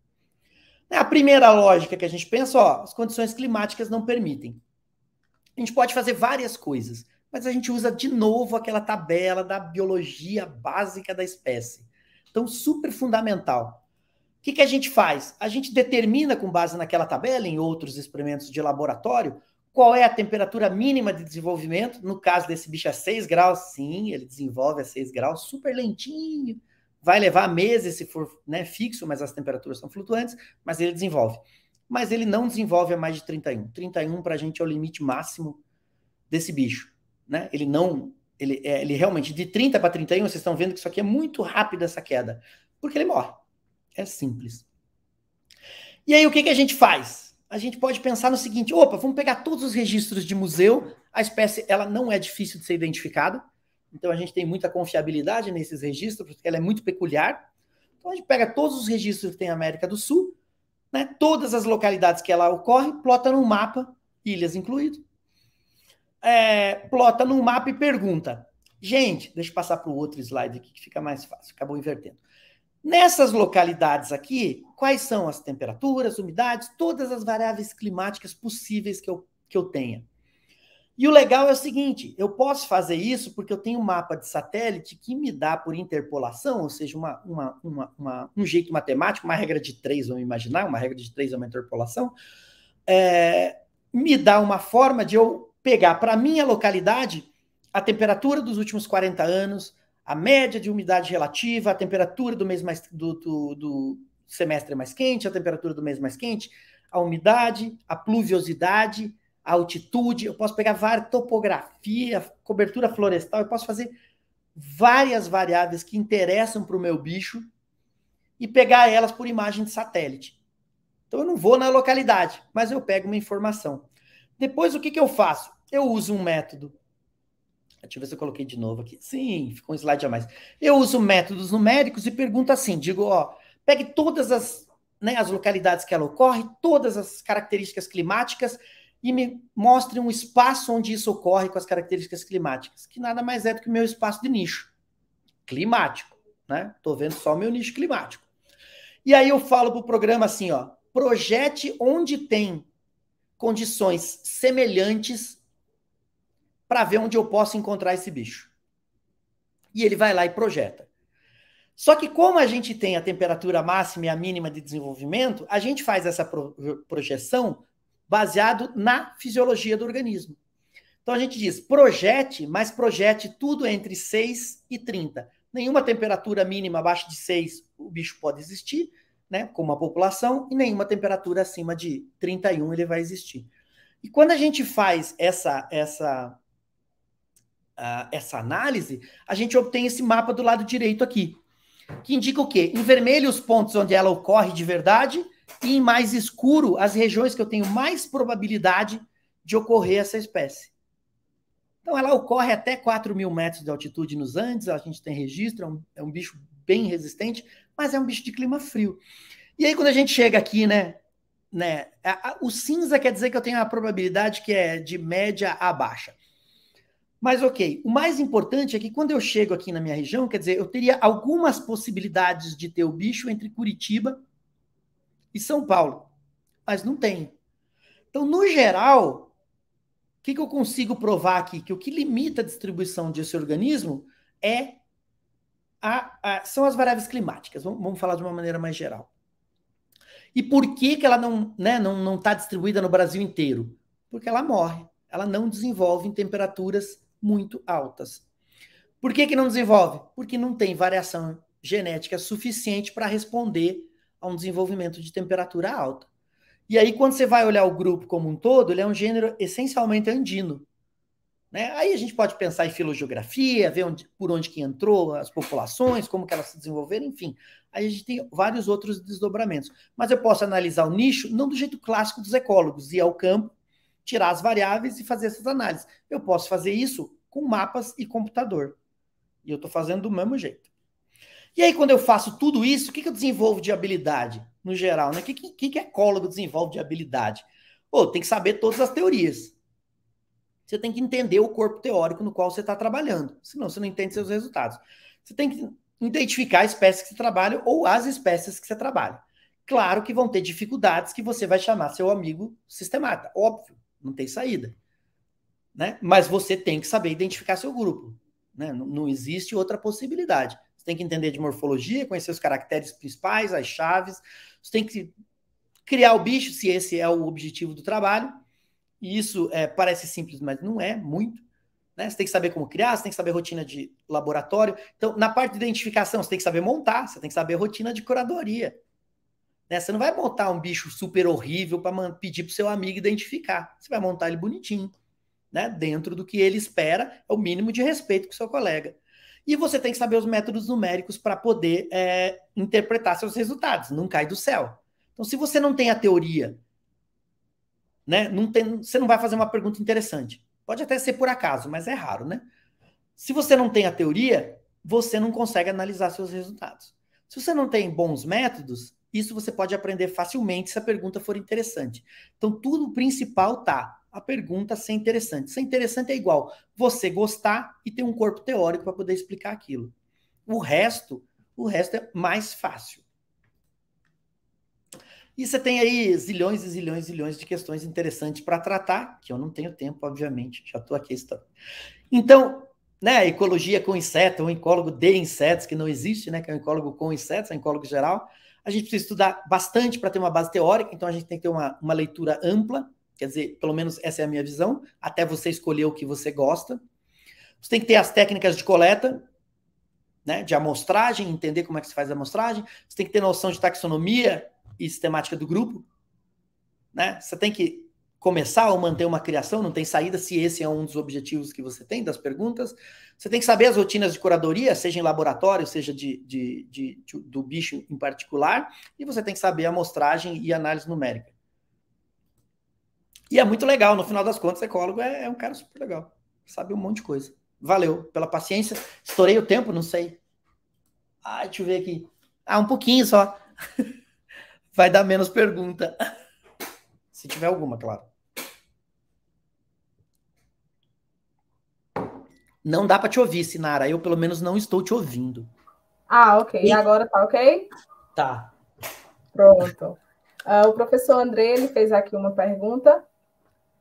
A primeira lógica que a gente pensa, ó, as condições climáticas não permitem. A gente pode fazer várias coisas, mas a gente usa de novo aquela tabela da biologia básica da espécie. Então, super fundamental. O que, que a gente faz? A gente determina, com base naquela tabela, em outros experimentos de laboratório, qual é a temperatura mínima de desenvolvimento. No caso desse bicho é seis graus, sim, ele desenvolve a seis graus, super lentinho. Vai levar meses se for, né, fixo, mas as temperaturas são flutuantes, mas ele desenvolve. Mas ele não desenvolve a mais de trinta e um. trinta e um para a gente é o limite máximo desse bicho, né? Ele não, ele, é, ele realmente, de trinta para trinta e um, vocês estão vendo que isso aqui é muito rápido, essa queda, porque ele morre. É simples. E aí, o que, que a gente faz? A gente pode pensar no seguinte, opa, vamos pegar todos os registros de museu, a espécie, ela não é difícil de ser identificada, então a gente tem muita confiabilidade nesses registros, porque ela é muito peculiar. Então a gente pega todos os registros que tem na América do Sul, né, todas as localidades que ela ocorre, plota no mapa, ilhas incluído, é, plota no mapa e pergunta, gente, deixa eu passar para o outro slide aqui que fica mais fácil, acabou invertendo. Nessas localidades aqui, quais são as temperaturas, umidades, todas as variáveis climáticas possíveis que eu, que eu tenha. E o legal é o seguinte, eu posso fazer isso porque eu tenho um mapa de satélite que me dá por interpolação, ou seja, uma, uma, uma, uma, um jeito matemático, uma regra de três, vamos imaginar, uma regra de três é uma interpolação, é, me dá uma forma de eu pegar para a minha localidade a temperatura dos últimos quarenta anos, a média de umidade relativa, a temperatura do mês mais do, do, do semestre mais quente, a temperatura do mês mais quente, a umidade, a pluviosidade, a altitude, eu posso pegar várias topografia, cobertura florestal, eu posso fazer várias variáveis que interessam para o meu bicho e pegar elas por imagem de satélite. Então eu não vou na localidade, mas eu pego uma informação. Depois o que, que eu faço? Eu uso um método. Deixa eu ver se eu coloquei de novo aqui. Sim, ficou um slide a mais. Eu uso métodos numéricos e pergunto assim, digo, ó, pegue todas as, né, as localidades que ela ocorre, todas as características climáticas e me mostre um espaço onde isso ocorre com as características climáticas, que nada mais é do que o meu espaço de nicho climático, né? Estou vendo só o meu nicho climático. E aí eu falo para o programa assim, ó, projete onde tem condições semelhantes para ver onde eu posso encontrar esse bicho. E ele vai lá e projeta. Só que como a gente tem a temperatura máxima e a mínima de desenvolvimento, a gente faz essa pro, projeção baseado na fisiologia do organismo. Então a gente diz, projete, mas projete tudo entre seis e trinta. Nenhuma temperatura mínima abaixo de seis o bicho pode existir, né, como a população, e nenhuma temperatura acima de trinta e um ele vai existir. E quando a gente faz essa, essa, uh, essa análise, a gente obtém esse mapa do lado direito aqui, que indica o quê? Em vermelho os pontos onde ela ocorre de verdade, e em mais escuro as regiões que eu tenho mais probabilidade de ocorrer essa espécie. Então ela ocorre até quatro mil metros de altitude nos Andes, a gente tem registro, é um, é um bicho bem resistente, mas é um bicho de clima frio. E aí quando a gente chega aqui, né, né a, a, o cinza quer dizer que eu tenho a probabilidade que é de média a baixa. Mas ok, o mais importante é que quando eu chego aqui na minha região, quer dizer, eu teria algumas possibilidades de ter o bicho entre Curitiba e São Paulo, mas não tenho. Então, no geral, o que, que eu consigo provar aqui? Que o que limita a distribuição desse organismo é a, a, são as variáveis climáticas. Vamos, vamos falar de uma maneira mais geral. E por que, que ela não né, não não está distribuída no Brasil inteiro? Porque ela morre. Ela não desenvolve em temperaturas muito altas. Por que, que não desenvolve? Porque não tem variação genética suficiente para responder a um desenvolvimento de temperatura alta. E aí, quando você vai olhar o grupo como um todo, ele é um gênero essencialmente andino. Né? Aí a gente pode pensar em filogeografia, ver onde, por onde que entrou as populações, como que elas se desenvolveram, enfim. Aí a gente tem vários outros desdobramentos. Mas eu posso analisar o nicho não do jeito clássico dos ecólogos, ir ao campo, tirar as variáveis e fazer essas análises. Eu posso fazer isso com mapas e computador. E eu estou fazendo do mesmo jeito. E aí, quando eu faço tudo isso, o que, que eu desenvolvo de habilidade, no geral? Né? O que, que, que ecólogo desenvolve de habilidade? Pô, tem que saber todas as teorias. Você tem que entender o corpo teórico no qual você está trabalhando. Senão você não entende seus resultados. Você tem que identificar a espécie que você trabalha ou as espécies que você trabalha. Claro que vão ter dificuldades que você vai chamar seu amigo sistemático. Óbvio, não tem saída. Né? Mas você tem que saber identificar seu grupo. Né? Não, não existe outra possibilidade. Você tem que entender de morfologia, conhecer os caracteres principais, as chaves. Você tem que criar o bicho, se esse é o objetivo do trabalho. E isso é, parece simples, mas não é muito. Né? Você tem que saber como criar, você tem que saber rotina de laboratório. Então, na parte de identificação, você tem que saber montar, você tem que saber rotina de curadoria. Né? Você não vai montar um bicho super horrível para pedir para o seu amigo identificar. Você vai montar ele bonitinho. Né? Dentro do que ele espera, é o mínimo de respeito com o seu colega. E você tem que saber os métodos numéricos para poder é, interpretar seus resultados. Não cai do céu. Então, se você não tem a teoria, né, não tem, você não vai fazer uma pergunta interessante. Pode até ser por acaso, mas é raro, né? Se você não tem a teoria, você não consegue analisar seus resultados. Se você não tem bons métodos, isso você pode aprender facilmente se a pergunta for interessante. Então, tudo principal tá a pergunta ser interessante. Ser interessante é igual você gostar e ter um corpo teórico para poder explicar aquilo. O resto, o resto é mais fácil. E você tem aí zilhões e zilhões e zilhões de questões interessantes para tratar, que eu não tenho tempo, obviamente, já estou aqui. Estou. Então, né, a ecologia com inseto, um ecólogo de insetos, que não existe, né, que é um ecólogo com insetos, é um ecólogo geral, a gente precisa estudar bastante para ter uma base teórica, então a gente tem que ter uma, uma leitura ampla, quer dizer, pelo menos essa é a minha visão, até você escolher o que você gosta. Você tem que ter as técnicas de coleta, né, de amostragem, entender como é que se faz a amostragem, você tem que ter noção de taxonomia e sistemática do grupo, né? Você tem que começar ou manter uma criação, não tem saída se esse é um dos objetivos que você tem, das perguntas. Você tem que saber as rotinas de curadoria, seja em laboratório, seja de, de, de, de, do bicho em particular, e você tem que saber a amostragem e análise numérica. E é muito legal, no final das contas, ecólogo é, é um cara super legal, sabe um monte de coisa. Valeu pela paciência, estourei o tempo, não sei. Ah, deixa eu ver aqui. Ah, um pouquinho só. Vai dar menos pergunta. Se tiver alguma, claro. Não dá para te ouvir, Sinara. Eu, pelo menos, não estou te ouvindo. Ah, ok. E agora tá ok? Tá. Pronto. Uh, o professor André, ele fez aqui uma pergunta.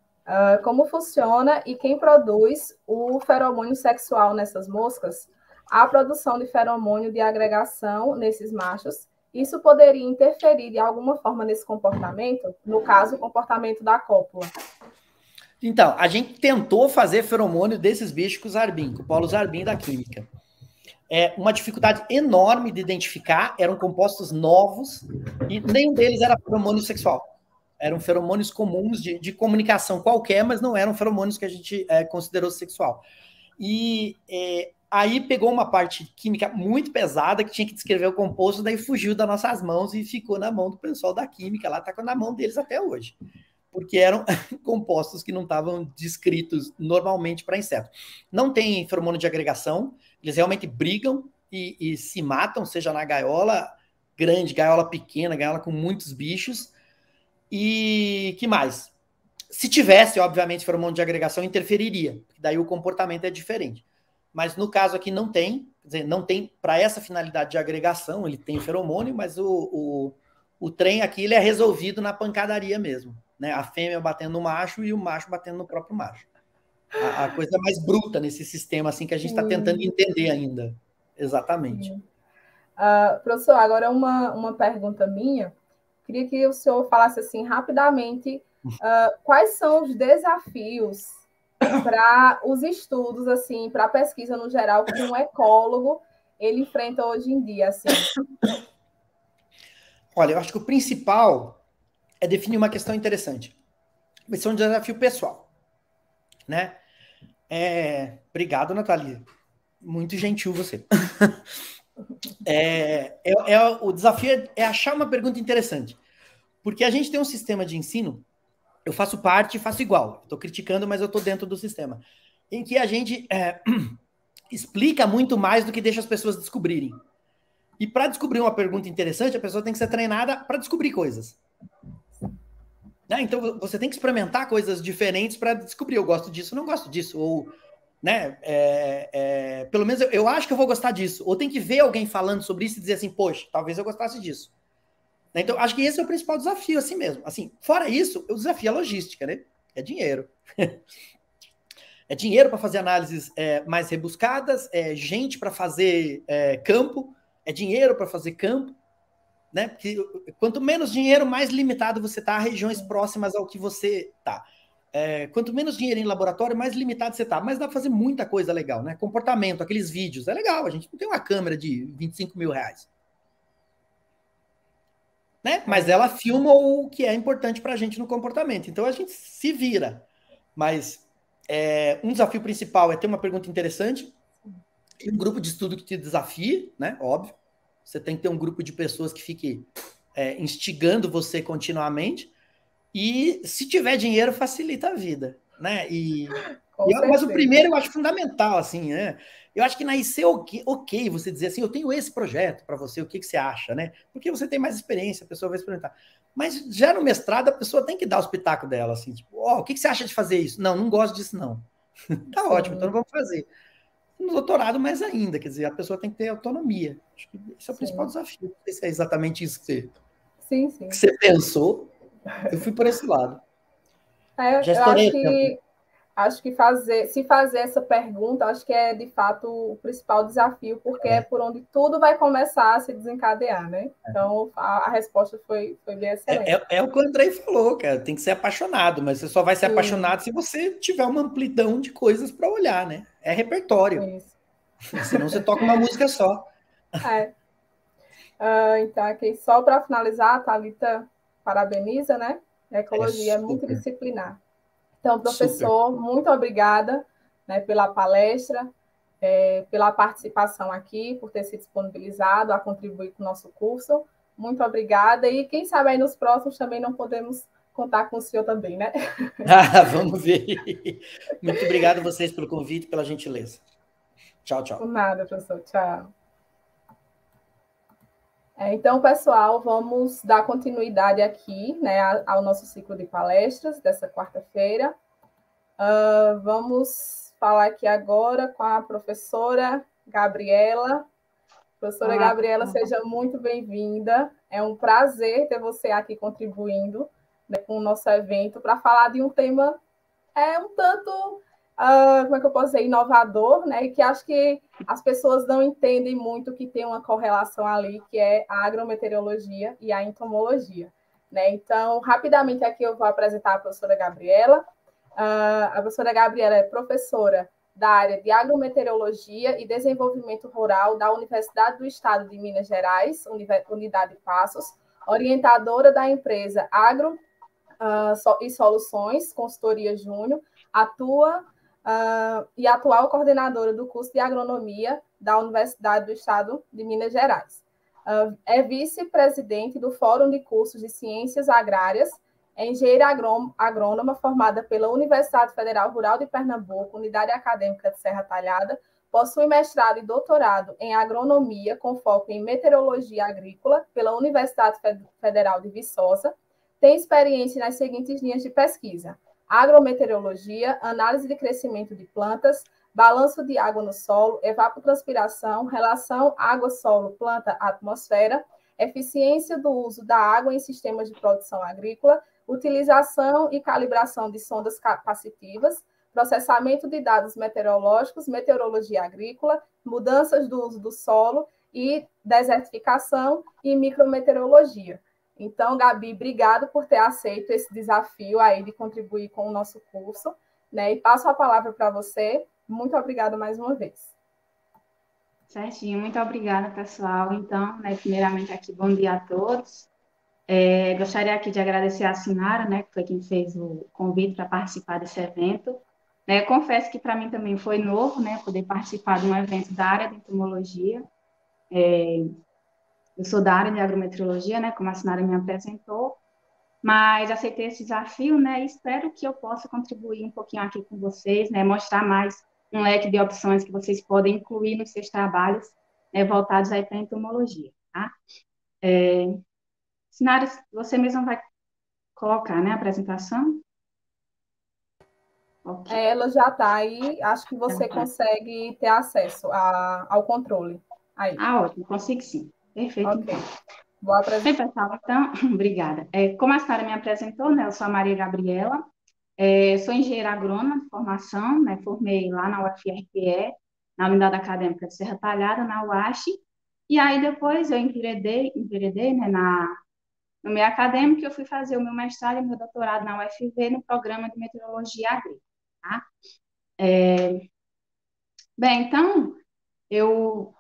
Uh, como funciona e quem produz o feromônio sexual nessas moscas? a produção de feromônio de agregação nesses machos. Isso poderia interferir de alguma forma nesse comportamento? No caso, o comportamento da cópula. Então, a gente tentou fazer feromônio desses bichos com o Zarbin, com o Paulo Zarbin da química. É uma dificuldade enorme de identificar, eram compostos novos, e nenhum deles era feromônio sexual. Eram feromônios comuns de, de comunicação qualquer, mas não eram feromônios que a gente é, considerou sexual. E é, aí pegou uma parte química muito pesada, que tinha que descrever o composto, daí fugiu das nossas mãos e ficou na mão do pessoal da química, lá está na mão deles até hoje. Porque eram compostos que não estavam descritos normalmente para inseto. Não tem feromônio de agregação, eles realmente brigam e, e se matam, seja na gaiola grande, gaiola pequena, gaiola com muitos bichos. E que mais? Se tivesse, obviamente, feromônio de agregação, interferiria, daí o comportamento é diferente. Mas no caso aqui não tem, quer dizer, não tem para essa finalidade de agregação, ele tem feromônio, mas o, o, o trem aqui ele é resolvido na pancadaria mesmo. Né? A fêmea batendo no macho e o macho batendo no próprio macho. A, a coisa mais bruta nesse sistema assim que a gente está tentando entender ainda. Exatamente. Uh, professor, agora uma, uma pergunta minha. Queria que o senhor falasse assim rapidamente uh, quais são os desafios para os estudos, assim, para a pesquisa no geral, que um ecólogo ele enfrenta hoje em dia, assim. Olha, eu acho que o principal é definir uma questão interessante. Vai ser um desafio pessoal, né? É... Obrigado, Nathalie. Muito gentil você. É... É, é... O desafio é achar uma pergunta interessante. Porque a gente tem um sistema de ensino, eu faço parte e faço igual. Estou criticando, mas eu estou dentro do sistema. Em que a gente é... explica muito mais do que deixa as pessoas descobrirem. E para descobrir uma pergunta interessante, a pessoa tem que ser treinada para descobrir coisas. Né? Então, você tem que experimentar coisas diferentes para descobrir, eu gosto disso, não gosto disso, ou, né, é, é, pelo menos eu, eu acho que eu vou gostar disso, ou tem que ver alguém falando sobre isso e dizer assim, poxa, talvez eu gostasse disso. Então, acho que esse é o principal desafio, assim mesmo. Assim, fora isso, o desafio é a logística, né? É dinheiro. É dinheiro para fazer análises é, mais rebuscadas, é gente para fazer é, campo, é dinheiro para fazer campo, né? Porque quanto menos dinheiro, mais limitado você está a regiões próximas ao que você está. É, quanto menos dinheiro em laboratório, mais limitado você está. Mas dá para fazer muita coisa legal, né? Comportamento, aqueles vídeos, é legal. A gente não tem uma câmera de vinte e cinco mil reais. Né? Mas ela filma o que é importante para a gente no comportamento. Então a gente se vira. Mas é, um desafio principal é ter uma pergunta interessante e um grupo de estudo que te desafie, né? Óbvio. Você tem que ter um grupo de pessoas que fique é, instigando você continuamente. E se tiver dinheiro, facilita a vida, né? E, e eu, mas o primeiro eu acho fundamental, assim, né? Eu acho que na I C é ok, ok você dizer assim, eu tenho esse projeto para você, o que, que você acha, né? Porque você tem mais experiência, a pessoa vai experimentar. Mas já no mestrado, a pessoa tem que dar os pitacos dela, assim, tipo, ó, oh, o que, que você acha de fazer isso? Não, não gosto disso, não. Tá Sim. ótimo, então não vamos fazer. No doutorado, mais ainda, quer dizer, a pessoa tem que ter autonomia. Acho que esse é o sim. principal desafio. Não sei se é exatamente isso que você, sim, sim. Que você pensou. Eu fui por esse lado. É, Já eu acho que, acho que fazer, se fazer essa pergunta, acho que é, de fato, o principal desafio, porque é, é por onde tudo vai começar a se desencadear, né? Então, a, a resposta foi, foi bem excelente. É, é, é o que o Andrei falou, cara. Tem que ser apaixonado, mas você só vai ser Sim. apaixonado se você tiver uma amplidão de coisas para olhar, né? É repertório. Isso. Senão você toca uma música só. É. Uh, então, aqui, só para finalizar, a Thalita parabeniza, né? A ecologia é, é multidisciplinar. Então, professor, super. Muito obrigada, né, pela palestra, é, pela participação aqui, por ter se disponibilizado a contribuir com o nosso curso. Muito obrigada. E quem sabe aí nos próximos também não podemos contar com o senhor também, né? Ah, vamos ver. Muito obrigado a vocês pelo convite, pela gentileza. Tchau, tchau. Por nada, professor. Tchau. Então, pessoal, vamos dar continuidade aqui, né, ao nosso ciclo de palestras dessa quarta-feira. Uh, vamos falar aqui agora com a professora Gabriela. Professora Olá, Gabriela, seja muito bem-vinda. É um prazer ter você aqui contribuindo, né, com o nosso evento para falar de um tema é um tanto uh, como é que eu posso dizer, inovador, né? E que acho que as pessoas não entendem muito que tem uma correlação ali, que é a agrometeorologia e a entomologia, né? Então, rapidamente aqui eu vou apresentar a professora Gabriela. Uh, a professora Gabriela é professora da área de agrometeorologia e desenvolvimento rural da Universidade do Estado de Minas Gerais, Unidade Passos, orientadora da empresa Agro uh, e Soluções, consultoria Júnior, atua uh, e atual coordenadora do curso de agronomia da Universidade do Estado de Minas Gerais. Uh, é vice-presidente do Fórum de Cursos de Ciências Agrárias, é engenheira agrônoma formada pela Universidade Federal Rural de Pernambuco, Unidade Acadêmica de Serra Talhada, possui mestrado e doutorado em agronomia com foco em meteorologia agrícola pela Universidade Federal de Viçosa, tem experiência nas seguintes linhas de pesquisa: agrometeorologia, análise de crescimento de plantas, balanço de água no solo, evapotranspiração, relação água-solo, planta-atmosfera, eficiência do uso da água em sistemas de produção agrícola, utilização e calibração de sondas capacitivas, processamento de dados meteorológicos, meteorologia agrícola, mudanças do uso do solo e desertificação e micrometeorologia. Então, Gabi, obrigado por ter aceito esse desafio aí de contribuir com o nosso curso, né? E passo a palavra para você. Muito obrigada mais uma vez. Certinho, muito obrigada, pessoal. Então, né, primeiramente aqui, bom dia a todos. É, gostaria aqui de agradecer a Sinara, né, que foi quem fez o convite para participar desse evento. É, confesso que para mim também foi novo, né, poder participar de um evento da área de entomologia. É, eu sou da área de agrometeorologia, né, como a Sinara me apresentou, mas aceitei esse desafio, né, e espero que eu possa contribuir um pouquinho aqui com vocês, né, mostrar mais um leque de opções que vocês podem incluir nos seus trabalhos, né, voltados aí para a entomologia, tá? É, Sinara, você mesma vai colocar, né, a apresentação? Okay. Ela já está aí, acho que você tá. consegue ter acesso a, ao controle. Aí. Ah, ótimo, consigo sim. Perfeito. Ok. Vou apresentar. Bem, pessoal, então, obrigada. É, como a Sinara me apresentou, né, eu sou a Maria Gabriela, é, sou engenheira agrônoma de formação, né, formei lá na U F R P E, na Unidade Acadêmica de Serra Talhada, na U A S H, e aí depois eu enveredei, enveredei né, na, no meio acadêmico e eu fui fazer o meu mestrado e meu doutorado na U F V no programa de meteorologia agrícola. Tá? É, bem, então, eu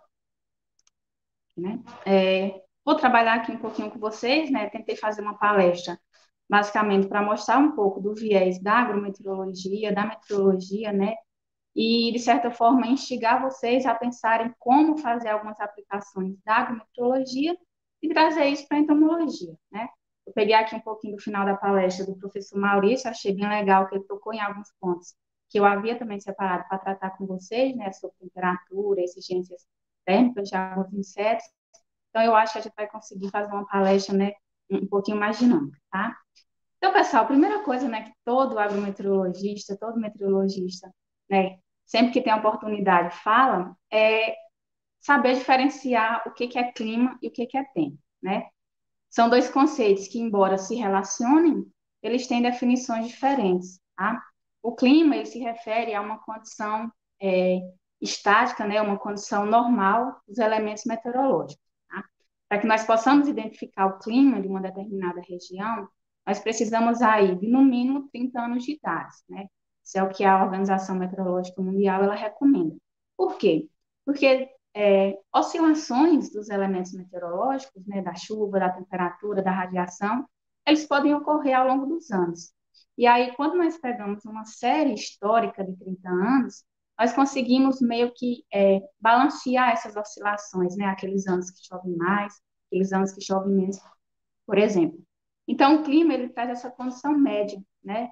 né, é, vou trabalhar aqui um pouquinho com vocês, né, tentei fazer uma palestra, basicamente para mostrar um pouco do viés da agrometeorologia, da meteorologia, né, e, de certa forma, instigar vocês a pensarem como fazer algumas aplicações da agrometeorologia e trazer isso para a entomologia, né. Eu peguei aqui um pouquinho do final da palestra do professor Maurício, achei bem legal que ele tocou em alguns pontos que eu havia também separado para tratar com vocês, né, sobre temperatura, exigências térmicas de alguns insetos. Então, eu acho que a gente vai conseguir fazer uma palestra, né, um pouquinho mais dinâmica, tá? Então, pessoal, a primeira coisa, né, que todo agrometeorologista, todo meteorologista, né, sempre que tem a oportunidade fala, é saber diferenciar o que que é clima e o que que é tempo, né? São dois conceitos que, embora se relacionem, eles têm definições diferentes, tá? O clima, ele se refere a uma condição é, estática, né, uma condição normal dos elementos meteorológicos, tá? Para que nós possamos identificar o clima de uma determinada região, nós precisamos aí de, no mínimo, trinta anos de idade, né? Isso é o que a Organização Meteorológica Mundial, ela recomenda. Por quê? Porque é, oscilações dos elementos meteorológicos, né, da chuva, da temperatura, da radiação, eles podem ocorrer ao longo dos anos. E aí, quando nós pegamos uma série histórica de trinta anos, nós conseguimos meio que é, balancear essas oscilações, né? Aqueles anos que chovem mais, aqueles anos que chovem menos, por exemplo. Então, o clima, ele traz essa condição média, né?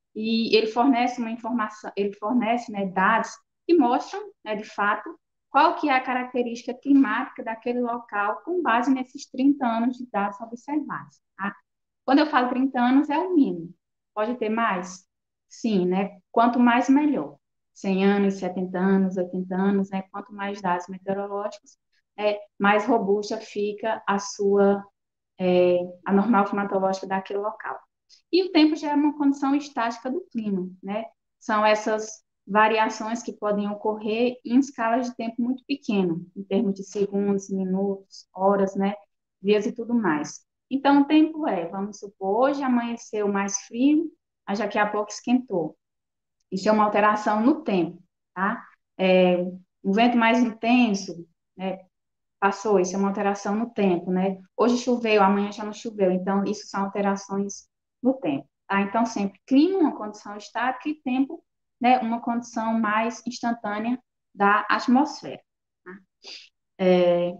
E ele fornece uma informação, ele fornece, né, dados que mostram, né, de fato, qual que é a característica climática daquele local com base nesses trinta anos de dados observados, tá? Quando eu falo trinta anos, é o mínimo. Pode ter mais? Sim, né? Quanto mais, melhor. cem anos, setenta anos, oitenta anos, né? Quanto mais dados meteorológicos, é, mais robusta fica a sua, é, a normal climatológica daquele local. E o tempo já é uma condição estática do clima, né? São essas variações que podem ocorrer em escalas de tempo muito pequeno, em termos de segundos, minutos, horas, né, dias e tudo mais. Então, o tempo é, vamos supor, hoje amanheceu mais frio, mas daqui a pouco esquentou. Isso é uma alteração no tempo, tá? É, um vento mais intenso, né, passou, isso é uma alteração no tempo, né? Hoje choveu, amanhã já não choveu, então isso são alterações no tempo, tá? Então, sempre clima, uma condição estática, e tempo, né, uma condição mais instantânea da atmosfera, tá? É,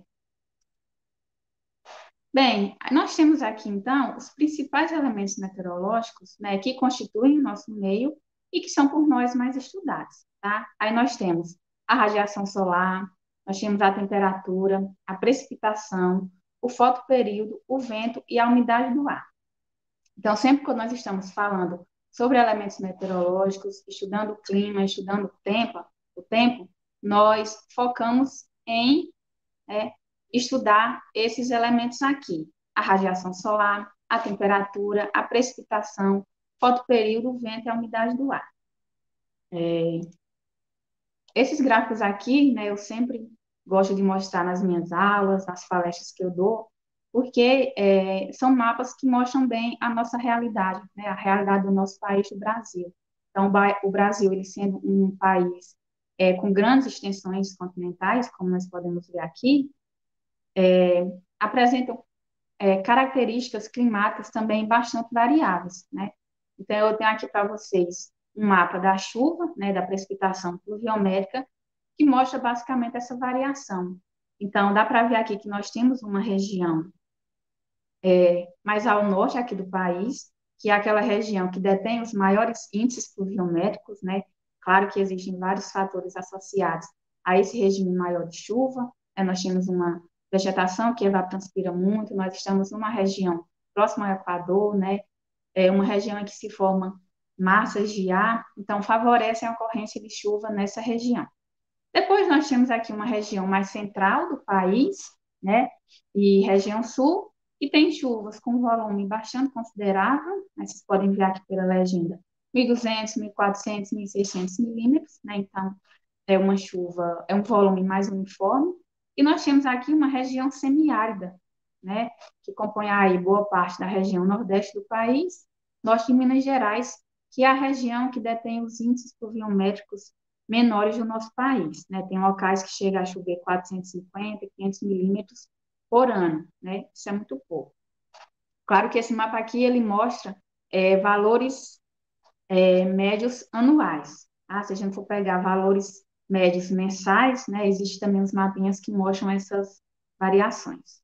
Bem, nós temos aqui, então, os principais elementos meteorológicos, né, que constituem o nosso meio e que são por nós mais estudados, tá? Aí nós temos a radiação solar, nós temos a temperatura, a precipitação, o fotoperíodo, o vento e a umidade do ar. Então, sempre que nós estamos falando sobre elementos meteorológicos, estudando o clima, estudando o tempo, o tempo, nós focamos em é, estudar esses elementos aqui: a radiação solar, a temperatura, a precipitação, fotoperíodo, o vento e a umidade do ar. É, esses gráficos aqui, né, eu sempre gosto de mostrar nas minhas aulas, nas palestras que eu dou, porque é, são mapas que mostram bem a nossa realidade, né, a realidade do nosso país, do Brasil. Então, o Brasil, ele sendo um país é, com grandes extensões continentais, como nós podemos ver aqui, é, apresentam é, características climáticas também bastante variáveis, né? Então, eu tenho aqui para vocês um mapa da chuva, né, da precipitação pluviométrica, que mostra basicamente essa variação. Então, dá para ver aqui que nós temos uma região é, mais ao norte aqui do país, que é aquela região que detém os maiores índices pluviométricos, né? Claro que existem vários fatores associados a esse regime maior de chuva, né? Nós temos uma vegetação que evapotranspira muito, nós estamos numa região próxima ao Equador, né? É uma região em que se formam massas de ar, então favorece a ocorrência de chuva nessa região. Depois nós temos aqui uma região mais central do país, né? E região sul, e tem chuvas com volume bastante considerável, né? Vocês podem ver aqui pela legenda, mil e duzentos, mil e quatrocentos, mil e seiscentos milímetros, né? Então, é uma chuva, é um volume mais uniforme. E nós temos aqui uma região semiárida, né? Que compõe aí boa parte da região nordeste do país, norte de Minas Gerais, que é a região que detém os índices pluviométricos menores do nosso país, né? Tem locais que chegam a chover quatrocentos e cinquenta, quinhentos milímetros por ano, né? Isso é muito pouco. Claro que esse mapa aqui, ele mostra é, valores é, médios anuais, tá? Se a gente for pegar valores médios mensais, né? Existem também os mapinhas que mostram essas variações.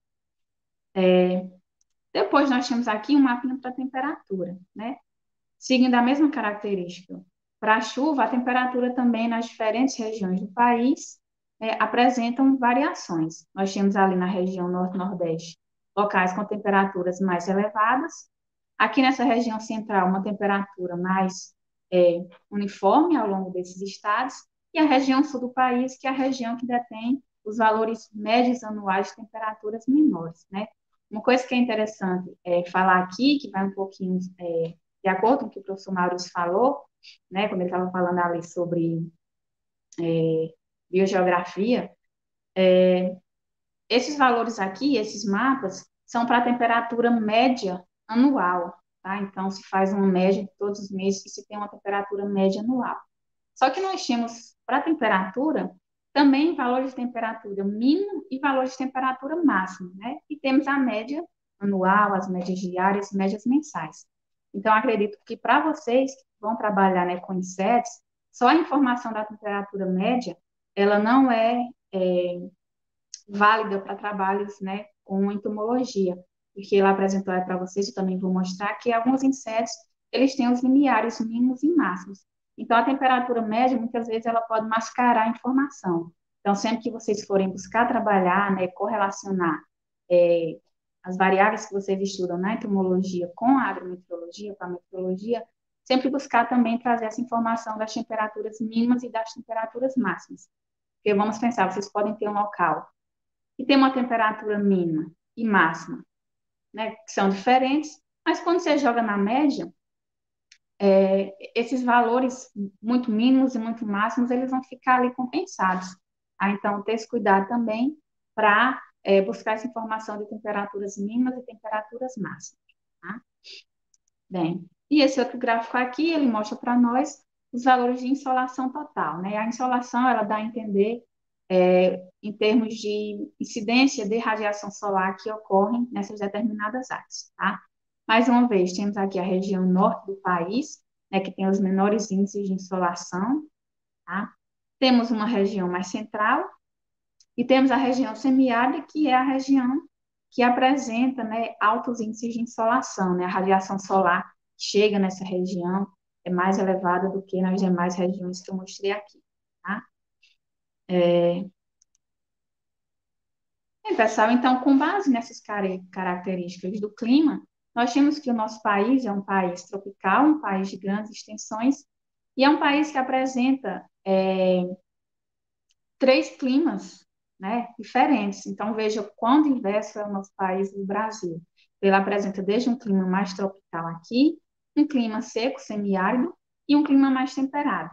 É, depois nós temos aqui um mapinha para temperatura, né? Seguindo a mesma característica. Para a chuva, a temperatura também nas diferentes regiões do país é, apresentam variações. Nós temos ali na região norte-nordeste locais com temperaturas mais elevadas. Aqui nessa região central, uma temperatura mais é, uniforme ao longo desses estados. E a região sul do país, que é a região que detém os valores médios anuais de temperaturas menores, né? Uma coisa que é interessante é falar aqui, que vai um pouquinho é, de acordo com o que o professor Maurício falou, né, quando ele estava falando ali sobre é, biogeografia, é, esses valores aqui, esses mapas, são para a temperatura média anual, tá? Então, se faz uma média de todos os meses e se tem uma temperatura média anual. Só que nós temos, para a temperatura, também valores de temperatura mínima e valores de temperatura máxima, né? E temos a média anual, as médias diárias, médias mensais. Então, acredito que para vocês que vão trabalhar, né, com insetos, só a informação da temperatura média, ela não é, é válida para trabalhos, né, com entomologia, porque ela apresentou para vocês, eu também vou mostrar que alguns insetos, eles têm os limiares mínimos e máximos. Então, a temperatura média, muitas vezes, ela pode mascarar a informação. Então, sempre que vocês forem buscar trabalhar, né, correlacionar é, as variáveis que vocês estudam na entomologia com a agrometeorologia, com a meteorologia, sempre buscar também trazer essa informação das temperaturas mínimas e das temperaturas máximas. Porque vamos pensar, vocês podem ter um local que tem uma temperatura mínima e máxima, né, que são diferentes, mas quando você joga na média, é, esses valores muito mínimos e muito máximos, eles vão ficar ali compensados. Tá? Então, ter esse cuidado também para é, buscar essa informação de temperaturas mínimas e temperaturas máximas. Tá? Bem, e esse outro gráfico aqui, ele mostra para nós os valores de insolação total, né? A insolação, ela dá a entender é, em termos de incidência de radiação solar que ocorrem nessas determinadas áreas, tá? Mais uma vez, temos aqui a região norte do país, né, que tem os menores índices de insolação, tá? Temos uma região mais central e temos a região semiárida, que é a região que apresenta, né, altos índices de insolação, né? A radiação solar que chega nessa região é mais elevada do que nas demais regiões que eu mostrei aqui, tá? É... Bem, pessoal, então, com base nessas características do clima, nós temos que o nosso país é um país tropical, um país de grandes extensões, e é um país que apresenta é, três climas, né, diferentes. Então, veja o quão diverso é o nosso país, o Brasil. Ele apresenta desde um clima mais tropical aqui, um clima seco, semiárido, e um clima mais temperado.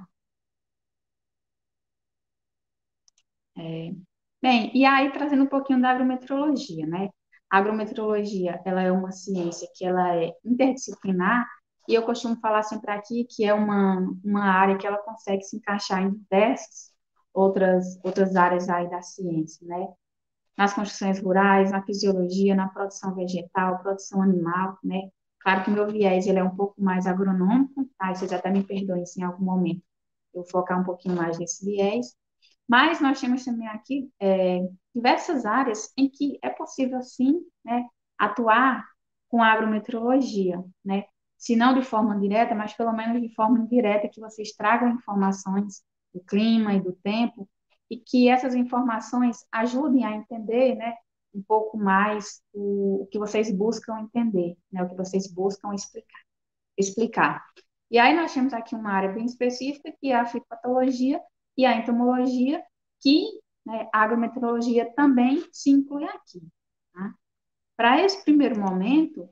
É, bem, e aí trazendo um pouquinho da agrometeorologia, né? A agrometeorologia, ela é uma ciência que ela é interdisciplinar, e eu costumo falar sempre aqui que é uma, uma área que ela consegue se encaixar em diversas outras, outras áreas aí da ciência, né? Nas construções rurais, na fisiologia, na produção vegetal, produção animal, né? Claro que o meu viés, ele é um pouco mais agronômico, tá? Vocês até me perdoem se em algum momento eu focar um pouquinho mais nesse viés, mas nós temos também aqui é, diversas áreas em que é possível, sim, né, atuar com a agrometeorologia, né? Se não de forma direta, mas pelo menos de forma indireta, que vocês tragam informações do clima e do tempo, e que essas informações ajudem a entender, né, um pouco mais o, o que vocês buscam entender, né, o que vocês buscam explicar. explicar. E aí nós temos aqui uma área bem específica, que é a fitopatologia e a entomologia, que, né, a agrometeorologia também se inclui aqui. Tá? Para esse primeiro momento,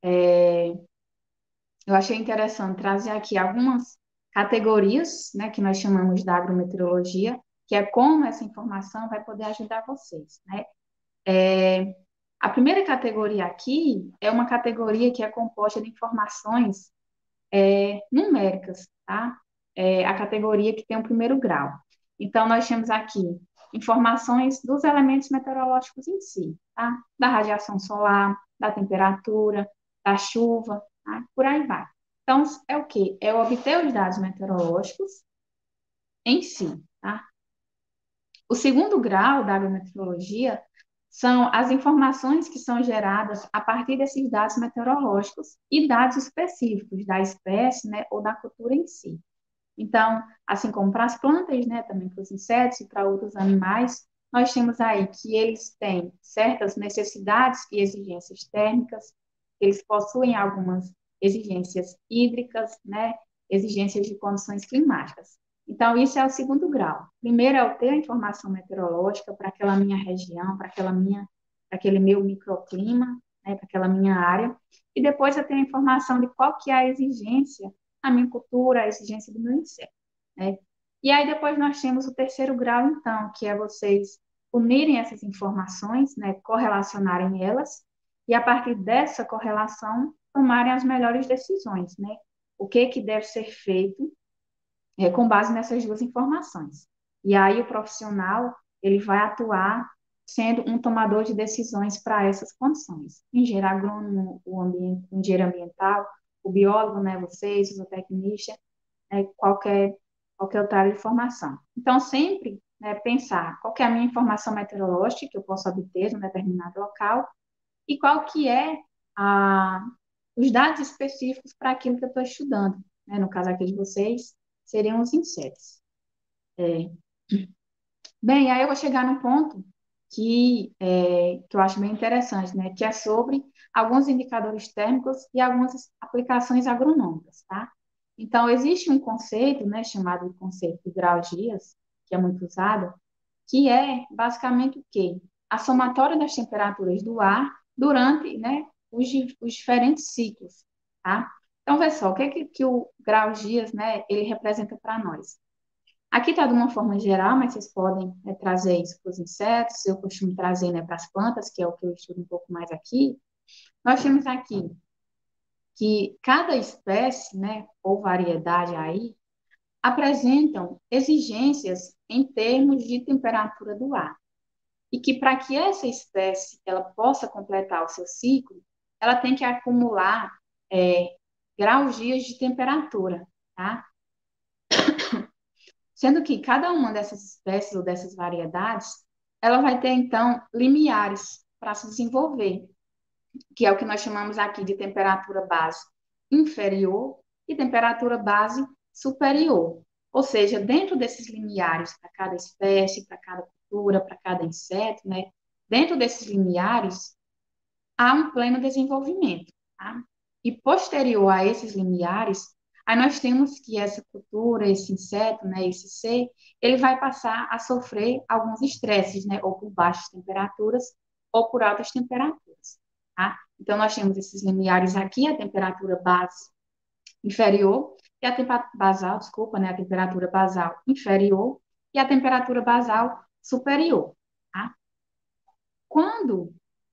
é, eu achei interessante trazer aqui algumas categorias, né, que nós chamamos da agrometeorologia, que é como essa informação vai poder ajudar vocês, né? É, a primeira categoria aqui é uma categoria que é composta de informações é, numéricas, tá? É a categoria que tem o primeiro grau. Então, nós temos aqui informações dos elementos meteorológicos em si, tá? Da radiação solar, da temperatura, da chuva, tá? Por aí vai. Então, é o quê? É obter os dados meteorológicos em si, tá? O segundo grau da agrometeorologia são as informações que são geradas a partir desses dados meteorológicos e dados específicos da espécie, né, ou da cultura em si. Então, assim como para as plantas, né, também para os insetos e para outros animais, nós temos aí que eles têm certas necessidades e exigências térmicas, eles possuem algumas exigências hídricas, né, exigências de condições climáticas. Então, isso é o segundo grau. Primeiro é eu ter a informação meteorológica para aquela minha região, para aquela minha, para aquele meu microclima, né, para aquela minha área, e depois eu tenho a informação de qual que é a exigência a minha cultura, a exigência do meu inseto, né? E aí depois nós temos o terceiro grau, então, que é vocês unirem essas informações, né, correlacionarem elas, e a partir dessa correlação, tomarem as melhores decisões, né? O que que deve ser feito é, com base nessas duas informações. E aí o profissional, ele vai atuar sendo um tomador de decisões para essas condições. Engenheiro agrônomo, o ambiente, o engenheiro ambiental, o biólogo, né, vocês, o zootecnista, né, qualquer, qualquer outra área de formação. Então, sempre, né, pensar qual que é a minha informação meteorológica que eu posso obter num determinado local e qual que é a, os dados específicos para aquilo que eu estou estudando. Né? No caso aqui de vocês, seriam os insetos. É. Bem, aí eu vou chegar num ponto que, é, que eu acho bem interessante, né? Que é sobre alguns indicadores térmicos e algumas aplicações agronômicas, tá? Então, existe um conceito, né, chamado de conceito de Grau-Dias, que é muito usado, que é basicamente o quê? A somatória das temperaturas do ar durante, né, os, os diferentes ciclos, tá? Então, vê só, o que é que, que o grau Dias, né, ele representa para nós? Aqui está de uma forma geral, mas vocês podem, né, trazer isso para os insetos, eu costumo trazer, né, para as plantas, que é o que eu estudo um pouco mais aqui. Nós temos aqui que cada espécie, né, ou variedade aí, apresentam exigências em termos de temperatura do ar. E que para que essa espécie ela possa completar o seu ciclo, ela tem que acumular é, graus dias de temperatura, tá? Sendo que cada uma dessas espécies ou dessas variedades, ela vai ter, então, limiares para se desenvolver, que é o que nós chamamos aqui de temperatura base inferior e temperatura base superior. Ou seja, dentro desses limiares para cada espécie, para cada cultura, para cada inseto, né? Dentro desses limiares, há um pleno desenvolvimento, tá? E posterior a esses limiares, aí nós temos que essa cultura, esse inseto, né, esse ser, ele vai passar a sofrer alguns estresses, né, ou por baixas temperaturas ou por altas temperaturas, tá? Então, nós temos esses limiares aqui, a temperatura base inferior e a temperatura basal, desculpa, né, a temperatura basal inferior e a temperatura basal superior, tá? Quando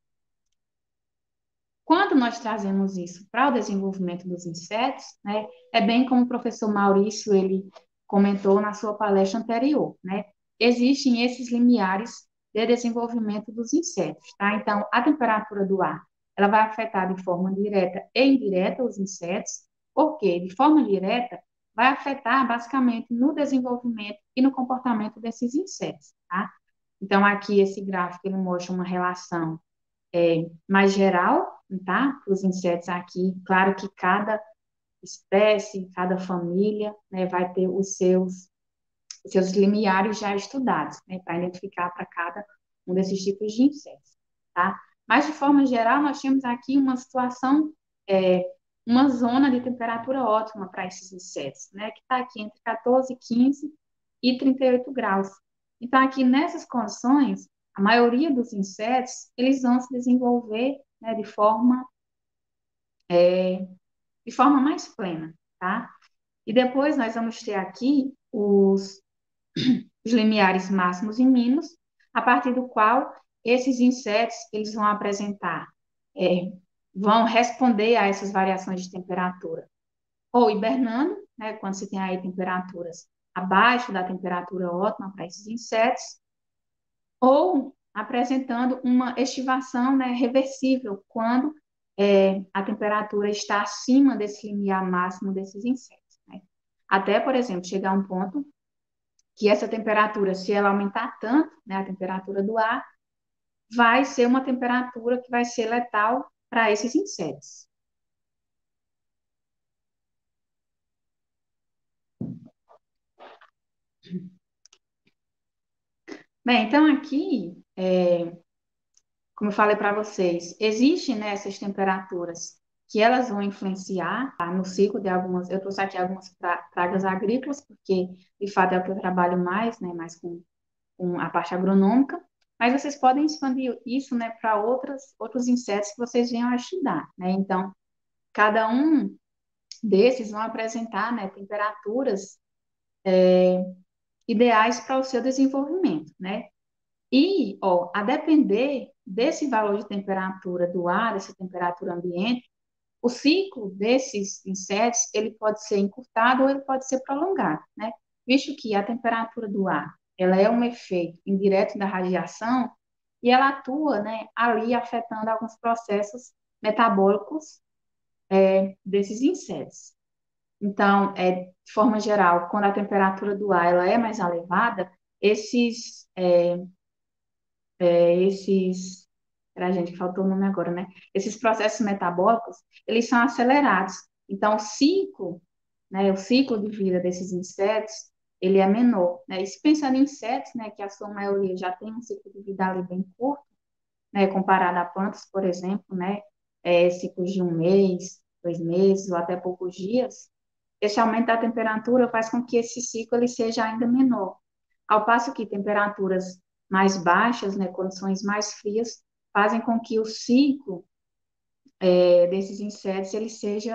Quando nós trazemos isso para o desenvolvimento dos insetos, né, é bem como o professor Maurício ele comentou na sua palestra anterior, né? Existem esses limiares de desenvolvimento dos insetos, tá? Então, a temperatura do ar, ela vai afetar de forma direta e indireta os insetos, porque de forma direta vai afetar basicamente no desenvolvimento e no comportamento desses insetos, tá? Então, aqui esse gráfico ele mostra uma relação é, mais geral, tá? Os insetos aqui, claro que cada espécie, cada família, né, vai ter os seus, os seus limiares já estudados, né, para identificar para cada um desses tipos de insetos, tá? Mas, de forma geral, nós temos aqui uma situação, é, uma zona de temperatura ótima para esses insetos, né, que está aqui entre quatorze, quinze e trinta e oito graus. Então, aqui nessas condições, a maioria dos insetos, eles vão se desenvolver, né, de forma, é, de forma mais plena, tá? E depois nós vamos ter aqui os, os limiares máximos e mínimos, a partir do qual esses insetos, eles vão apresentar, é, vão responder a essas variações de temperatura. Ou hibernando, né, quando você tem aí temperaturas abaixo da temperatura ótima para esses insetos, ou apresentando uma estivação, né, reversível, quando é, a temperatura está acima desse limiar máximo desses insetos, né? Até, por exemplo, chegar a um ponto que essa temperatura, se ela aumentar tanto, né, a temperatura do ar, vai ser uma temperatura que vai ser letal para esses insetos. Bem, então aqui, é, como eu falei para vocês, existem, né, essas temperaturas que elas vão influenciar, tá, no ciclo de algumas, eu trouxe aqui algumas pra, pragas agrícolas, porque de fato é o que eu trabalho mais, né, mais com, com a parte agronômica, mas vocês podem expandir isso, né, para outras, outros insetos que vocês venham a estudar, né, então, cada um desses vão apresentar, né, temperaturas é, ideais para o seu desenvolvimento, né, e, ó, a depender desse valor de temperatura do ar, dessa temperatura ambiente, o ciclo desses insetos, ele pode ser encurtado ou ele pode ser prolongado, né? Visto que a temperatura do ar, ela é um efeito indireto da radiação e ela atua, né, ali afetando alguns processos metabólicos é, desses insetos. Então, é, de forma geral, quando a temperatura do ar ela é mais elevada, esses é, é, esses, era gente que faltou o nome agora, né? Esses processos metabólicos, eles são acelerados. Então, o ciclo, né, o ciclo de vida desses insetos, ele é menor, né? E se pensar em insetos, né, que a sua maioria já tem um ciclo de vida ali bem curto, né, comparado a plantas, por exemplo, né, é, ciclos de um mês, dois meses ou até poucos dias, esse aumento da temperatura faz com que esse ciclo ele seja ainda menor. Ao passo que temperaturas mais baixas, né, condições mais frias, fazem com que o ciclo é, desses insetos ele seja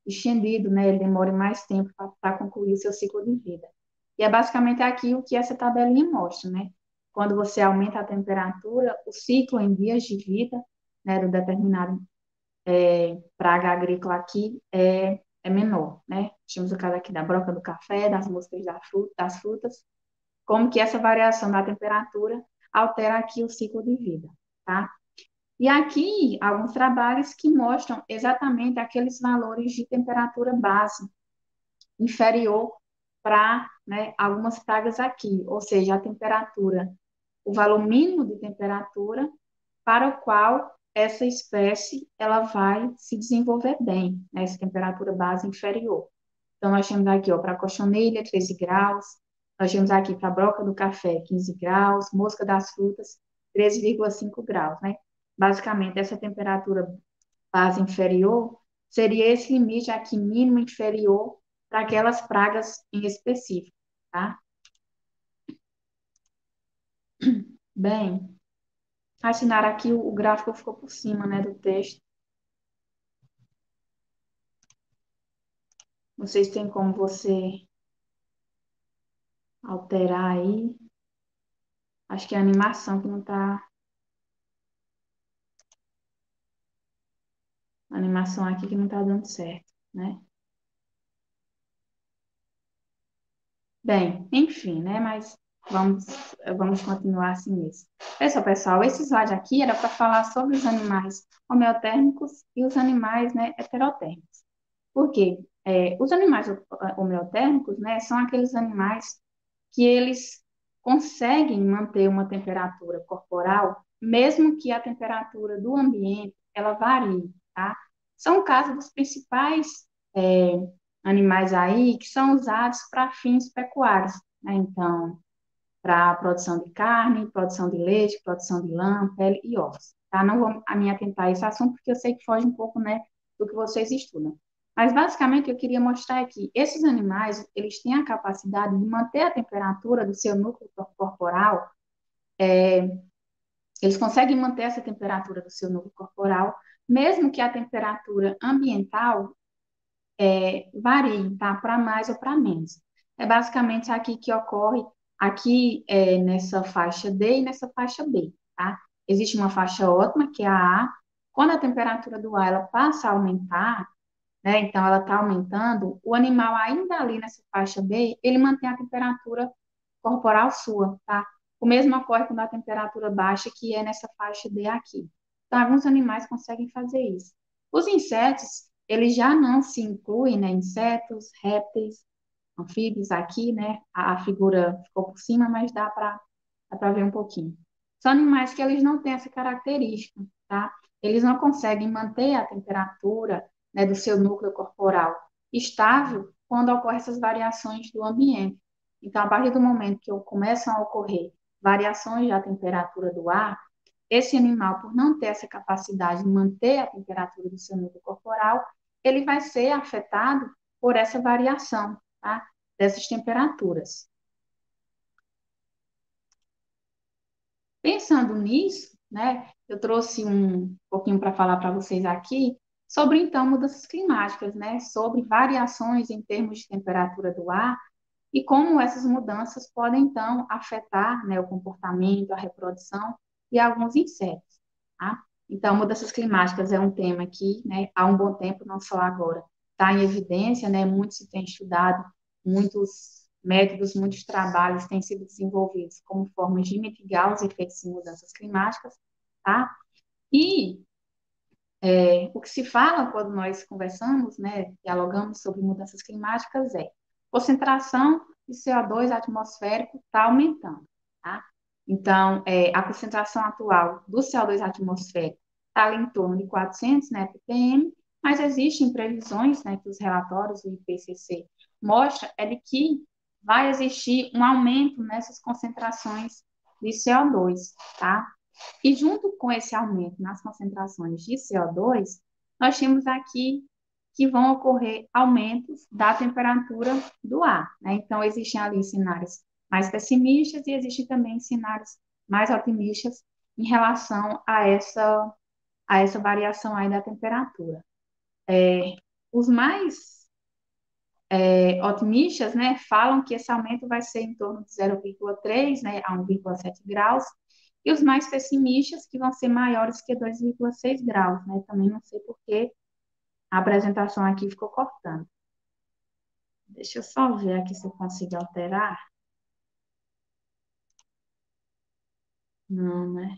estendido, né, ele demore mais tempo para concluir o seu ciclo de vida. E é basicamente aqui o que essa tabelinha mostra, né? Quando você aumenta a temperatura, o ciclo em dias de vida, né, do determinado é, praga agrícola aqui é, é menor, né? Temos o caso aqui da broca do café, das moscas da fruta, das frutas, como que essa variação da temperatura altera aqui o ciclo de vida, tá? E aqui, alguns trabalhos que mostram exatamente aqueles valores de temperatura base inferior para, né, algumas pragas aqui, ou seja, a temperatura, o valor mínimo de temperatura para o qual essa espécie ela vai se desenvolver bem, né, essa temperatura base inferior. Então, nós temos aqui, ó, para a cochonilha, treze graus, nós temos aqui para a broca do café, quinze graus, mosca das frutas, treze vírgula cinco graus, né? Basicamente, essa temperatura base inferior seria esse limite aqui mínimo inferior para aquelas pragas em específico, tá? Bem, assinar aqui o, o gráfico ficou por cima, né, do texto. Não sei se tem como você alterar aí. Acho que é a animação que não tá... A animação aqui que não tá dando certo, né? Bem, enfim, né? Mas vamos, vamos continuar assim mesmo. Pessoal, pessoal, esse slide aqui era para falar sobre os animais homeotérmicos e os animais, né, heterotérmicos. Por quê? É, os animais homeotérmicos, né, são aqueles animais que eles conseguem manter uma temperatura corporal, mesmo que a temperatura do ambiente ela varie, tá? São casos dos principais é, animais aí que são usados para fins pecuários, né? Então, para produção de carne, produção de leite, produção de lã, pele e ovos, tá? Não vou me atentar a esse assunto porque eu sei que foge um pouco, né, do que vocês estudam. Mas, basicamente, eu queria mostrar que esses animais, eles têm a capacidade de manter a temperatura do seu núcleo corporal, é, eles conseguem manter essa temperatura do seu núcleo corporal, mesmo que a temperatura ambiental é, varie, tá? Para mais ou para menos. É basicamente aqui que ocorre, aqui é, nessa faixa D e nessa faixa B, tá? Existe uma faixa ótima, que é a A. Quando a temperatura do ar ela passa a aumentar, né? Então, ela está aumentando, o animal ainda ali nessa faixa B, ele mantém a temperatura corporal sua, tá? O mesmo ocorre quando a temperatura baixa, que é nessa faixa D aqui. Então, alguns animais conseguem fazer isso. Os insetos, eles já não se incluem, né? Insetos, répteis, anfíbios aqui, né? A, a figura ficou por cima, mas dá para dá para ver um pouquinho. São animais que eles não têm essa característica, tá? Eles não conseguem manter a temperatura, né, do seu núcleo corporal estável quando ocorrem essas variações do ambiente. Então, a partir do momento que começam a ocorrer variações da temperatura do ar, esse animal, por não ter essa capacidade de manter a temperatura do seu núcleo corporal, ele vai ser afetado por essa variação, tá, dessas temperaturas. Pensando nisso, né, eu trouxe um pouquinho para falar para vocês aqui sobre, então, mudanças climáticas, né, sobre variações em termos de temperatura do ar e como essas mudanças podem, então, afetar, né, o comportamento, a reprodução e alguns insetos, tá? Então, mudanças climáticas é um tema que, né, há um bom tempo, não só agora, está em evidência, né, muito se tem estudado, muitos métodos, muitos trabalhos têm sido desenvolvidos como formas de mitigar os efeitos de mudanças climáticas, tá? E é, o que se fala quando nós conversamos, né, dialogamos sobre mudanças climáticas é concentração de C O dois atmosférico está aumentando, tá? Então, é, a concentração atual do C O dois atmosférico está ali em torno de quatrocentos, né, ppm, mas existem previsões, né, que os relatórios do I P C C mostram é de que vai existir um aumento nessas concentrações de C O dois, tá? E junto com esse aumento nas concentrações de C O dois, nós temos aqui que vão ocorrer aumentos da temperatura do ar, né? Então, existem ali cenários mais pessimistas e existem também cenários mais otimistas em relação a essa, a essa variação aí da temperatura. É, Os mais é, otimistas, né, falam que esse aumento vai ser em torno de zero vírgula três, né, a um vírgula sete graus, e os mais pessimistas que vão ser maiores que dois vírgula seis graus, né? Também não sei por que a apresentação aqui ficou cortando. Deixa eu só ver aqui se eu consigo alterar. Não, né?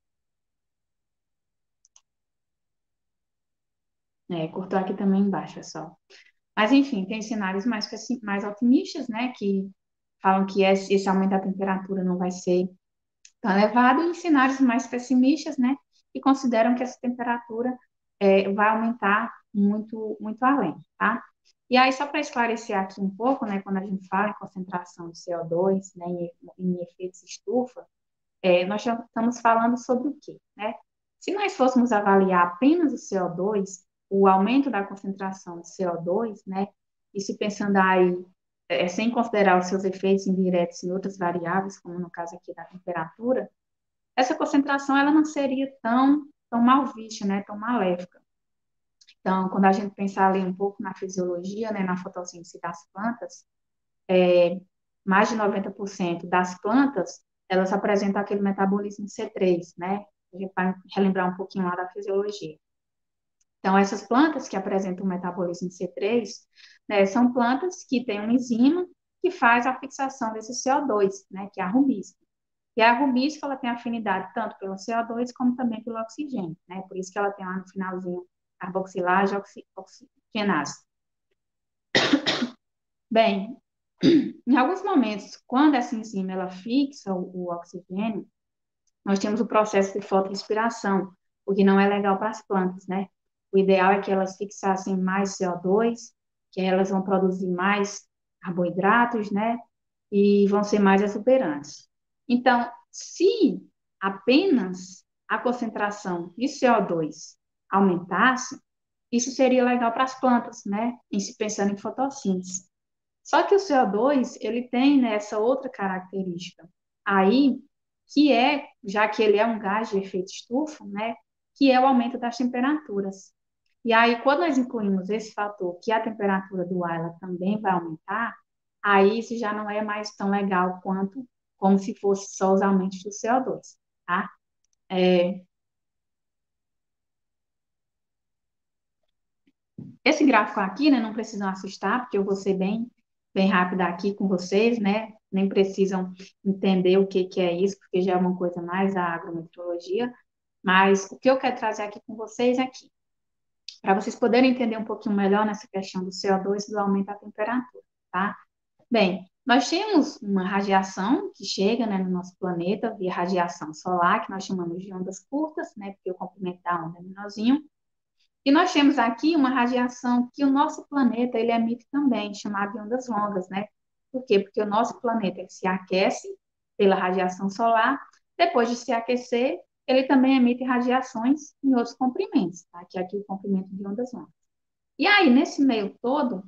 É, cortou aqui também embaixo, pessoal. Mas, enfim, tem cenários mais, pessi- mais otimistas, né? Que falam que esse, esse aumento da temperatura não vai ser tão elevado, e cenários mais pessimistas, né? Que consideram que essa temperatura é, vai aumentar muito, muito além, tá? E aí, só para esclarecer aqui um pouco, né? Quando a gente fala em concentração de C O dois, né? Em, em efeitos estufa, é, nós já estamos falando sobre o quê, né? Se nós fôssemos avaliar apenas o C O dois, o aumento da concentração de C O dois, né? E se pensando aí, é, sem considerar os seus efeitos indiretos em outras variáveis, como no caso aqui da temperatura, essa concentração ela não seria tão, tão mal vista, né? Tão maléfica. Então, quando a gente pensar ali um pouco na fisiologia, né? Na fotossíntese das plantas, é, mais de noventa por cento das plantas, elas apresentam aquele metabolismo C três, né? A gente vai relembrar um pouquinho lá da fisiologia. Então, essas plantas que apresentam o metabolismo C três, né, são plantas que têm uma enzima que faz a fixação desse C O dois, né, que é a rubisca. E a rubisca, ela tem afinidade tanto pelo C O dois como também pelo oxigênio, né? Por isso que ela tem lá no finalzinho carboxilase, oxi, oxigenase. Bem, em alguns momentos, quando essa enzima ela fixa o, o oxigênio, nós temos o processo de fotorrespiração, o que não é legal para as plantas, né? O ideal é que elas fixassem mais C O dois, que elas vão produzir mais carboidratos, né? E vão ser mais exuberantes. Então, se apenas a concentração de C O dois aumentasse, isso seria legal para as plantas, né? Em se pensando em fotossíntese. Só que o C O dois, ele tem, né, essa outra característica aí, que é, já que ele é um gás de efeito estufa, né, que é o aumento das temperaturas. E aí, quando nós incluímos esse fator, que a temperatura do ar ela também vai aumentar, aí isso já não é mais tão legal quanto como se fosse só os aumentos do C O dois, tá? É, esse gráfico aqui, né, não precisam assustar, porque eu vou ser bem, bem rápida aqui com vocês, né? Nem precisam entender o que, que é isso, porque já é uma coisa mais da agrometeorologia. Mas o que eu quero trazer aqui com vocês aqui, para vocês poderem entender um pouquinho melhor nessa questão do C O dois e do aumento da temperatura, tá? Bem, nós temos uma radiação que chega, né, no nosso planeta via radiação solar, que nós chamamos de ondas curtas, né, porque o comprimento da onda é menorzinho. E nós temos aqui uma radiação que o nosso planeta ele emite também, chamada de ondas longas, né? Por quê? Porque o nosso planeta ele se aquece pela radiação solar, depois de se aquecer, ele também emite radiações em outros comprimentos, tá? Que é aqui o comprimento de ondas longas. E aí, nesse meio todo,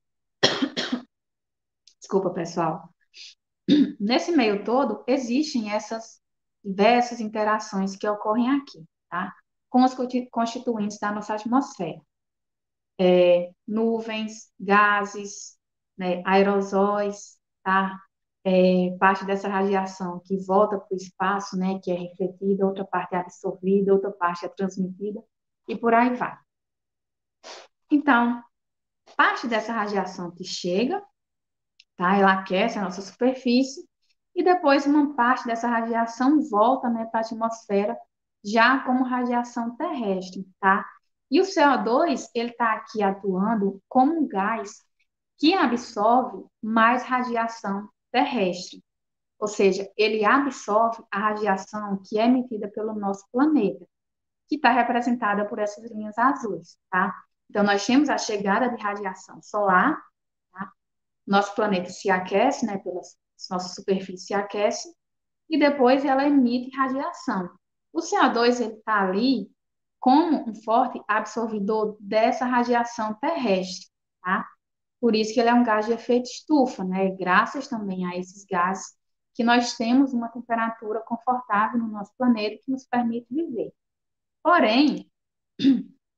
desculpa, pessoal, nesse meio todo, existem essas diversas interações que ocorrem aqui, tá? Com os constituintes da nossa atmosfera. É, nuvens, gases, né, aerosóis, tá? É, parte dessa radiação que volta para o espaço, né, que é refletida, outra parte é absorvida, outra parte é transmitida, e por aí vai. Então, parte dessa radiação que chega, tá? Ela aquece a nossa superfície, e depois uma parte dessa radiação volta, né, para a atmosfera, já como radiação terrestre, tá? E o C O dois, ele está aqui atuando como um gás que absorve mais radiação terrestre. Ou seja, ele absorve a radiação que é emitida pelo nosso planeta, que está representada por essas linhas azuis, tá? Então, nós temos a chegada de radiação solar, tá? Nosso planeta se aquece, né, pela nossa superfície se aquece, e depois ela emite radiação. O C O dois, ele está ali como um forte absorvidor dessa radiação terrestre, tá? Por isso que ele é um gás de efeito estufa, né? Graças também a esses gases que nós temos uma temperatura confortável no nosso planeta que nos permite viver. Porém,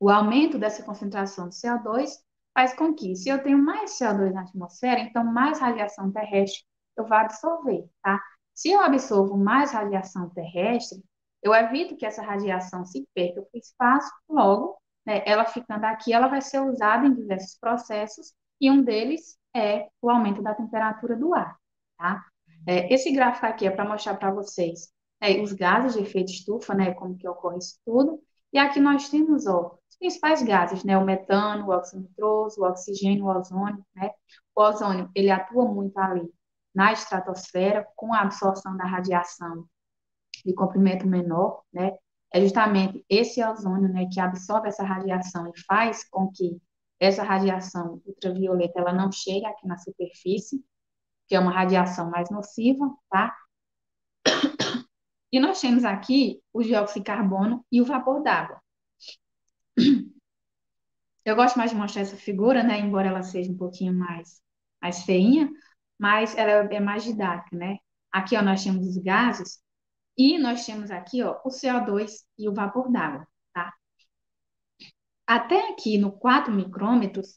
o aumento dessa concentração de C O dois faz com que, se eu tenho mais C O dois na atmosfera, então mais radiação terrestre eu vou absorver, tá? Se eu absorvo mais radiação terrestre, eu evito que essa radiação se perca para o espaço, logo, né, ela ficando aqui, ela vai ser usada em diversos processos, e um deles é o aumento da temperatura do ar, tá? É, esse gráfico aqui é para mostrar para vocês é, os gases de efeito estufa, né, como que ocorre isso tudo, e aqui nós temos, ó, os principais gases, né, o metano, o óxido nitroso, o oxigênio, o ozônio, né? O ozônio, ele atua muito ali na estratosfera, com a absorção da radiação de comprimento menor, né? É justamente esse ozônio, né, que absorve essa radiação e faz com que essa radiação ultravioleta ela não chegue aqui na superfície, que é uma radiação mais nociva, tá? E nós temos aqui o dióxido de carbono e o vapor d'água. Eu gosto mais de mostrar essa figura, né, embora ela seja um pouquinho mais, mais feinha, mas ela é mais didática, né? Aqui, ó, nós temos os gases e nós temos aqui, ó, o C O dois e o vapor d'água, tá? Até aqui no quatro micrômetros,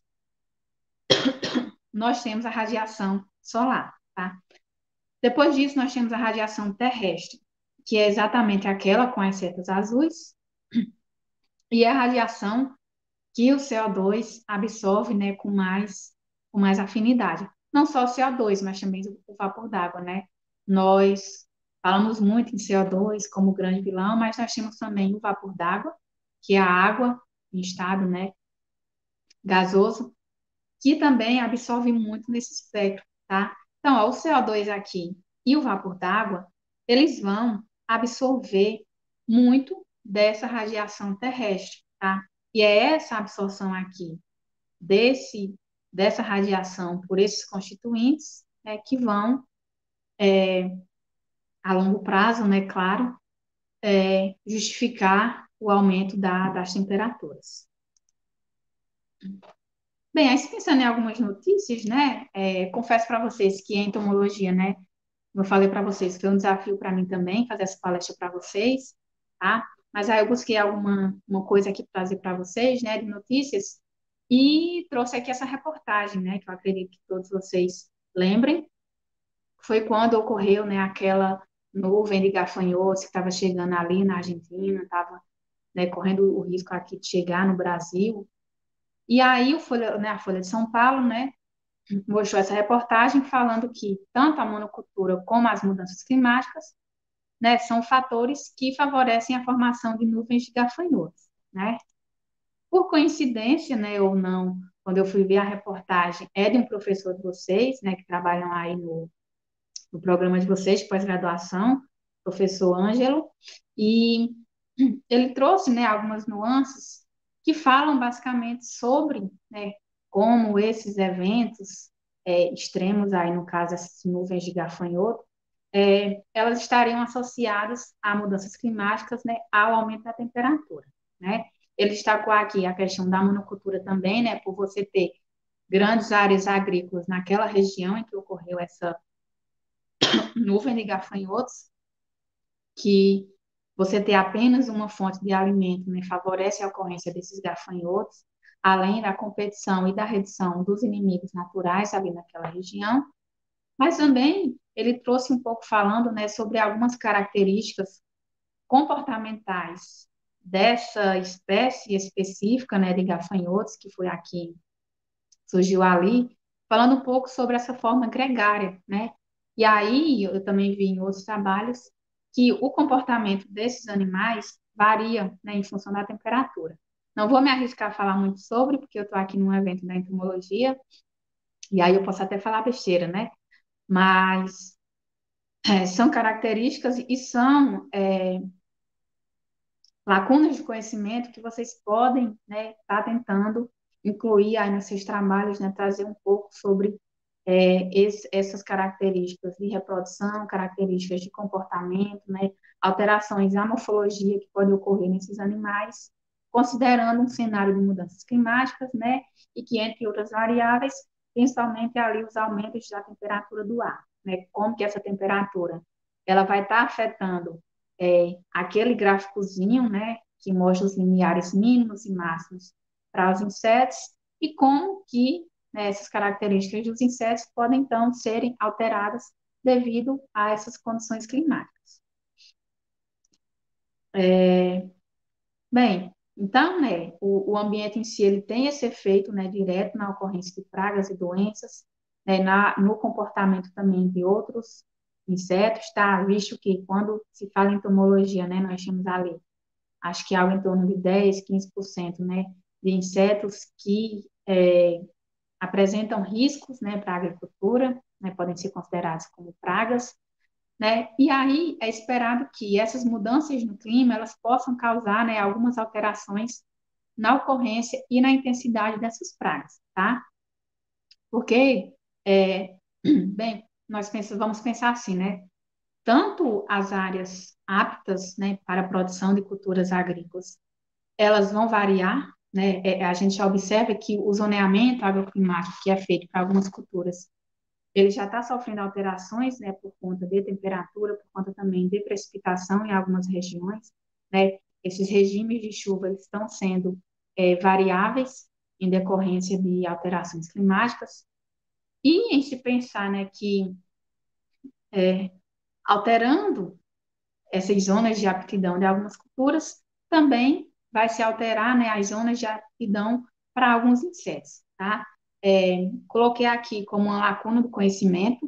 nós temos a radiação solar, tá? Depois disso, nós temos a radiação terrestre, que é exatamente aquela com as setas azuis, e é a radiação que o C O dois absorve, né, com mais, com mais afinidade. Não só o C O dois, mas também o vapor d'água, né? Nós falamos muito em C O dois como grande vilão, mas nós temos também o vapor d'água, que é a água em estado, né, gasoso, que também absorve muito nesse espectro, tá? Então, ó, o C O dois aqui e o vapor d'água, eles vão absorver muito dessa radiação terrestre, tá? E é essa absorção aqui desse, dessa radiação por esses constituintes é, que vão, é, a longo prazo, né, claro, é, justificar o aumento da, das temperaturas. Bem, aí pensando em algumas notícias, né, é, confesso para vocês que a entomologia, né, como eu falei para vocês, foi um desafio para mim também fazer essa palestra para vocês, tá? Mas aí eu busquei alguma uma coisa aqui para trazer para vocês, né, de notícias, e trouxe aqui essa reportagem, né, que eu acredito que todos vocês lembrem. Foi quando ocorreu, né, aquela nuvem de gafanhotos que estava chegando ali na Argentina, estava, né, correndo o risco aqui de chegar no Brasil. E aí o Folha, né, a Folha de São Paulo, né, mostrou essa reportagem falando que tanto a monocultura como as mudanças climáticas, né, são fatores que favorecem a formação de nuvens de gafanhotos, né? Por coincidência, né, ou não, quando eu fui ver a reportagem, é de um professor de vocês, né, que trabalham aí no, no programa de vocês de pós-graduação, professor Ângelo, e ele trouxe, né, algumas nuances que falam basicamente sobre, né, como esses eventos é, extremos, aí no caso essas nuvens de gafanhoto, é, elas estariam associadas a mudanças climáticas, né, ao aumento da temperatura, né? Ele destacou aqui a questão da monocultura também, né, por você ter grandes áreas agrícolas naquela região em que ocorreu essa nuvem de gafanhotos, que você ter apenas uma fonte de alimento, né, favorece a ocorrência desses gafanhotos, além da competição e da redução dos inimigos naturais ali naquela região. Mas também ele trouxe um pouco falando, né, sobre algumas características comportamentais dessa espécie específica, né, de gafanhotos, que foi aqui, surgiu ali, falando um pouco sobre essa forma gregária, né? E aí eu também vi em outros trabalhos que o comportamento desses animais varia, né, em função da temperatura. Não vou me arriscar a falar muito sobre, porque eu estou aqui num evento da entomologia, e aí eu posso até falar besteira, né? Mas é, são características e são é, lacunas de conhecimento que vocês podem, né, estar tá tentando incluir aí nos seus trabalhos, né, trazer um pouco sobre é, esse, essas características de reprodução, características de comportamento, né, alterações na morfologia que podem ocorrer nesses animais, considerando um cenário de mudanças climáticas, né, e que, entre outras variáveis, principalmente ali os aumentos da temperatura do ar, né, como que essa temperatura ela vai estar tá afetando é, aquele gráficozinho, né, que mostra os limiares mínimos e máximos para os insetos e como que, né, essas características dos insetos podem, então, serem alteradas devido a essas condições climáticas. É, bem, então, né, o, o ambiente em si ele tem esse efeito, né, direto na ocorrência de pragas e doenças, né, na, no comportamento também de outros insetos, tá? Visto que quando se fala em entomologia, né, nós temos ali, acho que algo em torno de dez, quinze por cento, né, de insetos que é, apresentam riscos, né, para a agricultura, né, podem ser considerados como pragas, né? E aí é esperado que essas mudanças no clima elas possam causar, né, algumas alterações na ocorrência e na intensidade dessas pragas, tá? Porque, é, bem, nós pensamos, vamos pensar assim, né? Tanto as áreas aptas, né, para a produção de culturas agrícolas, elas vão variar, né? É, a gente já observa que o zoneamento agroclimático que é feito para algumas culturas ele já está sofrendo alterações, né, por conta de temperatura, por conta também de precipitação em algumas regiões, né? Esses regimes de chuva eles estão sendo é, variáveis em decorrência de alterações climáticas. E em se pensar, né, que é, alterando essas zonas de aptidão de algumas culturas, também vai se alterar, né, as zonas de aptidão para alguns insetos, tá? É, coloquei aqui como uma lacuna do conhecimento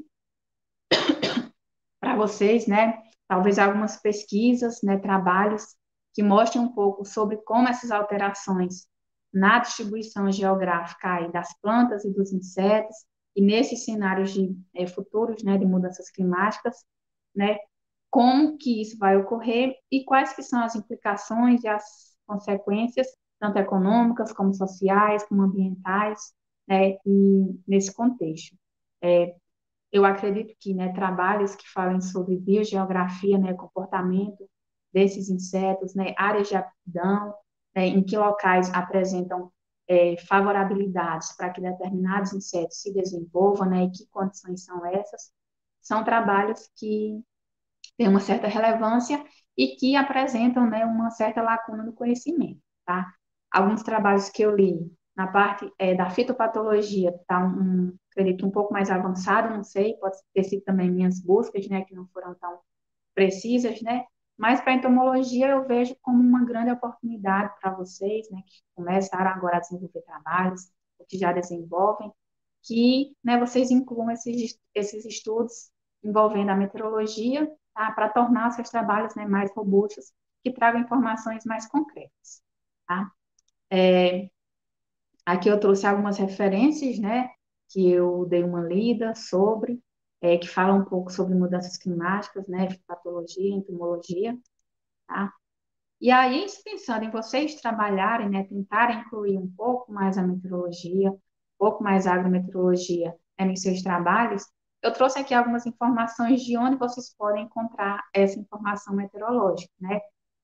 para vocês, né? Talvez algumas pesquisas, né, trabalhos que mostrem um pouco sobre como essas alterações na distribuição geográfica aí das plantas e dos insetos e nesses cenários de é, futuros, né, de mudanças climáticas, né, como que isso vai ocorrer e quais que são as implicações e as consequências, tanto econômicas como sociais, como ambientais, né, e nesse contexto. É, eu acredito que, né, trabalhos que falem sobre biogeografia, né, comportamento desses insetos, né, áreas de aptidão, né, em que locais apresentam é, favorabilidades para que determinados insetos se desenvolvam, né, e que condições são essas, são trabalhos que têm uma certa relevância e que apresentam, né, uma certa lacuna no conhecimento, tá? Alguns trabalhos que eu li na parte é, da fitopatologia, tá um, um, acredito, um pouco mais avançado, não sei, pode ter sido também minhas buscas, né, que não foram tão precisas, né, mas para a entomologia eu vejo como uma grande oportunidade para vocês, né, que começaram agora a desenvolver trabalhos, ou que já desenvolvem, que, né, vocês incluam esses, esses estudos envolvendo a meteorologia, tá, para tornar seus trabalhos, né, mais robustos, que tragam informações mais concretas, tá? É, aqui eu trouxe algumas referências, né, que eu dei uma lida sobre, é, que falam um pouco sobre mudanças climáticas, né, patologia, entomologia, tá? E aí, pensando em vocês trabalharem, né, tentarem incluir um pouco mais a meteorologia, um pouco mais a agrometeorologia, né, nos seus trabalhos, eu trouxe aqui algumas informações de onde vocês podem encontrar essa informação meteorológica, né?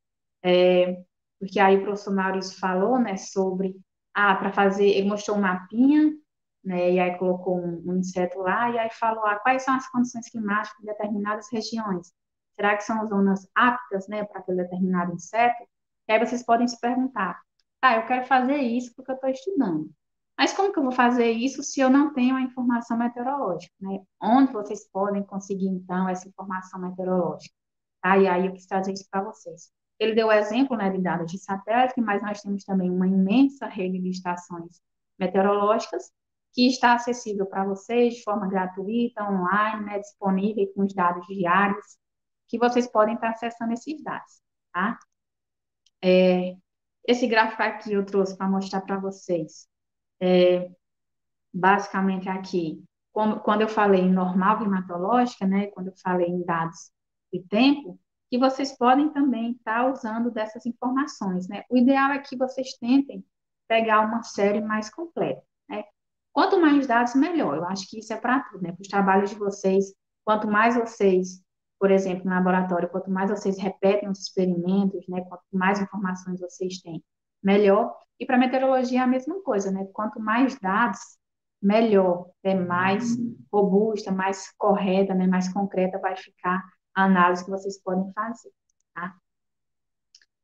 É, porque aí o professor Maurício falou, né, sobre, ah, para fazer, ele mostrou um mapinha, né, e aí colocou um, um inseto lá, e aí falou, ah, quais são as condições climáticas de determinadas regiões? Será que são zonas aptas, né, para aquele determinado inseto? E aí vocês podem se perguntar, ah, eu quero fazer isso porque eu estou estudando. Mas como que eu vou fazer isso se eu não tenho a informação meteorológica, né? Onde vocês podem conseguir, então, essa informação meteorológica? Tá? E aí eu quis trazer isso para vocês. Ele deu o exemplo, né, de dados de satélite, mas nós temos também uma imensa rede de estações meteorológicas que está acessível para vocês de forma gratuita, online, né, disponível com os dados diários, que vocês podem estar acessando esses dados, tá? É, esse gráfico aqui eu trouxe para mostrar para vocês. É, basicamente aqui, quando, quando eu falei em normal climatológica, né, quando eu falei em dados de tempo, que vocês podem também estar usando dessas informações, né? O ideal é que vocês tentem pegar uma série mais completa, né? Quanto mais dados, melhor. Eu acho que isso é para tudo, né? Para os trabalhos de vocês, quanto mais vocês, por exemplo, no laboratório, quanto mais vocês repetem os experimentos, né? Quanto mais informações vocês têm, melhor. E para meteorologia é a mesma coisa, né? Quanto mais dados, melhor, é mais robusta, mais correta, né? Mais concreta vai ficar a análise que vocês podem fazer, tá?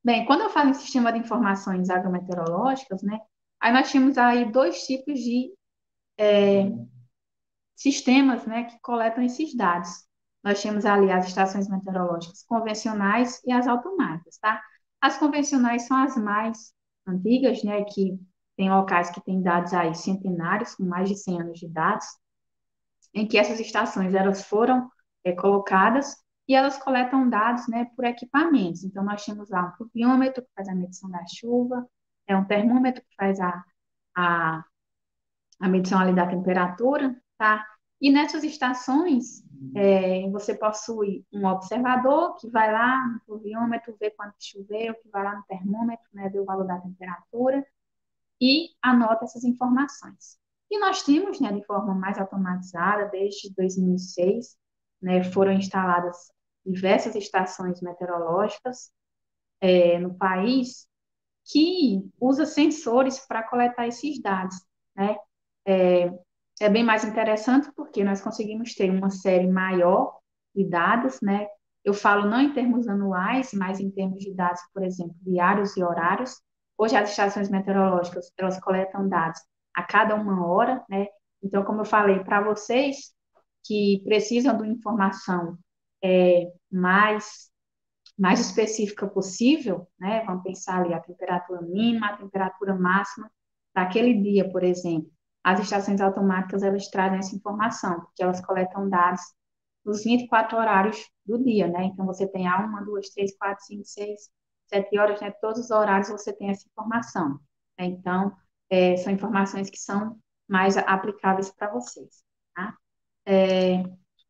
Bem, quando eu falo em sistema de informações agrometeorológicas, né, aí nós temos aí dois tipos de é, sistemas, né, que coletam esses dados. Nós temos ali as estações meteorológicas convencionais e as automáticas, tá? As convencionais são as mais antigas, né, que tem locais que têm dados aí centenários, com mais de cem anos de dados, em que essas estações elas foram é, colocadas e elas coletam dados, né, por equipamentos. Então, nós temos lá um pluviômetro que faz a medição da chuva, é um termômetro que faz a, a, a medição ali da temperatura, tá? E nessas estações, é, você possui um observador que vai lá no pluviômetro, vê quanto choveu, que vai lá no termômetro, né, ver o valor da temperatura, e anota essas informações. E nós temos, né, de forma mais automatizada, desde dois mil e seis, né, foram instaladas diversas estações meteorológicas é, no país que usa sensores para coletar esses dados, né? É, é bem mais interessante porque nós conseguimos ter uma série maior de dados, né? Eu falo não em termos anuais, mas em termos de dados, por exemplo, diários e horários. Hoje as estações meteorológicas, elas coletam dados a cada uma hora, né? Então, como eu falei para vocês que precisam de uma informação é, mais mais específica possível, né? Vamos pensar ali a temperatura mínima, a temperatura máxima daquele dia, por exemplo. As estações automáticas, elas trazem essa informação, porque elas coletam dados nos vinte e quatro horários do dia, né? Então, você tem a uma, duas, três, quatro, cinco, seis, sete horas, né? Todos os horários você tem essa informação, né? Então, é, são informações que são mais aplicáveis para vocês, tá? É,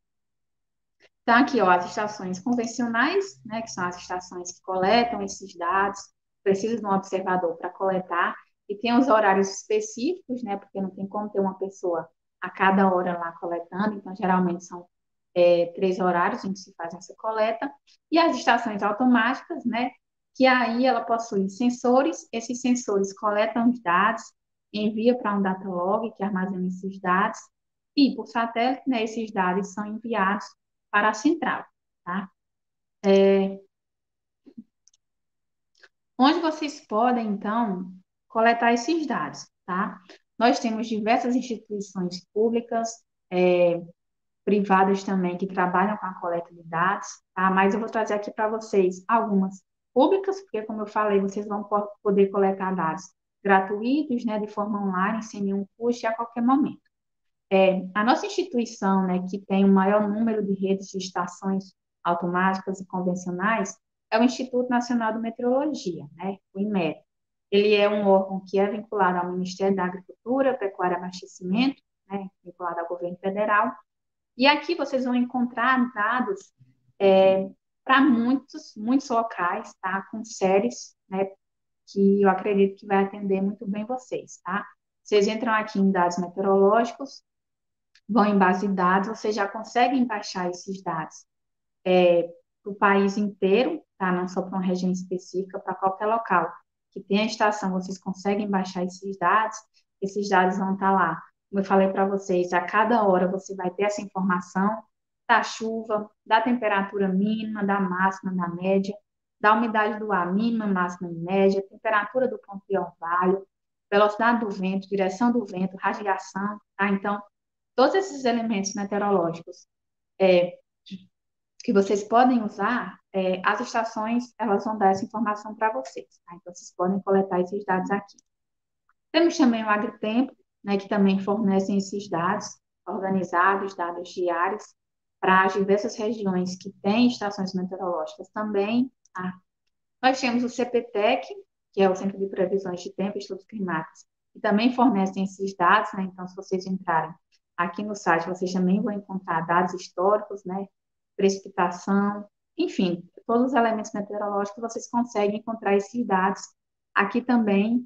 então, aqui, ó, as estações convencionais, né, que são as estações que coletam esses dados, precisam de um observador para coletar, e tem os horários específicos, né, porque não tem como ter uma pessoa a cada hora lá coletando, então, geralmente são é, três horários em que se faz essa coleta, e as estações automáticas, né, que aí ela possui sensores, esses sensores coletam os dados, envia para um datalog que armazena esses dados, e por satélite, né, esses dados são enviados para a central, tá? É, onde vocês podem, então, coletar esses dados, tá? Nós temos diversas instituições públicas, é, privadas também, que trabalham com a coleta de dados, tá? Mas eu vou trazer aqui para vocês algumas públicas, porque, como eu falei, vocês vão poder coletar dados gratuitos, né, de forma online, sem nenhum custo e a qualquer momento. É, a nossa instituição, né, que tem o maior número de redes de estações automáticas e convencionais, é o Instituto Nacional de Meteorologia, né, o INMET. Ele é um órgão que é vinculado ao Ministério da Agricultura, Pecuária e Abastecimento, né, vinculado ao governo federal. E aqui vocês vão encontrar dados é, para muitos, muitos locais, tá, com séries, né, que eu acredito que vai atender muito bem vocês, tá? Vocês entram aqui em dados meteorológicos, vão em base de dados, vocês já conseguem baixar esses dados é, para o país inteiro, tá? Não só para uma região específica, para qualquer local que tenha estação, vocês conseguem baixar esses dados, esses dados vão estar lá. Como eu falei para vocês, a cada hora você vai ter essa informação da chuva, da temperatura mínima, da máxima, da média, da umidade do ar mínima, máxima e média, temperatura do ponto de orvalho, velocidade do vento, direção do vento, radiação, tá? Então, todos esses elementos meteorológicos é, que vocês podem usar, é, as estações, elas vão dar essa informação para vocês, tá? Então, vocês podem coletar esses dados aqui. Temos também o AgriTempo, né, que também fornecem esses dados organizados, dados diários, para as diversas regiões que têm estações meteorológicas também, tá? Nós temos o CPTEC, que é o Centro de Previsões de Tempo e Estudos Climáticos, que também fornecem esses dados, né? Então, se vocês entrarem aqui no site, vocês também vão encontrar dados históricos, né? Precipitação, enfim, todos os elementos meteorológicos vocês conseguem encontrar esses dados aqui também,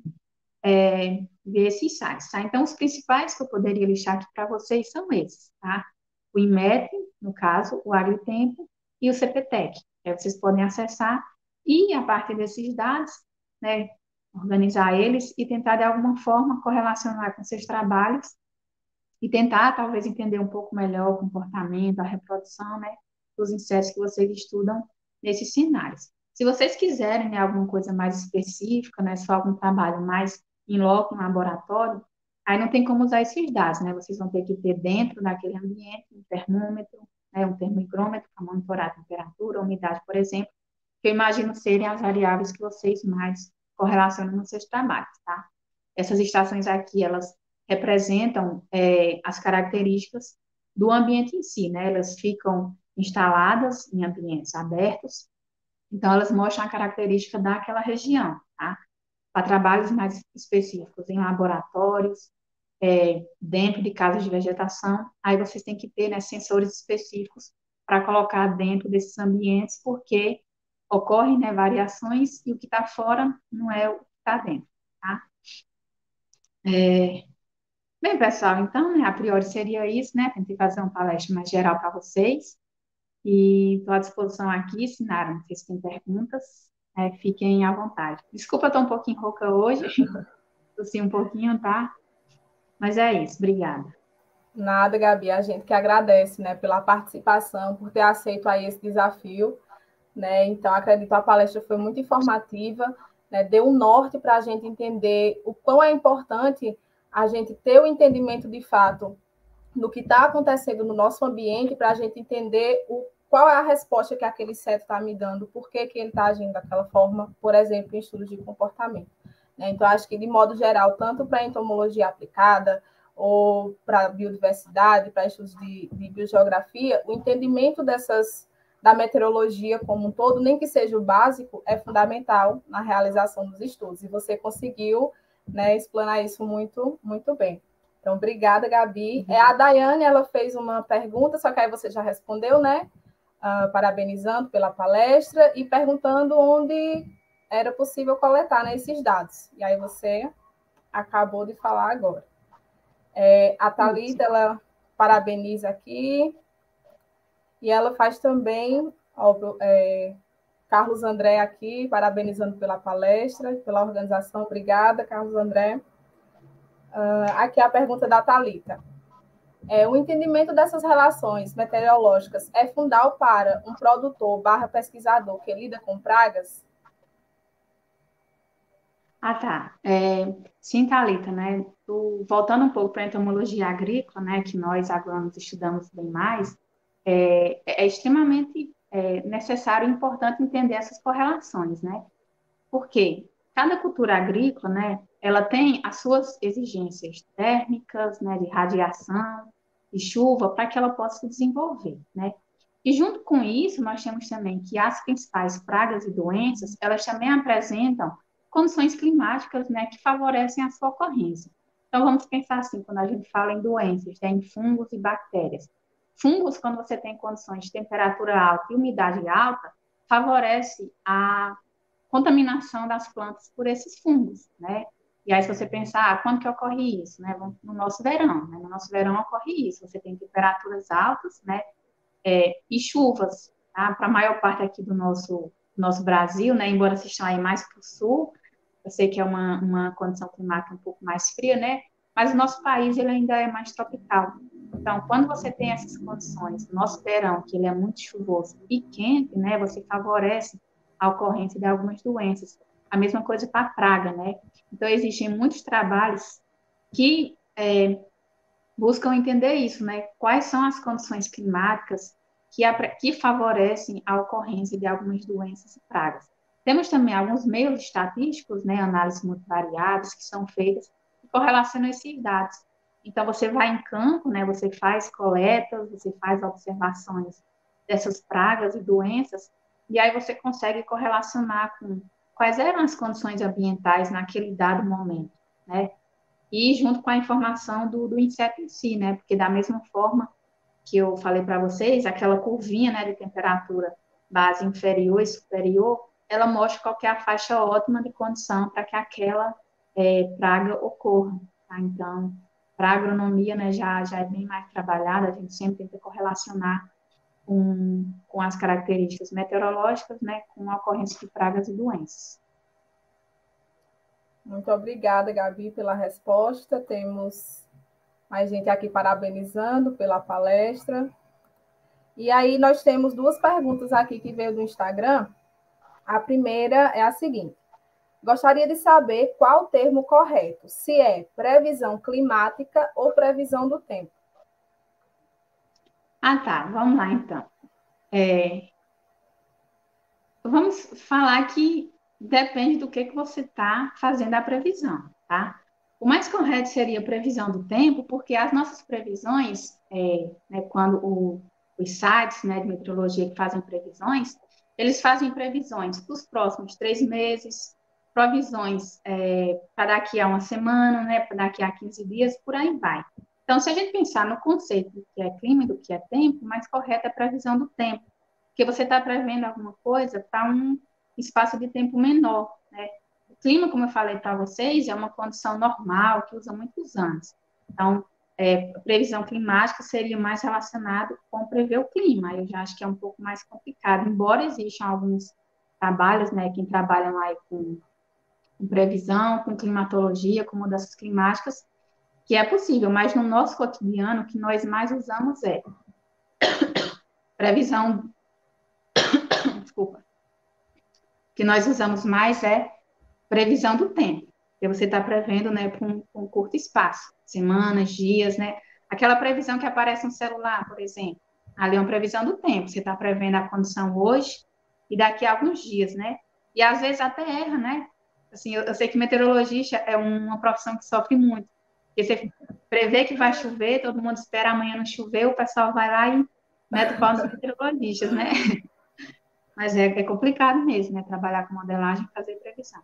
é, ver esses sites, tá? Então, os principais que eu poderia listar aqui para vocês são esses, tá? O INMET, no caso, o AgriTempo e o CPTEC. Aí vocês podem acessar e, a partir desses dados, né, organizar eles e tentar, de alguma forma, correlacionar com seus trabalhos e tentar, talvez, entender um pouco melhor o comportamento, a reprodução, né, dos insetos que vocês estudam nesses cenários. Se vocês quiserem, né, alguma coisa mais específica, né, só algum trabalho mais em loco, em laboratório, aí não tem como usar esses dados, né? Vocês vão ter que ter dentro daquele ambiente um termômetro, né, um termoigrômetro para monitorar a temperatura, a umidade, por exemplo, que eu imagino serem as variáveis que vocês mais correlacionam nos seus trabalhos, tá? Essas estações aqui, elas representam é, as características do ambiente em si, né? Elas ficam instaladas em ambientes abertos, então elas mostram a característica daquela região, tá? Para trabalhos mais específicos em laboratórios, é, dentro de casas de vegetação, aí vocês têm que ter, né, sensores específicos para colocar dentro desses ambientes, porque ocorrem, né, variações e o que está fora não é o que está dentro, tá? É, bem, pessoal, então, né, a priori seria isso, né? Tentei fazer uma palestra mais geral para vocês e estou à disposição aqui, Sinara, não sei se tem perguntas, é, fiquem à vontade. Desculpa, estou um pouquinho rouca hoje, tossi um pouquinho, tá? Mas é isso, obrigada. Nada, Gabi, a gente que agradece, né, pela participação, por ter aceito aí esse desafio, né? Então, acredito que a palestra foi muito informativa, né? Deu um norte para a gente entender o quão é importante a gente ter o entendimento de fato do que está acontecendo no nosso ambiente, para a gente entender o, qual é a resposta que aquele inseto está me dando, por que, que ele está agindo daquela forma, por exemplo, em estudos de comportamento. Né? Então, acho que, de modo geral, tanto para a entomologia aplicada, ou para biodiversidade, para estudos de, de biogeografia, o entendimento dessas, da meteorologia como um todo, nem que seja o básico, é fundamental na realização dos estudos. E você conseguiu, né, explanar isso muito, muito bem. Então, obrigada, Gabi. É, a Daiane, ela fez uma pergunta, só que aí você já respondeu, né? Uh, parabenizando pela palestra e perguntando onde era possível coletar, né, esses dados. E aí você acabou de falar agora. É, a Thalita, ela parabeniza aqui, e ela faz também, ó, é, Carlos André aqui, parabenizando pela palestra, pela organização. Obrigada, Carlos André. Uh, aqui a pergunta da Thalita. É, o entendimento dessas relações meteorológicas é fundamental para um produtor barra pesquisador que lida com pragas? Ah, tá. É, sim, Thalita, né? Tu, voltando um pouco para a entomologia agrícola, né, que nós agrônomos estudamos bem mais, é, é extremamente é, necessário e importante entender essas correlações, né? Porque cada cultura agrícola, né, ela tem as suas exigências térmicas, né, de radiação, de chuva, para que ela possa se desenvolver, né? E junto com isso, nós temos também que as principais pragas e doenças, elas também apresentam condições climáticas, né, que favorecem a sua ocorrência. Então, vamos pensar assim, quando a gente fala em doenças, né, em fungos e bactérias. Fungos, quando você tem condições de temperatura alta e umidade alta, favorece a contaminação das plantas por esses fungos, né? E aí, se você pensar, ah, quando que ocorre isso, né? No nosso verão, né? No nosso verão ocorre isso, você tem temperaturas altas, né? É, e chuvas, tá? Para a maior parte aqui do nosso, nosso Brasil, né? Embora vocês estão aí mais para o sul, eu sei que é uma, uma condição climática um pouco mais fria, né? Mas o nosso país, ele ainda é mais tropical. Então, quando você tem essas condições, no nosso verão, que ele é muito chuvoso e quente, né? Você favorece a ocorrência de algumas doenças. A mesma coisa para a praga, né? Então, existem muitos trabalhos que é, buscam entender isso, né? Quais são as condições climáticas que, que favorecem a ocorrência de algumas doenças e pragas. Temos também alguns meios estatísticos, né? Análises multivariadas que são feitas que correlacionam esses dados. Então, você vai em campo, né? Você faz coletas, você faz observações dessas pragas e doenças, e aí você consegue correlacionar com quais eram as condições ambientais naquele dado momento, né? E junto com a informação do, do inseto em si, né? Porque da mesma forma que eu falei para vocês, aquela curvinha, né, de temperatura base inferior e superior, ela mostra qual que é a faixa ótima de condição para que aquela é, praga ocorra, tá? Então, para a agronomia, né, já, já é bem mais trabalhada, a gente sempre tenta correlacionar Com, com as características meteorológicas, né, com a ocorrência de pragas e doenças. Muito obrigada, Gabi, pela resposta. Temos mais gente aqui parabenizando pela palestra. E aí nós temos duas perguntas aqui que veio do Instagram. A primeira é a seguinte: gostaria de saber qual o termo correto, se é previsão climática ou previsão do tempo. Ah, tá. Vamos lá, então. É, vamos falar que depende do que, que você está fazendo a previsão, tá? O mais correto seria previsão do tempo, porque as nossas previsões, é, né, quando o, os sites, né, de meteorologia que fazem previsões, eles fazem previsões dos próximos três meses, previsões é, para daqui a uma semana, né, para daqui a quinze dias, por aí vai. Então, se a gente pensar no conceito do que é clima e do que é tempo, o mais correto é a previsão do tempo, porque você está prevendo alguma coisa para um espaço de tempo menor, né? O clima, como eu falei para vocês, é uma condição normal que usa muitos anos. Então, é, a previsão climática seria mais relacionado com prever o clima. Eu já acho que é um pouco mais complicado, embora existam alguns trabalhos, né, que trabalham aí com, com previsão, com climatologia, com mudanças climáticas, que é possível, mas no nosso cotidiano, o que nós mais usamos é previsão, desculpa, o que nós usamos mais é previsão do tempo, que você está prevendo, né, para um, um curto espaço, semanas, dias, né? Aquela previsão que aparece no celular, por exemplo, ali é uma previsão do tempo, você está prevendo a condição hoje e daqui a alguns dias, né? E às vezes até erra, né? Assim, eu, eu sei que meteorologista é uma profissão que sofre muito, porque você prevê que vai chover, todo mundo espera amanhã não chover, o pessoal vai lá e mete o pau nos meteorologistas, né? Mas é, é complicado mesmo, né? Trabalhar com modelagem e fazer previsão.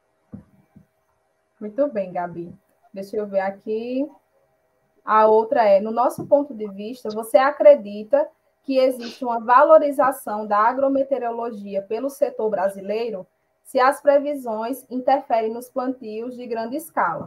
Muito bem, Gabi. Deixa eu ver aqui. A outra é, no nosso ponto de vista, você acredita que existe uma valorização da agrometeorologia pelo setor brasileiro se as previsões interferem nos plantios de grande escala?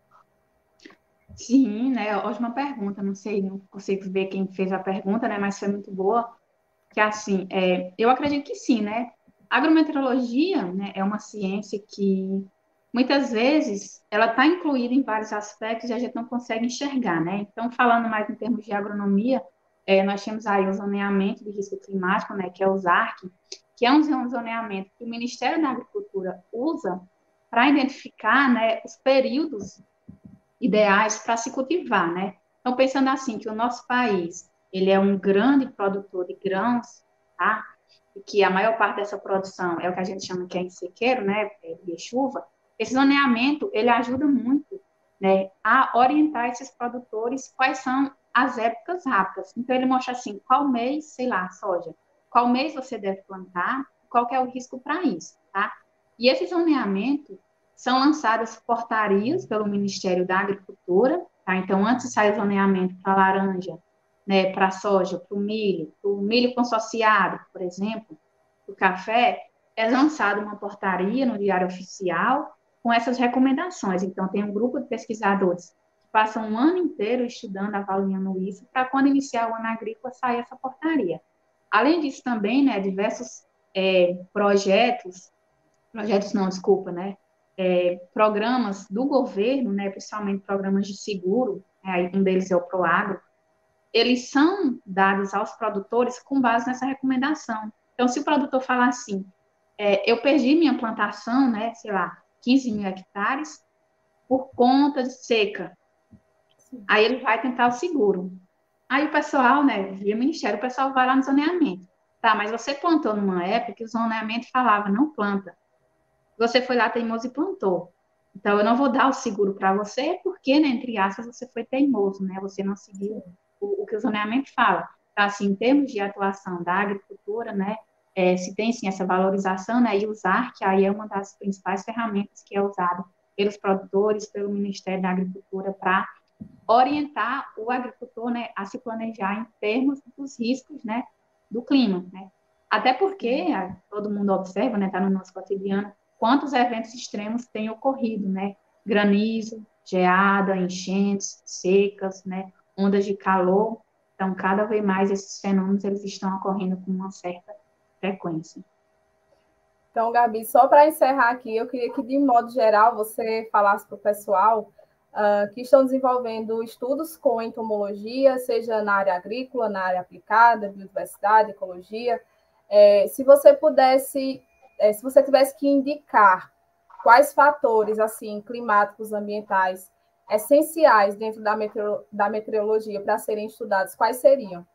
Sim, né? Ótima pergunta. Não sei, não consigo ver quem fez a pergunta, né? Mas foi muito boa. Que assim, é, eu acredito que sim, né? A agrometeorologia, né, é uma ciência que muitas vezes ela está incluída em vários aspectos e a gente não consegue enxergar, né? Então, falando mais em termos de agronomia, é, nós temos aí o zoneamento de risco climático, né, que é o ZARC, que é um zoneamento que o Ministério da Agricultura usa para identificar, né, os períodos ideais para se cultivar, né? Então, pensando assim, que o nosso país, ele é um grande produtor de grãos, tá? E que a maior parte dessa produção é o que a gente chama que é em sequeiro, né? É de chuva. Esse zoneamento, ele ajuda muito, né, a orientar esses produtores quais são as épocas rápidas. Então, ele mostra assim, qual mês, sei lá, soja, qual mês você deve plantar, qual que é o risco para isso, tá? E esse zoneamento, são lançadas portarias pelo Ministério da Agricultura, tá? Então, antes de sair o zoneamento para a laranja, né, para a soja, para o milho, para o milho consociado, por exemplo, para o café, é lançada uma portaria no Diário Oficial com essas recomendações. Então, tem um grupo de pesquisadores que passam um ano inteiro estudando, avaliando isso, para quando iniciar o ano agrícola sair essa portaria. Além disso, também, né, diversos é, projetos, projetos não, desculpa, né, É, programas do governo, né, principalmente programas de seguro, né, um deles é o Proagro, eles são dados aos produtores com base nessa recomendação. Então, se o produtor falar assim, é, eu perdi minha plantação, né, sei lá, quinze mil hectares, por conta de seca, aí ele vai tentar o seguro. Aí o pessoal, né, via Ministério, o pessoal vai lá no zoneamento. Tá, mas você plantou numa época que o zoneamento falava, não planta. Você foi lá teimoso e plantou. Então, eu não vou dar o seguro para você, porque, né, entre aspas, você foi teimoso, né? Você não seguiu o, o que o zoneamento fala. Então, assim, em termos de atuação da agricultura, né, é, se tem, sim, essa valorização, né, e usar, que aí é uma das principais ferramentas que é usada pelos produtores, pelo Ministério da Agricultura, para orientar o agricultor, né, a se planejar em termos dos riscos, né, do clima, né? Até porque todo mundo observa, né, está no nosso cotidiano, quantos eventos extremos têm ocorrido, né? Granizo, geada, enchentes, secas, né? Ondas de calor. Então, cada vez mais esses fenômenos eles estão ocorrendo com uma certa frequência. Então, Gabi, só para encerrar aqui, eu queria que, de modo geral, você falasse para o pessoal uh, que estão desenvolvendo estudos com entomologia, seja na área agrícola, na área aplicada, biodiversidade, ecologia. É, se você pudesse é, se você tivesse que indicar quais fatores, assim, climáticos, ambientais, essenciais dentro da, meteo, da meteorologia para serem estudados, quais seriam?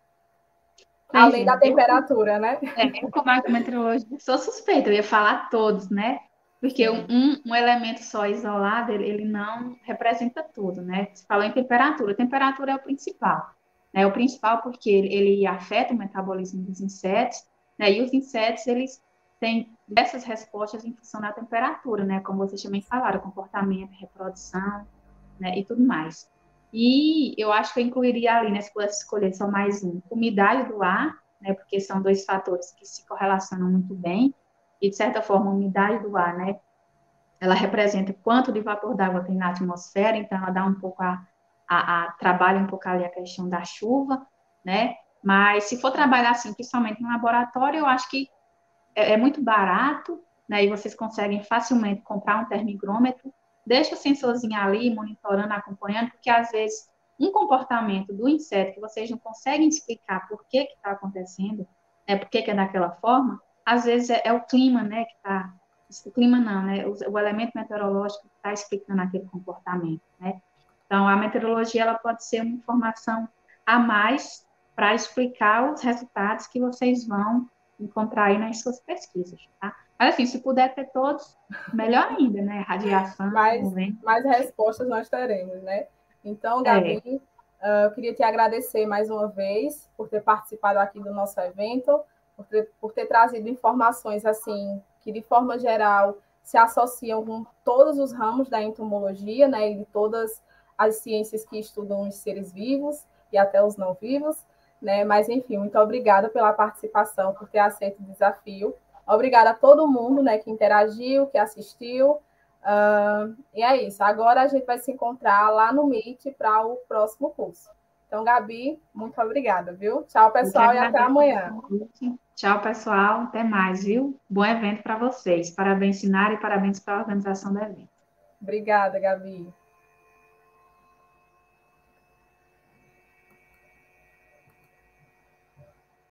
Além da temperatura, eu, né? É, eu, como meteorologista, sou suspeita, eu ia falar todos, né? Porque um, um elemento só isolado, ele, ele não representa tudo, né? Você falou em temperatura, a temperatura é o principal, né? O principal porque ele, ele afeta o metabolismo dos insetos, né? E os insetos, eles têm diversas respostas em função da temperatura, né? Como vocês também falaram, comportamento, reprodução, né? E tudo mais. E eu acho que eu incluiria ali, né? Se pudesse escolher só mais um, umidade do ar, né? Porque são dois fatores que se correlacionam muito bem. E, de certa forma, a umidade do ar, né? Ela representa quanto de vapor d'água tem na atmosfera, então ela dá um pouco a, a, a trabalha um pouco ali a questão da chuva, né? Mas se for trabalhar assim, principalmente em laboratório, eu acho que é, é muito barato, né? E vocês conseguem facilmente comprar um termigrômetro, deixa o sensorzinho ali, monitorando, acompanhando, porque às vezes um comportamento do inseto que vocês não conseguem explicar por que que está acontecendo, né? Por que que é daquela forma, às vezes é, é o clima, né? Que está o clima não, né? O, o elemento meteorológico está explicando aquele comportamento, né? Então, a meteorologia ela pode ser uma informação a mais para explicar os resultados que vocês vão encontrar aí nas suas pesquisas, tá? Mas, assim, se puder ter todos, melhor ainda, né? Radiação, mais, vento. mais respostas nós teremos, né? Então, Gabi, É. uh, eu queria te agradecer mais uma vez por ter participado aqui do nosso evento, por ter, por ter trazido informações, assim, que de forma geral se associam com todos os ramos da entomologia, né? E de todas as ciências que estudam os seres vivos e até os não vivos, né? Mas, enfim, muito obrigada pela participação, por ter aceito o desafio. Obrigada a todo mundo, né, que interagiu, que assistiu. Uh, e é isso. Agora a gente vai se encontrar lá no Meet para o próximo curso. Então, Gabi, muito obrigada, viu? Tchau, pessoal, e até amanhã. Tchau, pessoal. Até mais, viu? Bom evento para vocês. Parabéns, Sinara, e parabéns para a organização do evento. Obrigada, Gabi.